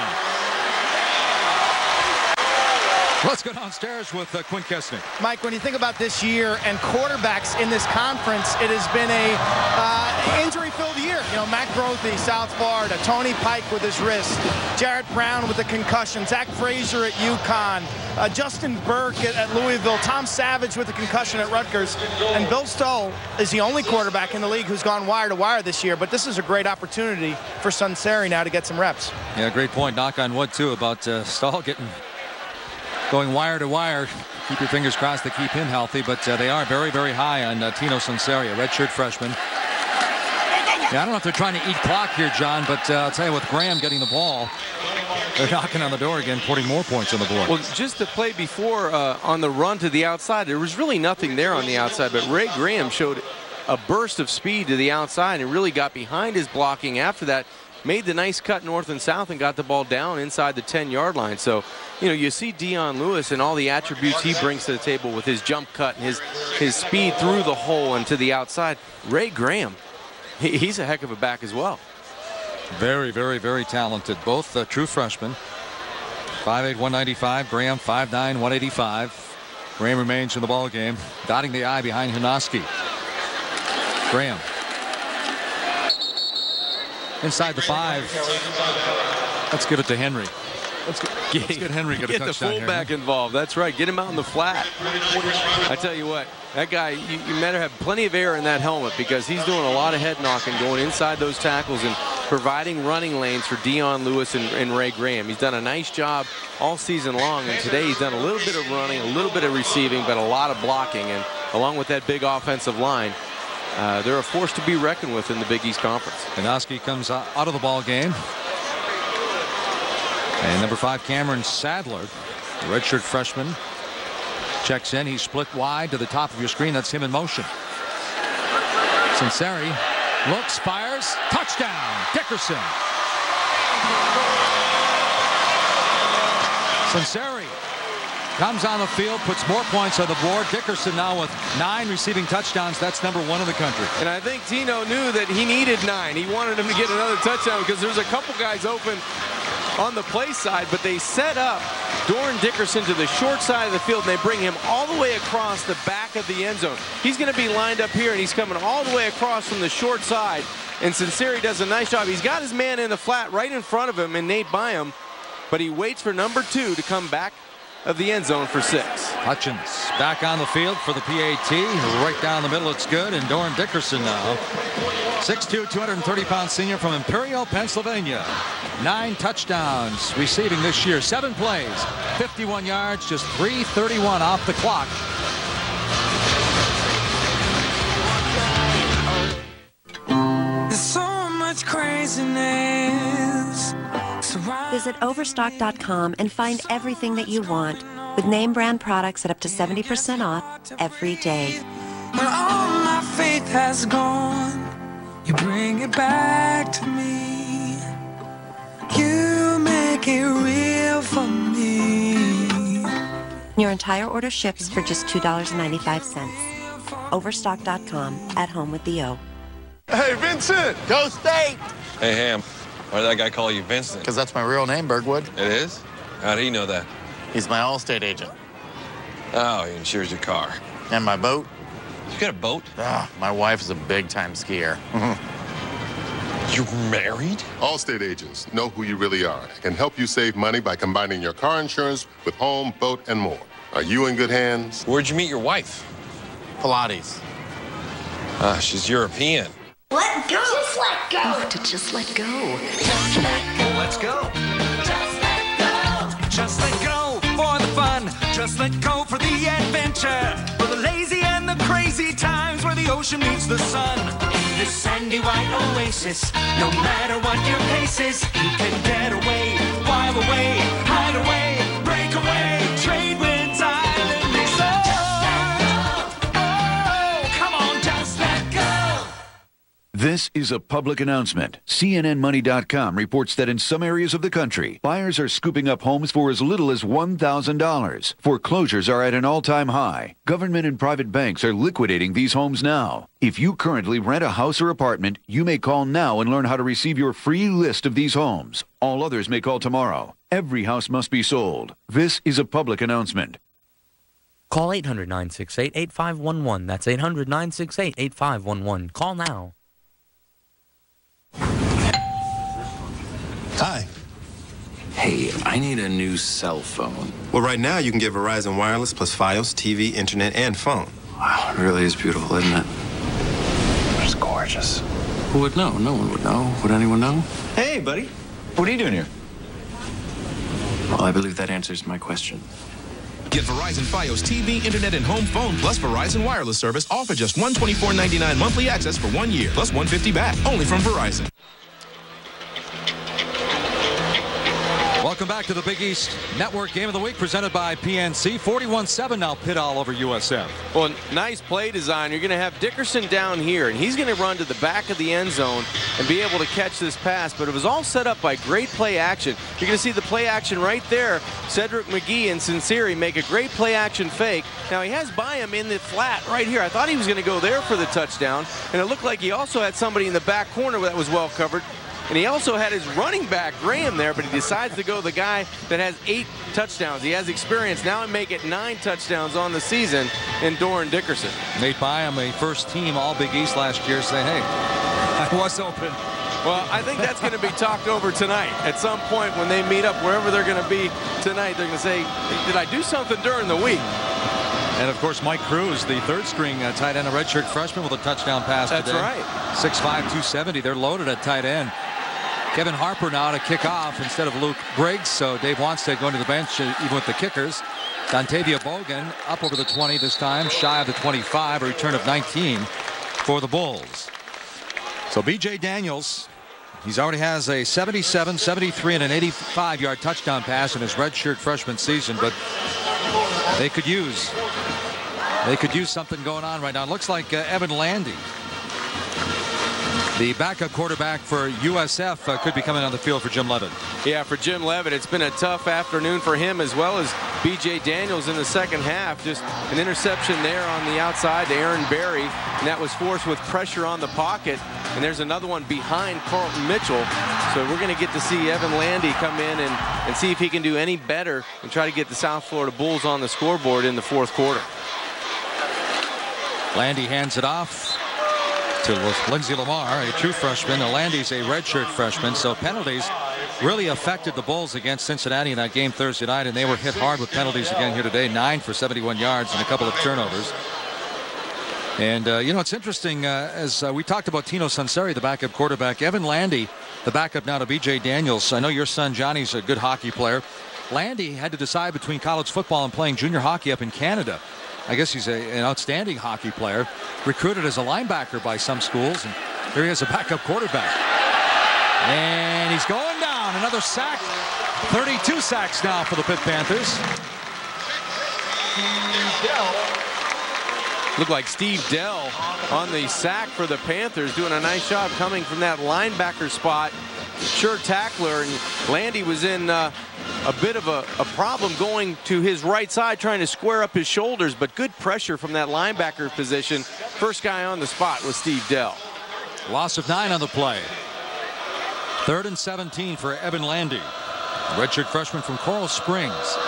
Let's go downstairs with Quinn Kesney. Mike, when you think about this year and quarterbacks in this conference, it has been a injury-filled year. Matt Grothe, South Florida, Tony Pike with his wrist, Jarrett Brown with the concussion, Zach Frazier at UConn, Justin Burke at Louisville, Tom Savage with the concussion at Rutgers, and Bill Stahl is the only quarterback in the league who's gone wire to wire this year, but this is a great opportunity for Sunseri now to get some reps. Yeah, great point. Knock on wood, too, about Stahl going wire to wire. Keep your fingers crossed to keep him healthy, but they are very, very high on Tino Sunseri, a redshirt freshman. Yeah, I don't know if they're trying to eat clock here, John, but I'll tell you, with Graham getting the ball, they're knocking on the door again, putting more points on the board. Well, just the play before on the run to the outside, there was really nothing there on the outside, but Ray Graham showed a burst of speed to the outside and really got behind his blocking after that. made the nice cut north and south and got the ball down inside the 10-yard line. So, you know, you see Dion Lewis and all the attributes he brings to the table with his jump cut and his speed through the hole and to the outside. Ray Graham, he's a heck of a back as well. Very, very, very talented. Both true freshmen. 5'8", 195. Graham 5'9", 185. Graham remains in the ball game, dotting the I behind Hanoski. Graham inside the 5. Let's give it to Henry. Let's get Henry get the fullback involved. That's right. Get him out in the flat. I tell you what, that guy, you better have plenty of air in that helmet because he's doing a lot of head knocking, going inside those tackles and providing running lanes for Dion Lewis and Ray Graham. He's done a nice job all season long, and today he's done a little bit of running, a little bit of receiving, but a lot of blocking. And along with that big offensive line, they're a force to be reckoned with in the Big East Conference. Hanoski comes out of the ball game. And number 5, Cameron Sadler, the redshirt freshman, checks in. He's split wide to the top of your screen. That's him in motion. Sinceri looks, fires, touchdown, Dickerson. Sinceri comes on the field, puts more points on the board. Dickerson now with 9 receiving touchdowns. That's number 1 in the country. And I think Tino knew that he needed 9. He wanted him to get another touchdown because there's a couple guys open on the play side, but they set up Doran Dickerson to the short side of the field, and they bring him all the way across the back of the end zone. He's going to be lined up here, and he's coming all the way across from the short side, and Sinceri does a nice job. He's got his man in the flat right in front of him, and Nate Byam, but he waits for number 2 to come back of the end zone for 6. Hutchins back on the field for the PAT. Right down the middle, it's good, and Doran Dickerson now. 6'2", 230-pound senior from Imperial, Pennsylvania. 9 touchdowns receiving this year. 7 plays, 51 yards, just 3:31 off the clock. There's so much craziness. Visit Overstock.com and find everything that you want with name brand products at up to 70% off every day. When all my faith has gone, you bring it back to me. You make it real for me. Your entire order ships for just $2.95. Overstock.com, at home with the O. Hey, Vincent! Go State! Hey, Ham. Why did that guy call you Vincent? Because that's my real name, Bergwood. It is? How do you know that? He's my Allstate agent. Oh, he insures your car. And my boat. You got a boat? Ah, my wife is a big-time skier. You're married? Allstate agents know who you really are and can help you save money by combining your car insurance with home, boat, and more. Are you in good hands? Where'd you meet your wife? Pilates. She's European. Let go. Just let go. Oh, to just let go. Just let go. Let's go. Just let go. Just let go for the fun. Just let go for the adventure. For the lazy and the crazy times where the ocean meets the sun. In this sandy white oasis, no matter what your pace is, you can get away, while away, hide away, break away, trade winds, island resort. Oh, come on, just let go. This is a public announcement. CNNMoney.com reports that in some areas of the country, buyers are scooping up homes for as little as $1,000. Foreclosures are at an all-time high. Government and private banks are liquidating these homes now. If you currently rent a house or apartment, you may call now and learn how to receive your free list of these homes. All others may call tomorrow. Every house must be sold. This is a public announcement. Call 800-968-8511. That's 800-968-8511. Call now. Hi. Hey, I need a new cell phone. Well, right now you can get Verizon Wireless plus Fios, TV, internet, and phone. Wow, it really is beautiful, isn't it? It's gorgeous. Who would know? No one would know. Would anyone know? Hey, buddy. What are you doing here? Well, I believe that answers my question. Get Verizon Fios TV, internet, and home phone plus Verizon wireless service all for just $124.99 monthly access for 1 year plus $150 back. Only from Verizon. Welcome back to the Big East Network Game of the Week presented by PNC. 41-7 now, Pitt all over USF. Well, nice play design. You're going to have Dickerson down here, and he's going to run to the back of the end zone and be able to catch this pass. But it was all set up by great play action. You're going to see the play action right there. Cedric McGee and Sinceri make a great play action fake. Now, he has by him in the flat right here. I thought he was going to go there for the touchdown, and it looked like he also had somebody in the back corner that was well covered. And he also had his running back, Graham, there, but he decides to go the guy that has 8 touchdowns. He has experience. Now and make it 9 touchdowns on the season in Doran Dickerson. Nate Byam, a first team All Big East last year, say, hey, I was open. Well, I think that's going to be talked over tonight. At some point when they meet up, wherever they're going to be tonight, they're going to say, did I do something during the week? And, of course, Mike Cruz, the third-string tight end, a redshirt freshman with a touchdown pass today. That's right. 6'5", 270. They're loaded at tight end. Kevin Harper now to kick off instead of Luke Briggs. So Dave Wanstead going to the bench even with the kickers. Dontavia Bogan up over the 20 this time, shy of the 25, a return of 19 for the Bulls. So B.J. Daniels, he's already has a 77, 73, and an 85-yard touchdown pass in his redshirt freshman season, but they could use something going on right now. It looks like Evan Landy, the backup quarterback for USF, could be coming on the field for Jim Leavitt. Yeah, for Jim Leavitt, it's been a tough afternoon for him as well as B.J. Daniels in the second half. Just an interception there on the outside to Aaron Berry, and that was forced with pressure on the pocket. And there's another one behind Carlton Mitchell. So we're going to get to see Evan Landy come in and see if he can do any better and try to get the South Florida Bulls on the scoreboard in the fourth quarter. Landy hands it off to Lindsey Lamar, a true freshman. Landy's a redshirt freshman, so penalties really affected the Bulls against Cincinnati in that game Thursday night, and they were hit hard with penalties again here today. 9 for 71 yards and a couple of turnovers. And, you know, it's interesting, as we talked about Tino Sunseri, the backup quarterback, Evan Landy, the backup now to B.J. Daniels. I know your son Johnny's a good hockey player. Landy had to decide between college football and playing junior hockey up in Canada. I guess he's an outstanding hockey player, recruited as a linebacker by some schools, and here he is, a backup quarterback. And he's going down. Another sack. 32 sacks now for the Pitt Panthers. Looked like Steve Dell on the sack for the Panthers, doing a nice job coming from that linebacker spot. Sure tackler, and Landy was in a bit of a problem going to his right side, trying to square up his shoulders, but good pressure from that linebacker position. First guy on the spot was Steve Dell. Loss of 9 on the play. 3rd and 17 for Evan Landy, redshirt freshman from Coral Springs.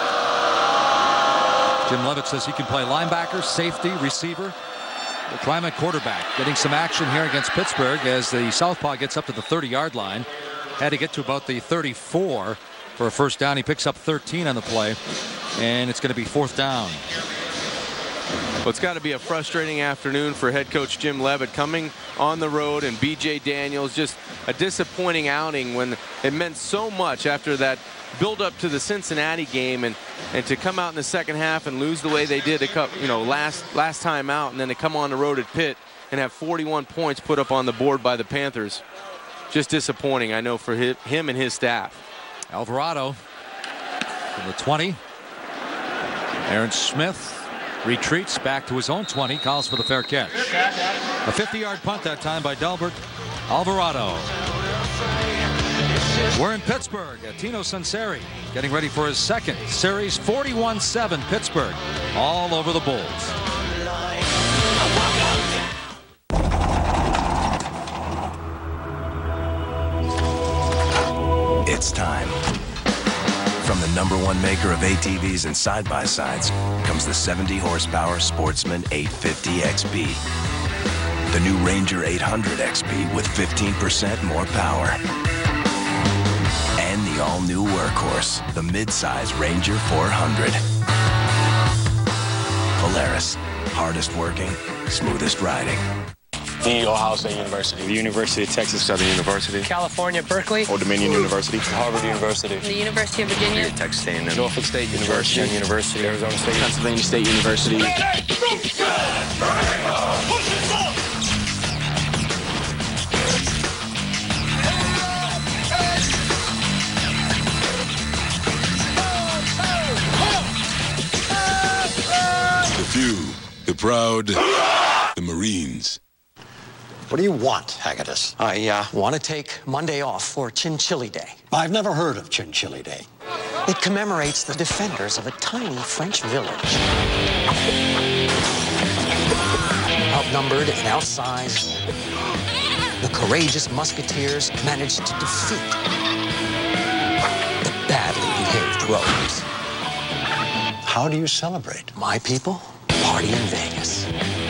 Jim Leavitt says he can play linebacker, safety, receiver. The climate quarterback getting some action here against Pittsburgh as the southpaw gets up to the 30-yard line. Had to get to about the 34 for a first down. He picks up 13 on the play, and it's going to be 4th down. Well, it's got to be a frustrating afternoon for head coach Jim Leavitt, coming on the road, and B.J. Daniels, just a disappointing outing when it meant so much after that build up to the Cincinnati game, and to come out in the second half and lose the way they did last time out, and then to come on the road at Pitt and have 41 points put up on the board by the Panthers. Just disappointing, I know, for him and his staff. Alvarado from the 20. Aaron Smith retreats back to his own 20, calls for the fair catch. A 50-yard punt that time by Delbert Alvarado. We're in Pittsburgh at Tino Sunseri, getting ready for his second series. 41-7 Pittsburgh, all over the Bulls. It's time. From the #1 maker of ATVs and side-by-sides comes the 70-horsepower Sportsman 850 XP. The new Ranger 800 XP with 15% more power. And the all-new workhorse, the mid-size Ranger 400. Polaris, hardest working, smoothest riding. The Ohio State University. The University of Texas Southern University. California, Berkeley. Old Dominion University. Harvard University. The University of Virginia. Texas A&M. Norfolk State University. University. Arizona State. Pennsylvania State University. proud, the Marines. What do you want, Haggadis? I want to take Monday off for Chinchilli Day. I've never heard of Chinchilli Day. It commemorates the defenders of a tiny French village. Outnumbered and outsized, the courageous musketeers managed to defeat the badly behaved rogues. How do you celebrate? My people party in Vegas.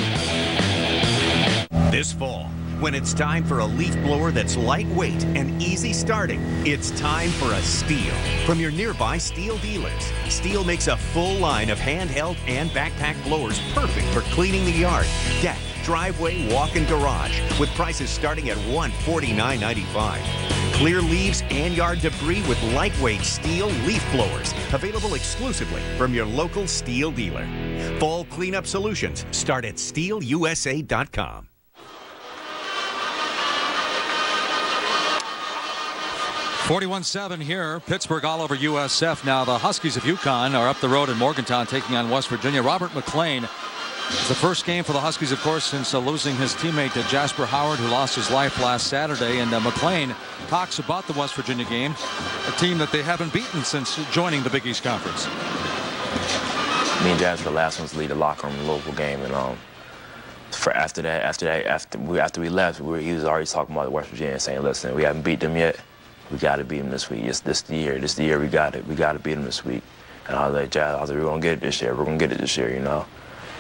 This fall, when it's time for a leaf blower that's lightweight and easy starting, it's time for a Stihl. From your nearby Stihl dealers, Stihl makes a full line of handheld and backpack blowers perfect for cleaning the yard, deck, driveway, walk, and garage, with prices starting at $149.95. Clear leaves and yard debris with lightweight Stihl leaf blowers, available exclusively from your local Stihl dealer. Fall cleanup solutions start at stihlusa.com. 41-7 here. Pittsburgh all over USF. Now the Huskies of UConn are up the road in Morgantown taking on West Virginia. Robert McLean. It's the first game for the Huskies, of course, since losing his teammate Jasper Howard, who lost his life last Saturday. And McLean talks about the West Virginia game, a team that they haven't beaten since joining the Big East Conference. Me and Jasper last one's lead the locker room in the local game, and after we left, he was already talking about West Virginia and saying, "Listen, we haven't beat them yet. We got to beat them this week. This the year. We got it. We got to beat them this week." And I was like, "Jazz, we're gonna get it this year. We're gonna get it this year, you know."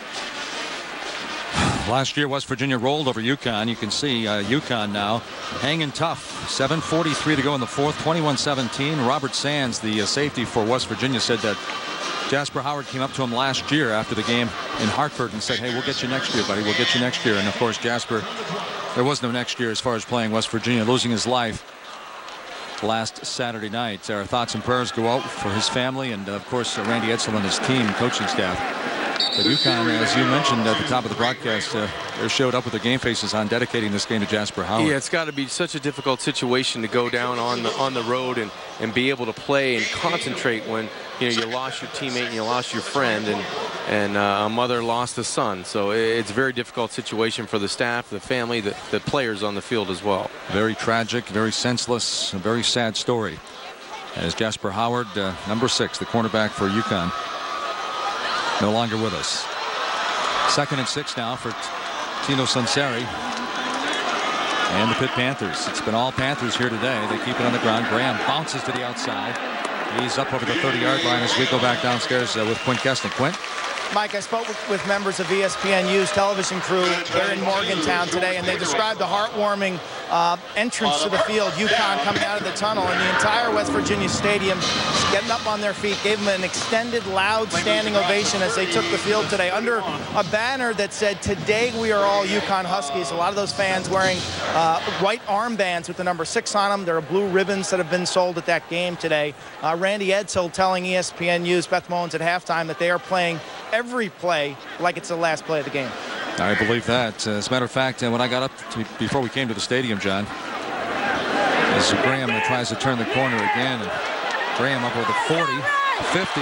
Last year, West Virginia rolled over UConn. You can see UConn now hanging tough. 7:43 to go in the fourth, 21-17. Robert Sands, the safety for West Virginia, said that Jasper Howard came up to him last year after the game in Hartford and said, "Hey, we'll get you next year, buddy. We'll get you next year." And, of course, Jasper, there was no next year as far as playing West Virginia, losing his life last Saturday night. Our thoughts and prayers go out for his family and, of course, Randy Edsall and his team, coaching staff. But UConn, as you mentioned at the top of the broadcast, they showed up with their game faces on dedicating this game to Jasper Howard. Yeah, it's got to be such a difficult situation to go down on the road and be able to play and concentrate when you lost your teammate and you lost your friend and a mother lost a son. So it's a very difficult situation for the staff, the family, the players on the field as well. Very tragic, very senseless, a very sad story. As Jasper Howard, number 6, the cornerback for UConn, no longer with us. 2nd and 6 now for Tino Sunseri and the Pitt Panthers. It's been all Panthers here today. They keep it on the ground. Graham bounces to the outside. He's up over the 30-yard line as we go back downstairs with Quint Keston. Quint? Mike, I spoke with members of ESPNU's television crew here in Morgantown today, and they described the heartwarming entrance to the field, UConn coming out of the tunnel, and the entire West Virginia Stadium getting up on their feet, gave them an extended, loud standing ovation as they took the field today under a banner that said, "Today we are all UConn Huskies." A lot of those fans wearing white armbands with the number 6 on them. There are blue ribbons that have been sold at that game today. Randy Edsall telling ESPNU's Beth Mowins at halftime that they are playing every play like it's the last play of the game. I believe that. As a matter of fact, when I got up before we came to the stadium, John, as Graham tries to turn the corner again, and Graham up with a 40, 50.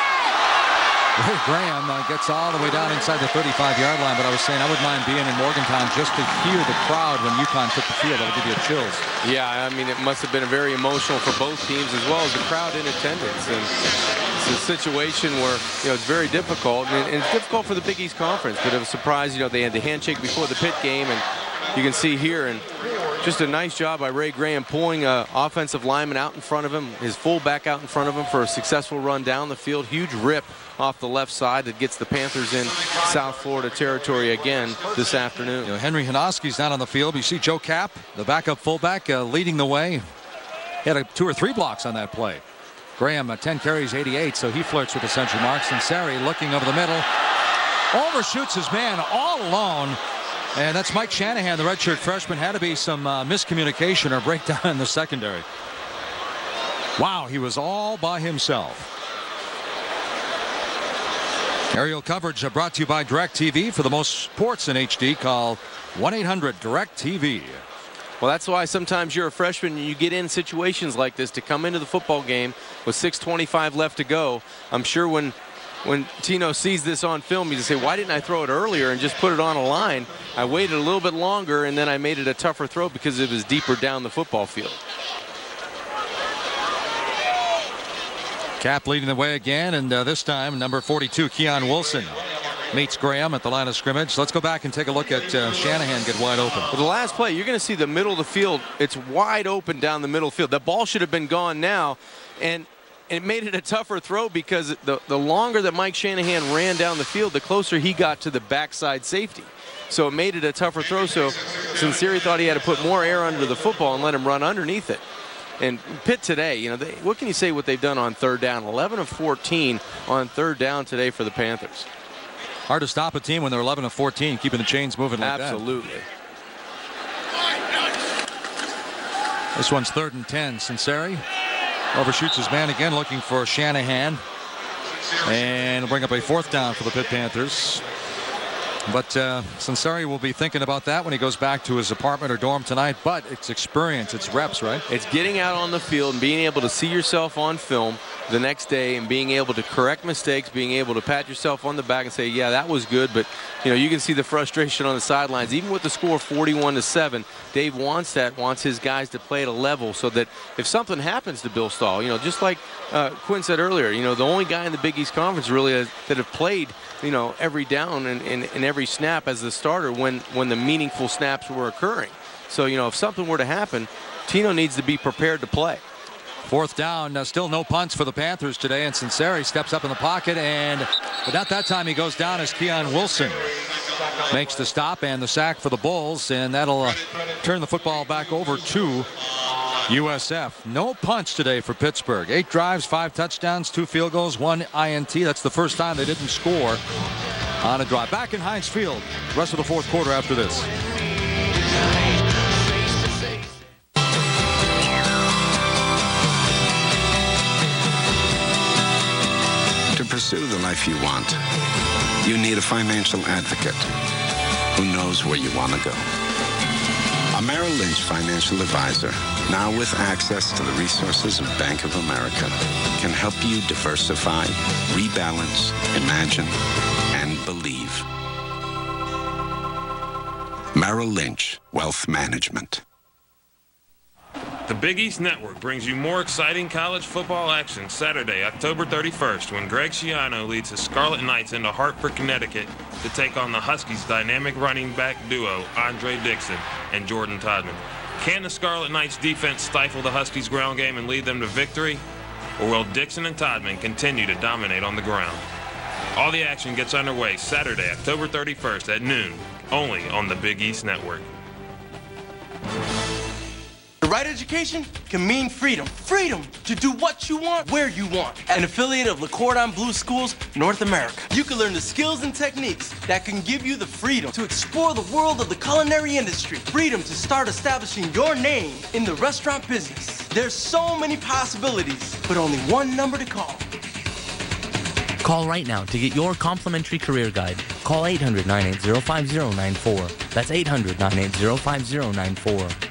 Graham gets all the way down inside the 35-yard line, but I was saying I wouldn't mind being in Morgantown just to hear the crowd when UConn took the field. That would give you chills. Yeah, I mean, it must have been very emotional for both teams as well as the crowd in attendance. And it's a situation where, it's very difficult, and it's difficult for the Big East Conference, but it was a surprise, they had the handshake before the Pitt game, and you can see here, and just a nice job by Ray Graham pulling an offensive lineman out in front of him, his fullback out in front of him for a successful run down the field. Huge rip off the left side that gets the Panthers in South Florida territory again this afternoon. Henry Hanoski's not on the field. You see Joe Kapp, the backup fullback, leading the way. He had 2 or 3 blocks on that play. Graham, 10 carries, 88, so he flirts with the century marks. And Sari looking over the middle, overshoots his man all alone. And that's Mike Shanahan, the redshirt freshman. Had to be some miscommunication or breakdown in the secondary. Wow, he was all by himself. Aerial coverage brought to you by DirecTV. For the most sports in HD, call 1-800-DIRECTV. Well, that's why sometimes you're a freshman and you get in situations like this to come into the football game with 6:25 left to go. I'm sure when when Tino sees this on film, he just say, why didn't I throw it earlier and just put it on a line? I waited a little bit longer, and then I made it a tougher throw because it was deeper down the football field. Cap leading the way again, and this time number 42, Keon Wilson, meets Graham at the line of scrimmage. Let's go back and take a look at Shanahan get wide open. Well, the last play, you're going to see the middle of the field. It's wide open down the middle field. That ball should have been gone now, and it made it a tougher throw because the longer that Mike Shanahan ran down the field, the closer he got to the backside safety. So it made it a tougher throw. So Sinceri thought he had to put more air under the football and let him run underneath it. And Pitt today, you know, what can you say what they've done on third down? 11 of 14 on third down today for the Panthers. Hard to stop a team when they're 11 of 14, keeping the chains moving like that. Absolutely. This one's 3rd and 10. Sinceri overshoots his man again, looking for Shanahan. And bring up a 4th down for the Pitt Panthers. But Sinceri will be thinking about that when he goes back to his apartment or dorm tonight. But it's experience, it's reps, right? It's getting out on the field and being able to see yourself on film the next day and being able to correct mistakes, being able to pat yourself on the back and say, yeah, that was good. But, you know, you can see the frustration on the sidelines. Even with the score 41-7, Dave wants his guys to play at a level so that if something happens to Bill Stahl, you know, just like Quinn said earlier, you know, the only guy in the Big East Conference really that have played, you know, every down and every snap as the starter when the meaningful snaps were occurring. So, you know, if something were to happen, Tino needs to be prepared to play. 4th down, still no punts for the Panthers today, and Sinceri steps up in the pocket, but not that time he goes down as Keon Wilson makes the stop and the sack for the Bulls, and that'll turn the football back over to USF. No punts today for Pittsburgh. 8 drives, 5 touchdowns, 2 field goals, 1 INT. That's the first time they didn't score on a drive. Back in Heinz Field, rest of the 4th quarter after this. To pursue the life you want, you need a financial advocate who knows where you want to go. A Merrill Lynch financial advisor, now with access to the resources of Bank of America, can help you diversify, rebalance, imagine, and believe. Merrill Lynch Wealth Management. The Big East Network brings you more exciting college football action Saturday, October 31st, when Greg Schiano leads his Scarlet Knights into Hartford, Connecticut to take on the Huskies' dynamic running back duo, Andre Dixon and Jordan Todman. Can the Scarlet Knights defense stifle the Huskies' ground game and lead them to victory? Or will Dixon and Todman continue to dominate on the ground? All the action gets underway Saturday, October 31st at noon, only on the Big East Network. The right education can mean freedom. Freedom to do what you want, where you want. An affiliate of Le Cordon Bleu Schools, North America. You can learn the skills and techniques that can give you the freedom to explore the world of the culinary industry. Freedom to start establishing your name in the restaurant business. There's so many possibilities, but only one number to call. Call right now to get your complimentary career guide. Call 800-980-5094. That's 800-980-5094.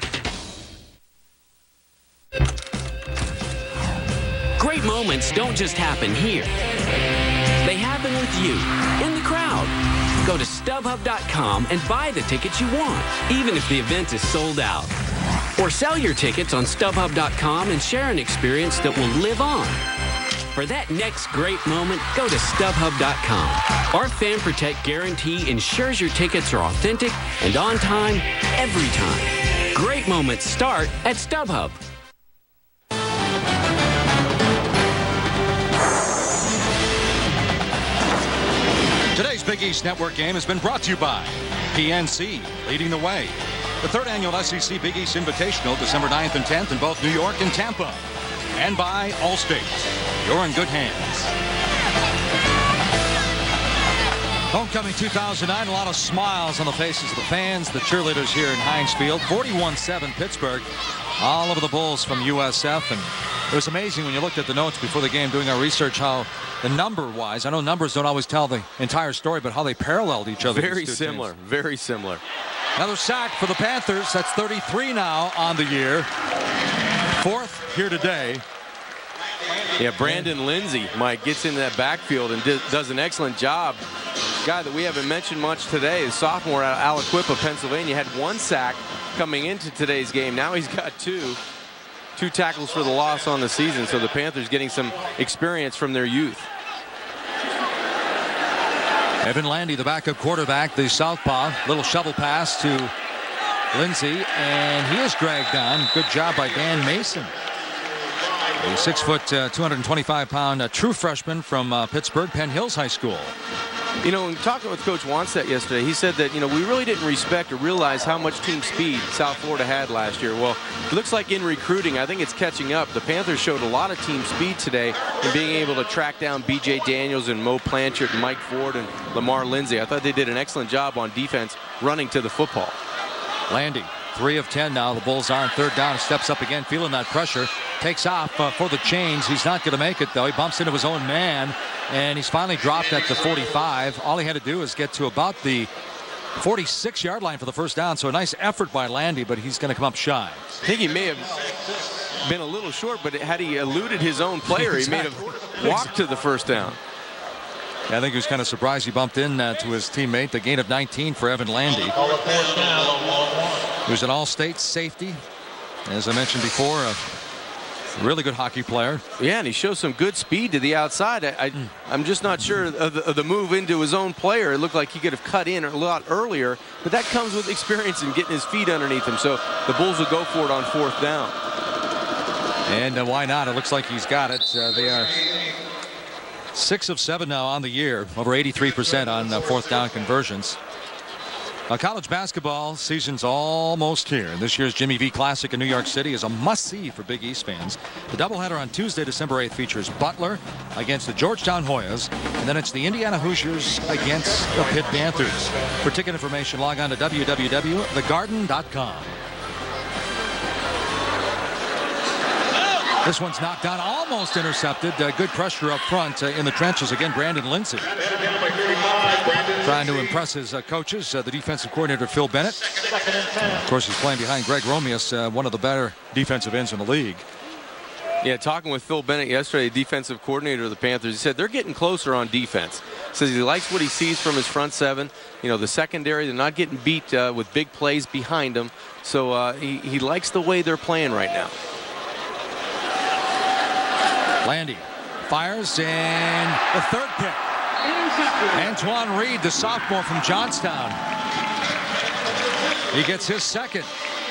Great moments don't just happen here. They happen with you, in the crowd. Go to StubHub.com and buy the tickets you want, even if the event is sold out. Or sell your tickets on StubHub.com and share an experience that will live on. For that next great moment, go to StubHub.com. Our Fan Protect guarantee ensures your tickets are authentic and on time, every time. Great moments start at StubHub. Today's Big East Network game has been brought to you by PNC, leading the way. The 3rd annual SEC Big East Invitational, December 9th and 10th in both New York and Tampa. And by Allstate. You're in good hands. Homecoming 2009, a lot of smiles on the faces of the fans, the cheerleaders here in Heinz Field. 41-7 Pittsburgh. All over the Bulls from USF. And it was amazing when you looked at the notes before the game doing our research how the number-wise, I know numbers don't always tell the entire story, but how they paralleled each other. Very similar, very similar. Another sack for the Panthers. That's 33 now on the year. 4th here today. Yeah, Brandon Lindsay, Mike, gets into that backfield and does an excellent job. Guy that we haven't mentioned much today, the sophomore out of Aliquippa, Pennsylvania, had 1 sack coming into today's game. Now he's got 2 tackles for the loss on the season. So the Panthers getting some experience from their youth. Evan Landy, the backup quarterback, the southpaw, little shovel pass to Lindsay, and he is dragged on. Good job by Dan Mason. A 6 foot, 225-pound true freshman from Pittsburgh, Penn Hills High School. You know, in talking with Coach Wanstedt yesterday, he said that, you know, we really didn't respect or realize how much team speed South Florida had last year. Well, it looks like in recruiting, I think it's catching up. The Panthers showed a lot of team speed today in being able to track down B.J. Daniels and Mo Blanchard and Mike Ford and Lamar Lindsay. I thought they did an excellent job on defense running to the football. Landy, 3 of 10 now. The Bulls are on 3rd down. Steps up again, feeling that pressure. Takes off for the chains. He's not going to make it, though. He bumps into his own man, and he's finally dropped at the 45. All he had to do is get to about the 46-yard line for the first down. So a nice effort by Landy, but he's going to come up shy. I think he may have been a little short, but had he eluded his own player, exactly, he may have walked to the first down. Yeah, I think he was kind of surprised he bumped in to his teammate. The gain of 19 for Evan Landy. He was an all-state safety. As I mentioned before, a really good hockey player. Yeah, and he shows some good speed to the outside. I'm just not sure of the move into his own player. It looked like he could have cut in a lot earlier, but that comes with experience and getting his feet underneath him. So the Bulls will go for it on 4th down. And why not? It looks like he's got it. They are 6 of 7 now on the year, over 83% on 4th down conversions. College basketball season's almost here. And this year's Jimmy V Classic in New York City is a must-see for Big East fans. The doubleheader on Tuesday, December 8th, features Butler against the Georgetown Hoyas, and then it's the Indiana Hoosiers against the Pitt Panthers. For ticket information, log on to www.thegarden.com. This one's knocked down, almost intercepted. Good pressure up front in the trenches. Again, Brandon Lindsay trying to impress his coaches. The defensive coordinator, Phil Bennett. Of course, he's playing behind Greg Romius, one of the better defensive ends in the league. Yeah, talking with Phil Bennett yesterday, defensive coordinator of the Panthers, he said they're getting closer on defense. Says he likes what he sees from his front 7. You know, the secondary, they're not getting beat with big plays behind them. So he likes the way they're playing right now. Landy fires, and the 3rd pick. Antoine Reed, the sophomore from Johnstown. He gets his 2nd.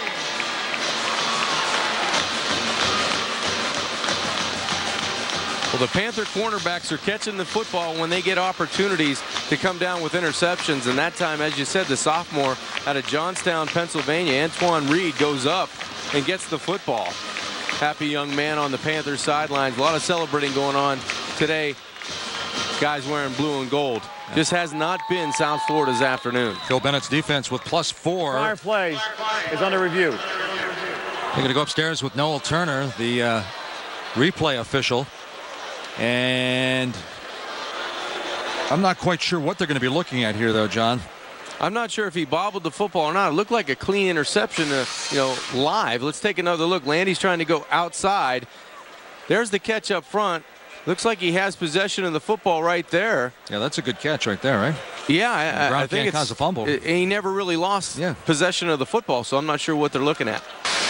Well, the Panther cornerbacks are catching the football when they get opportunities to come down with interceptions. And that time, as you said, the sophomore out of Johnstown, Pennsylvania, Antoine Reed, goes up and gets the football. Happy young man on the Panthers sidelines. A lot of celebrating going on today. Guys wearing blue and gold. Just has not been South Florida's afternoon. Phil Bennett's defense with +4. Prior play is under review. They're going to go upstairs with Noel Turner, the replay official. And I'm not quite sure what they're going to be looking at here, though, John. I'm not sure if he bobbled the football or not. It looked like a clean interception, you know, live. Let's take another look. Landy's trying to go outside. There's the catch up front. Looks like he has possession of the football right there. Yeah, that's a good catch right there, right? Yeah, I think it's cause a fumble. He never really lost possession of the football, so I'm not sure what they're looking at.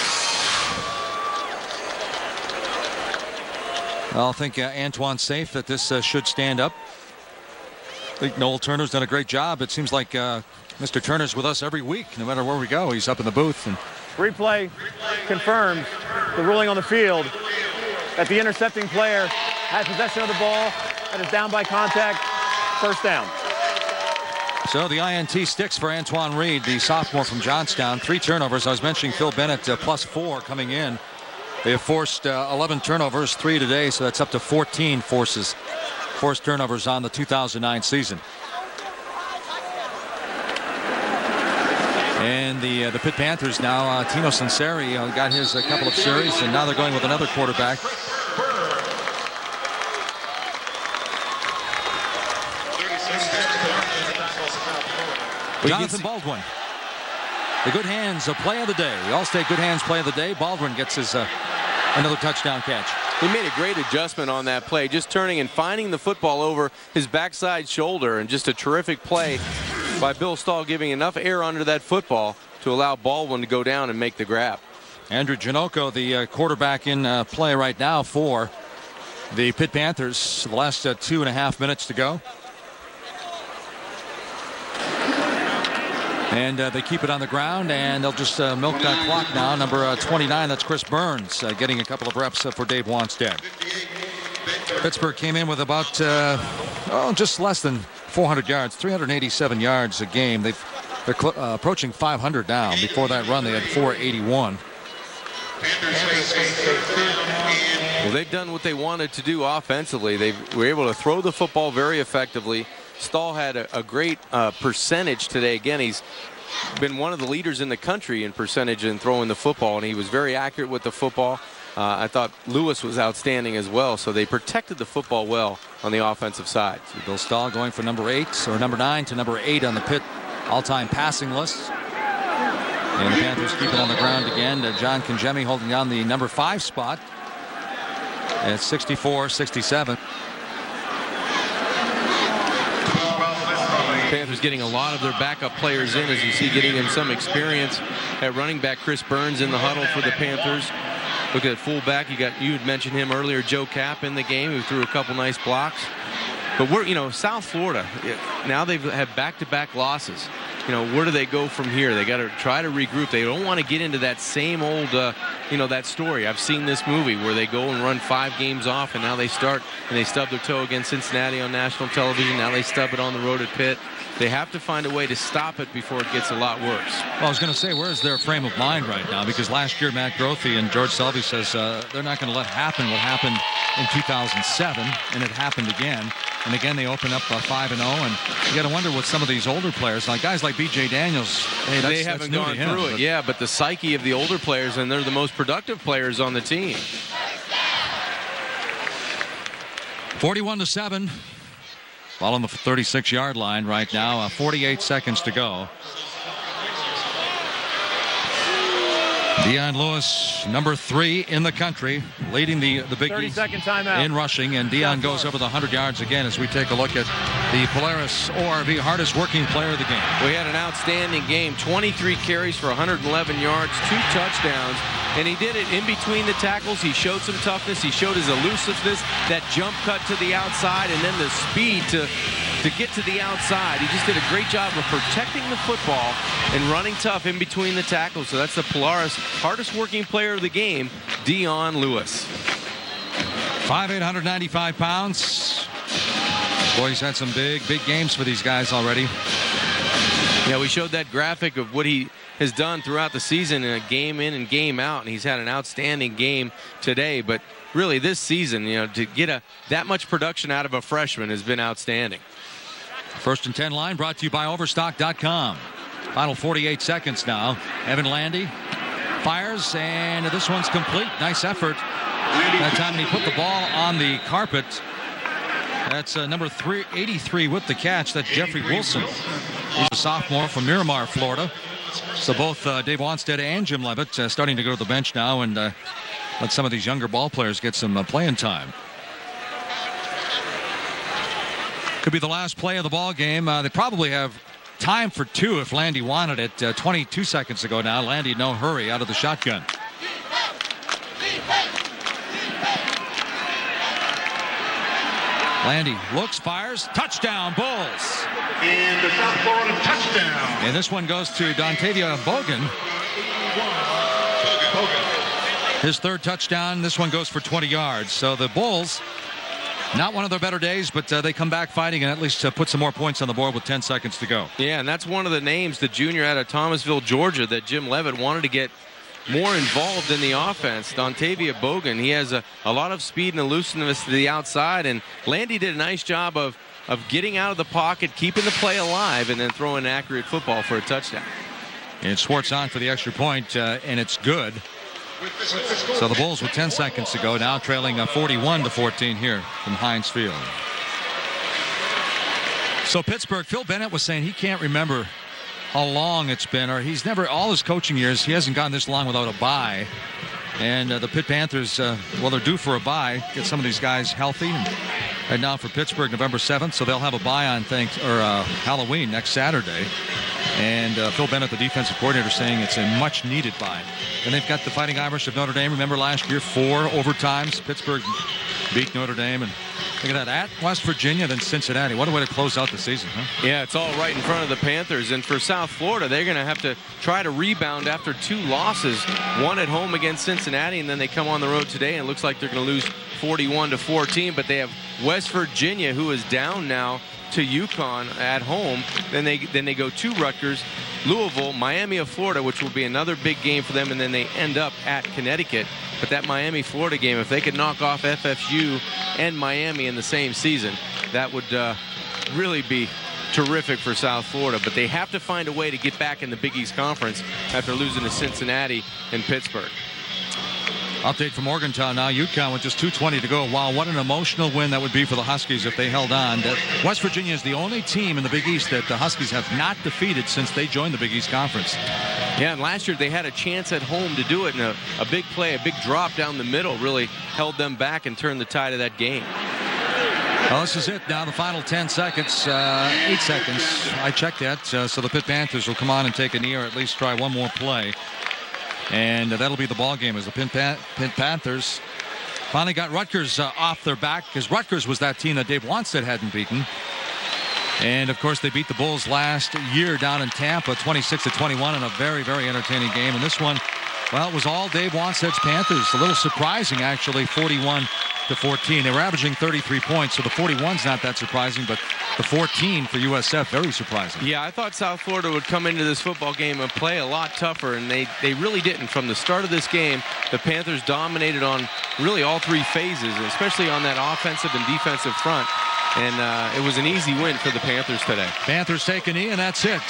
I'll think Antoine's safe, that this should stand up. I think Noel Turner's done a great job. It seems like Mr. Turner's with us every week. No matter where we go, he's up in the booth. And replay confirms the ruling on the field that the intercepting player had possession of the ball and is down by contact. First down. So the INT sticks for Antoine Reed, the sophomore from Johnstown. 3 turnovers. I was mentioning Phil Bennett +4 coming in. They have forced 11 turnovers, 3 today, so that's up to 14 forced turnovers on the 2009 season. And the Pitt Panthers now, Tino Sunseri got his couple of series, and now they're going with another quarterback. Jonathan Baldwin. The good hands play of the day. The All-State good hands play of the day. Baldwin gets his another touchdown catch. He made a great adjustment on that play, just turning and finding the football over his backside shoulder, and just a terrific play by Bill Stahl, giving enough air under that football to allow Baldwin to go down and make the grab. Andrew Janocko, the quarterback in play right now for the Pitt Panthers. The last 2.5 minutes to go. And they keep it on the ground, and they'll just milk that clock now. Number 29, that's Chris Burns, getting a couple of reps for Dave Wanstead. Pittsburgh came in with about just less than 400 yards, 387 yards a game. They're approaching 500 now. Before that run, they had 481. Well, they've done what they wanted to do offensively. They were able to throw the football very effectively. Stahl had a great percentage today. Again, he's been one of the leaders in the country in percentage in throwing the football, and he was very accurate with the football. I thought Lewis was outstanding as well, so they protected the football well on the offensive side. So Bill Stahl going for number 9 to number 8 on the Pitt all-time passing list. And the Panthers keep it on the ground again. John Kangemi holding down the number 5 spot at 64-67. Panthers getting a lot of their backup players in, as you see, getting them some experience at running back. Chris Burns in the huddle for the Panthers. Look at fullback. You had mentioned him earlier, Joe Kapp in the game, who threw a couple nice blocks. But we're, South Florida, now they've had back-to-back losses. Where do they go from here? They got to try to regroup. They don't want to get into that same old, that story. I've seen this movie where they go and run 5 games off, and now they start and they stub their toe against Cincinnati on national television. Now they stub it on the road at Pitt. They have to find a way to stop it before it gets a lot worse. Well, I was going to say, where's their frame of mind right now? Because last year, Matt Grothe and George Selvey says they're not going to let happen what happened in 2007, and it happened again. And again, they open up 5-0, and you got to wonder what some of these older players, like guys like B.J. Daniels, they haven't gone through it. Yeah, but the psyche of the older players, and they're the most productive players on the team. 41-7. Ball on the 36-yard line right now. 48 seconds to go. Dion Lewis, number 3 in the country, leading the Big East in rushing, and Dion goes over the 100 yards again as we take a look at the Polaris ORV hardest working player of the game. We had an outstanding game. 23 carries for 111 yards, 2 touchdowns, and he did it in between the tackles. He showed some toughness. He showed his elusiveness, that jump cut to the outside, and then the speed to get to the outside. He just did a great job of protecting the football and running tough in between the tackles. So that's the Polaris hardest working player of the game, Dion Lewis. 5'8", 195 pounds. Boy, he's had some big games for these guys already. Yeah, we showed that graphic of what he has done throughout the season, in a game in and game out, and he's had an outstanding game today. But really, this season, to get that much production out of a freshman has been outstanding. 1st and 10 line brought to you by Overstock.com. Final 48 seconds now. Evan Landy fires, and this one's complete. Nice effort. That time he put the ball on the carpet. That's number 83 with the catch. That's Jeffrey Wilson. He's a sophomore from Miramar, Florida. So both Dave Wanstead and Jim Levitt starting to go to the bench now and let some of these younger ball players get some playing time. Could be the last play of the ball game. They probably have time for 2 if Landy wanted it. 22 seconds ago now. Landy, no hurry, out of the shotgun. Landy looks, fires, touchdown, Bulls. And the South Florida touchdown. And this one goes to Dontavia Bogan. His 3rd touchdown. This one goes for 20 yards. So the Bulls, not one of their better days, but they come back fighting and at least put some more points on the board with 10 seconds to go. Yeah, and that's one of the names, the junior out of Thomasville, Georgia, that Jim Levitt wanted to get more involved in the offense. Dontavia Bogan, he has a lot of speed and elusiveness to the outside, and Landy did a nice job of getting out of the pocket, keeping the play alive, and then throwing an accurate football for a touchdown. And Swartz on for the extra point, and it's good. So the Bulls with 10 seconds to go now, trailing 41-14 here from Heinz Field. So Pittsburgh, Phil Bennett was saying he can't remember how long it's been, or he's never, all his coaching years, he hasn't gone this long without a bye. And the Pitt Panthers, well, they're due for a bye. Get some of these guys healthy. And head now for Pittsburgh November 7th, so they'll have a bye on Halloween next Saturday. And Phil Bennett, the defensive coordinator, saying it's a much-needed bye. And they've got the Fighting Irish of Notre Dame. Remember last year, 4 overtimes. Pittsburgh beat Notre Dame. And look at that, at West Virginia, then Cincinnati. What a way to close out the season, huh? Yeah, it's all right in front of the Panthers. And for South Florida, they're going to have to try to rebound after 2 losses. One at home against Cincinnati, and then they come on the road today, and it looks like they're going to lose 41-14. But they have West Virginia, who is down now to UConn at home. Then they go to Rutgers, Louisville, Miami of Florida, which will be another big game for them, and then they end up at Connecticut. But that Miami-Florida game, if they could knock off FSU and Miami in the same season, that would really be terrific for South Florida. But they have to find a way to get back in the Big East Conference after losing to Cincinnati and Pittsburgh. Update from Morgantown now. UConn with just 2:20 to go. Wow, what an emotional win that would be for the Huskies if they held on. West Virginia is the only team in the Big East that the Huskies have not defeated since they joined the Big East Conference. Yeah, and last year they had a chance at home to do it, and a big play, a big drop down the middle really held them back and turned the tide of that game. Well, this is it now, the final 10 seconds, 8 seconds. I checked that, so the Pitt Panthers will come on and take a knee or at least try one more play. And that'll be the ball game as the Pitt Panthers finally got Rutgers off their back, because Rutgers was that team that Dave Wanstead hadn't beaten. And, of course, they beat the Bulls last year down in Tampa, 26-21 in a very, very entertaining game. And this one, well, it was all Dave Wanstead's Panthers. A little surprising, actually, 41-14. They were averaging 33 points, so the 41's not that surprising, but the 14 for USF, very surprising. Yeah, I thought South Florida would come into this football game and play a lot tougher, and they really didn't. From the start of this game, the Panthers dominated on really all 3 phases, especially on that offensive and defensive front. And it was an easy win for the Panthers today. Panthers take a knee, and that's it.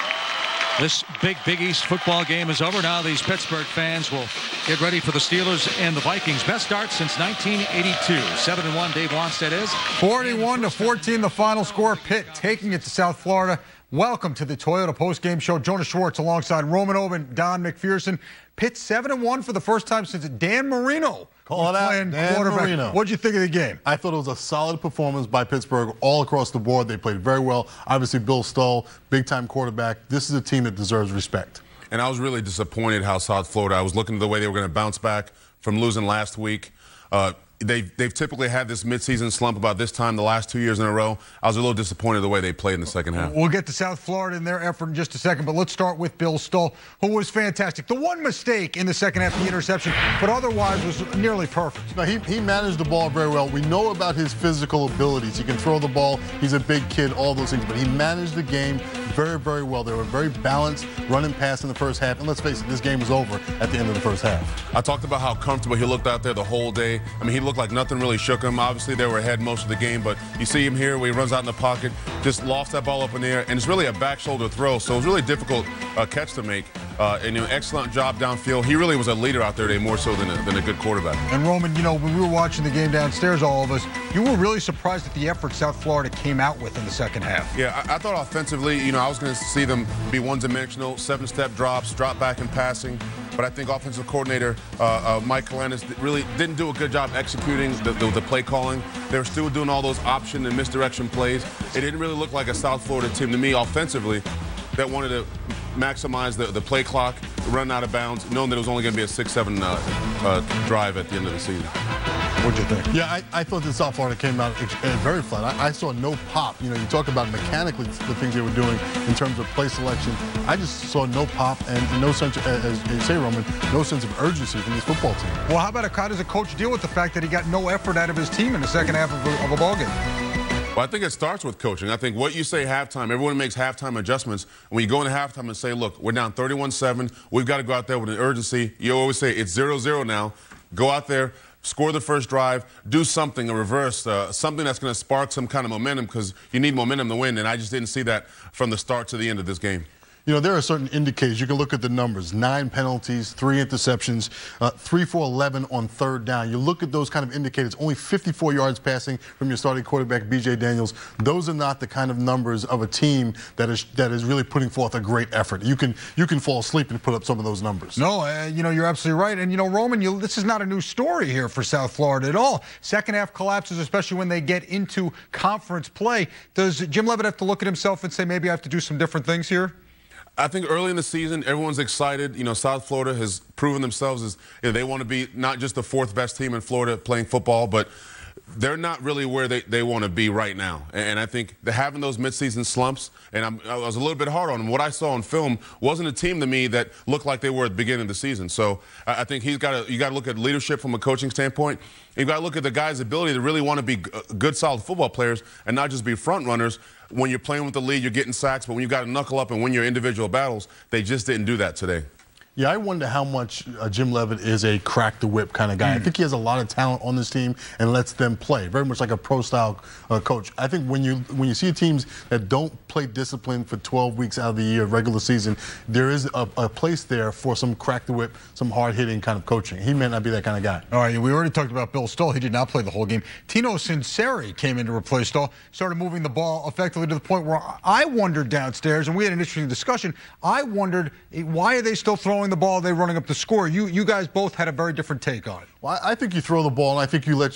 This big East football game is over. Now these Pittsburgh fans will get ready for the Steelers and the Vikings. Best start since 1982. 7-1 Dave Wanstead is. 41-14 the final score. Pitt taking it to South Florida. Welcome to the Toyota postgame show. Jonas Schwartz alongside Roman Oben, Don McPherson. Pitt 7-1 for the first time since Dan Marino. Call it out, Dan Marino. What'd you think of the game? I thought it was a solid performance by Pittsburgh all across the board. They played very well. Obviously, Bill Stoll, big-time quarterback. This is a team that deserves respect. And I was really disappointed how South Florida, I was looking at the way they were going to bounce back from losing last week. They've typically had this midseason slump about this time the last 2 years in a row. I was a little disappointed the way they played in the second half. We'll get to South Florida and their effort in just a second, but let's start with Bill Stoll, who was fantastic. The one mistake in the second half, the interception, but otherwise was nearly perfect. No, he managed the ball very well. We know about his physical abilities. He can throw the ball. He's a big kid, all those things, but he managed the game very, very well. They were very balanced, running pass in the first half, and let's face it, this game was over at the end of the first half. I talked about how comfortable he looked out there the whole day. I mean, he looked like nothing really shook him. Obviously, they were ahead most of the game, but you see him here where he runs out in the pocket, just lofts that ball up in the air, and it's really a back shoulder throw, so it was really difficult catch to make. And an excellent job downfield. He really was a leader out there today, more so than a good quarterback. And Roman, you know, when we were watching the game downstairs, all of us, you were really surprised at the effort South Florida came out with in the second half. Yeah, I thought offensively, you know, I was going to see them be one-dimensional, 7-step drops, drop back and passing. But I think offensive coordinator Mike Kalanis really didn't do a good job executing the play calling. They were still doing all those option and misdirection plays. It didn't really look like a South Florida team to me offensively that wanted to maximize the play clock, run out of bounds, knowing that it was only going to be a 6-7 drive at the end of the season. What'd you think? Yeah, I thought that South Florida came out very flat. I saw no pop. You know, you talk about mechanically the things they were doing in terms of play selection. I just saw no pop and no sense, as you say, Roman, no sense of urgency from this football team. Well, how does a coach deal with the fact that he got no effort out of his team in the second half of a ball game? Well, I think it starts with coaching. I think what you say halftime, everyone makes halftime adjustments. When you go into halftime and say, look, we're down 31-7, we've got to go out there with an urgency. You always say it's 0-0 now. Go out there, score the first drive, do something, a reverse, something that's going to spark some kind of momentum, because you need momentum to win, and I just didn't see that from the start to the end of this game. You know, there are certain indicators. You can look at the numbers. 9 penalties, 3 interceptions, 3 for 11 on third down. You look at those kind of indicators, only 54 yards passing from your starting quarterback, B.J. Daniels. Those are not the kind of numbers of a team that is really putting forth a great effort. You can fall asleep and put up some of those numbers. No, you know, you're absolutely right. And, you know, Roman, this is not a new story here for South Florida at all. Second half collapses, especially when they get into conference play. Does Jim Leavitt have to look at himself and say, maybe I have to do some different things here? I think early in the season, everyone's excited. You know, South Florida has proven themselves as they want to be not just the 4th best team in Florida playing football, but they're not really where they want to be right now. And I think having those midseason slumps, and I was a little bit hard on them. What I saw on film wasn't a team to me that looked like they were at the beginning of the season. So I think you got to look at leadership from a coaching standpoint. You've got to look at the guys' ability to really want to be good, solid football players and not just be front runners. When you're playing with the lead, you're getting sacks, but when you got to knuckle up and win your individual battles, they just didn't do that today. Yeah, I wonder how much Jim Leavitt is a crack-the-whip kind of guy. I think he has a lot of talent on this team and lets them play, very much like a pro-style coach. I think when you see teams that don't play discipline for 12 weeks out of the year, regular season, there is a place there for some crack-the-whip, some hard-hitting kind of coaching. He may not be that kind of guy. All right, we already talked about Bill Stoll. He did not play the whole game. Tino Sinceri came in to replace Stoll, started moving the ball effectively to the point where I wondered downstairs, and we had an interesting discussion, I wondered, why are they still throwing the ball? Are they running up the score? You guys both had a very different take on it. Well, I think you throw the ball, and I think you let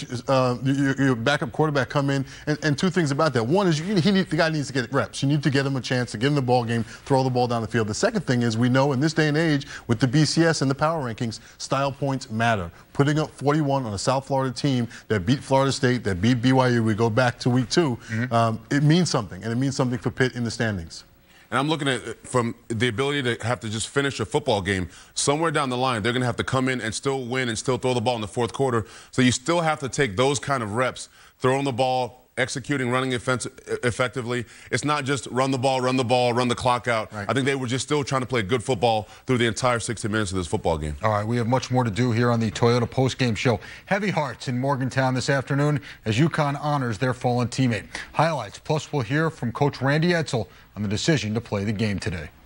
your backup quarterback come in. And 2 things about that. One is the guy needs to get reps. You need to get him a chance to get in the ball game, throw the ball down the field. The second thing is we know in this day and age with the BCS and the power rankings, style points matter. Putting up 41 on a South Florida team that beat Florida State, that beat BYU, we go back to week 2, it means something, and it means something for Pitt in the standings. And I'm looking at from the ability to have to just finish a football game. Somewhere down the line, they're going to have to come in and still win and still throw the ball in the 4th quarter. So you still have to take those kind of reps, throwing the ball, executing, running effectively. It's not just run the ball, run the clock out. Right. I think they were just still trying to play good football through the entire 60 minutes of this football game. All right, we have much more to do here on the Toyota postgame show. Heavy hearts in Morgantown this afternoon as UConn honors their fallen teammate. Highlights, plus we'll hear from Coach Randy Edsall on the decision to play the game today.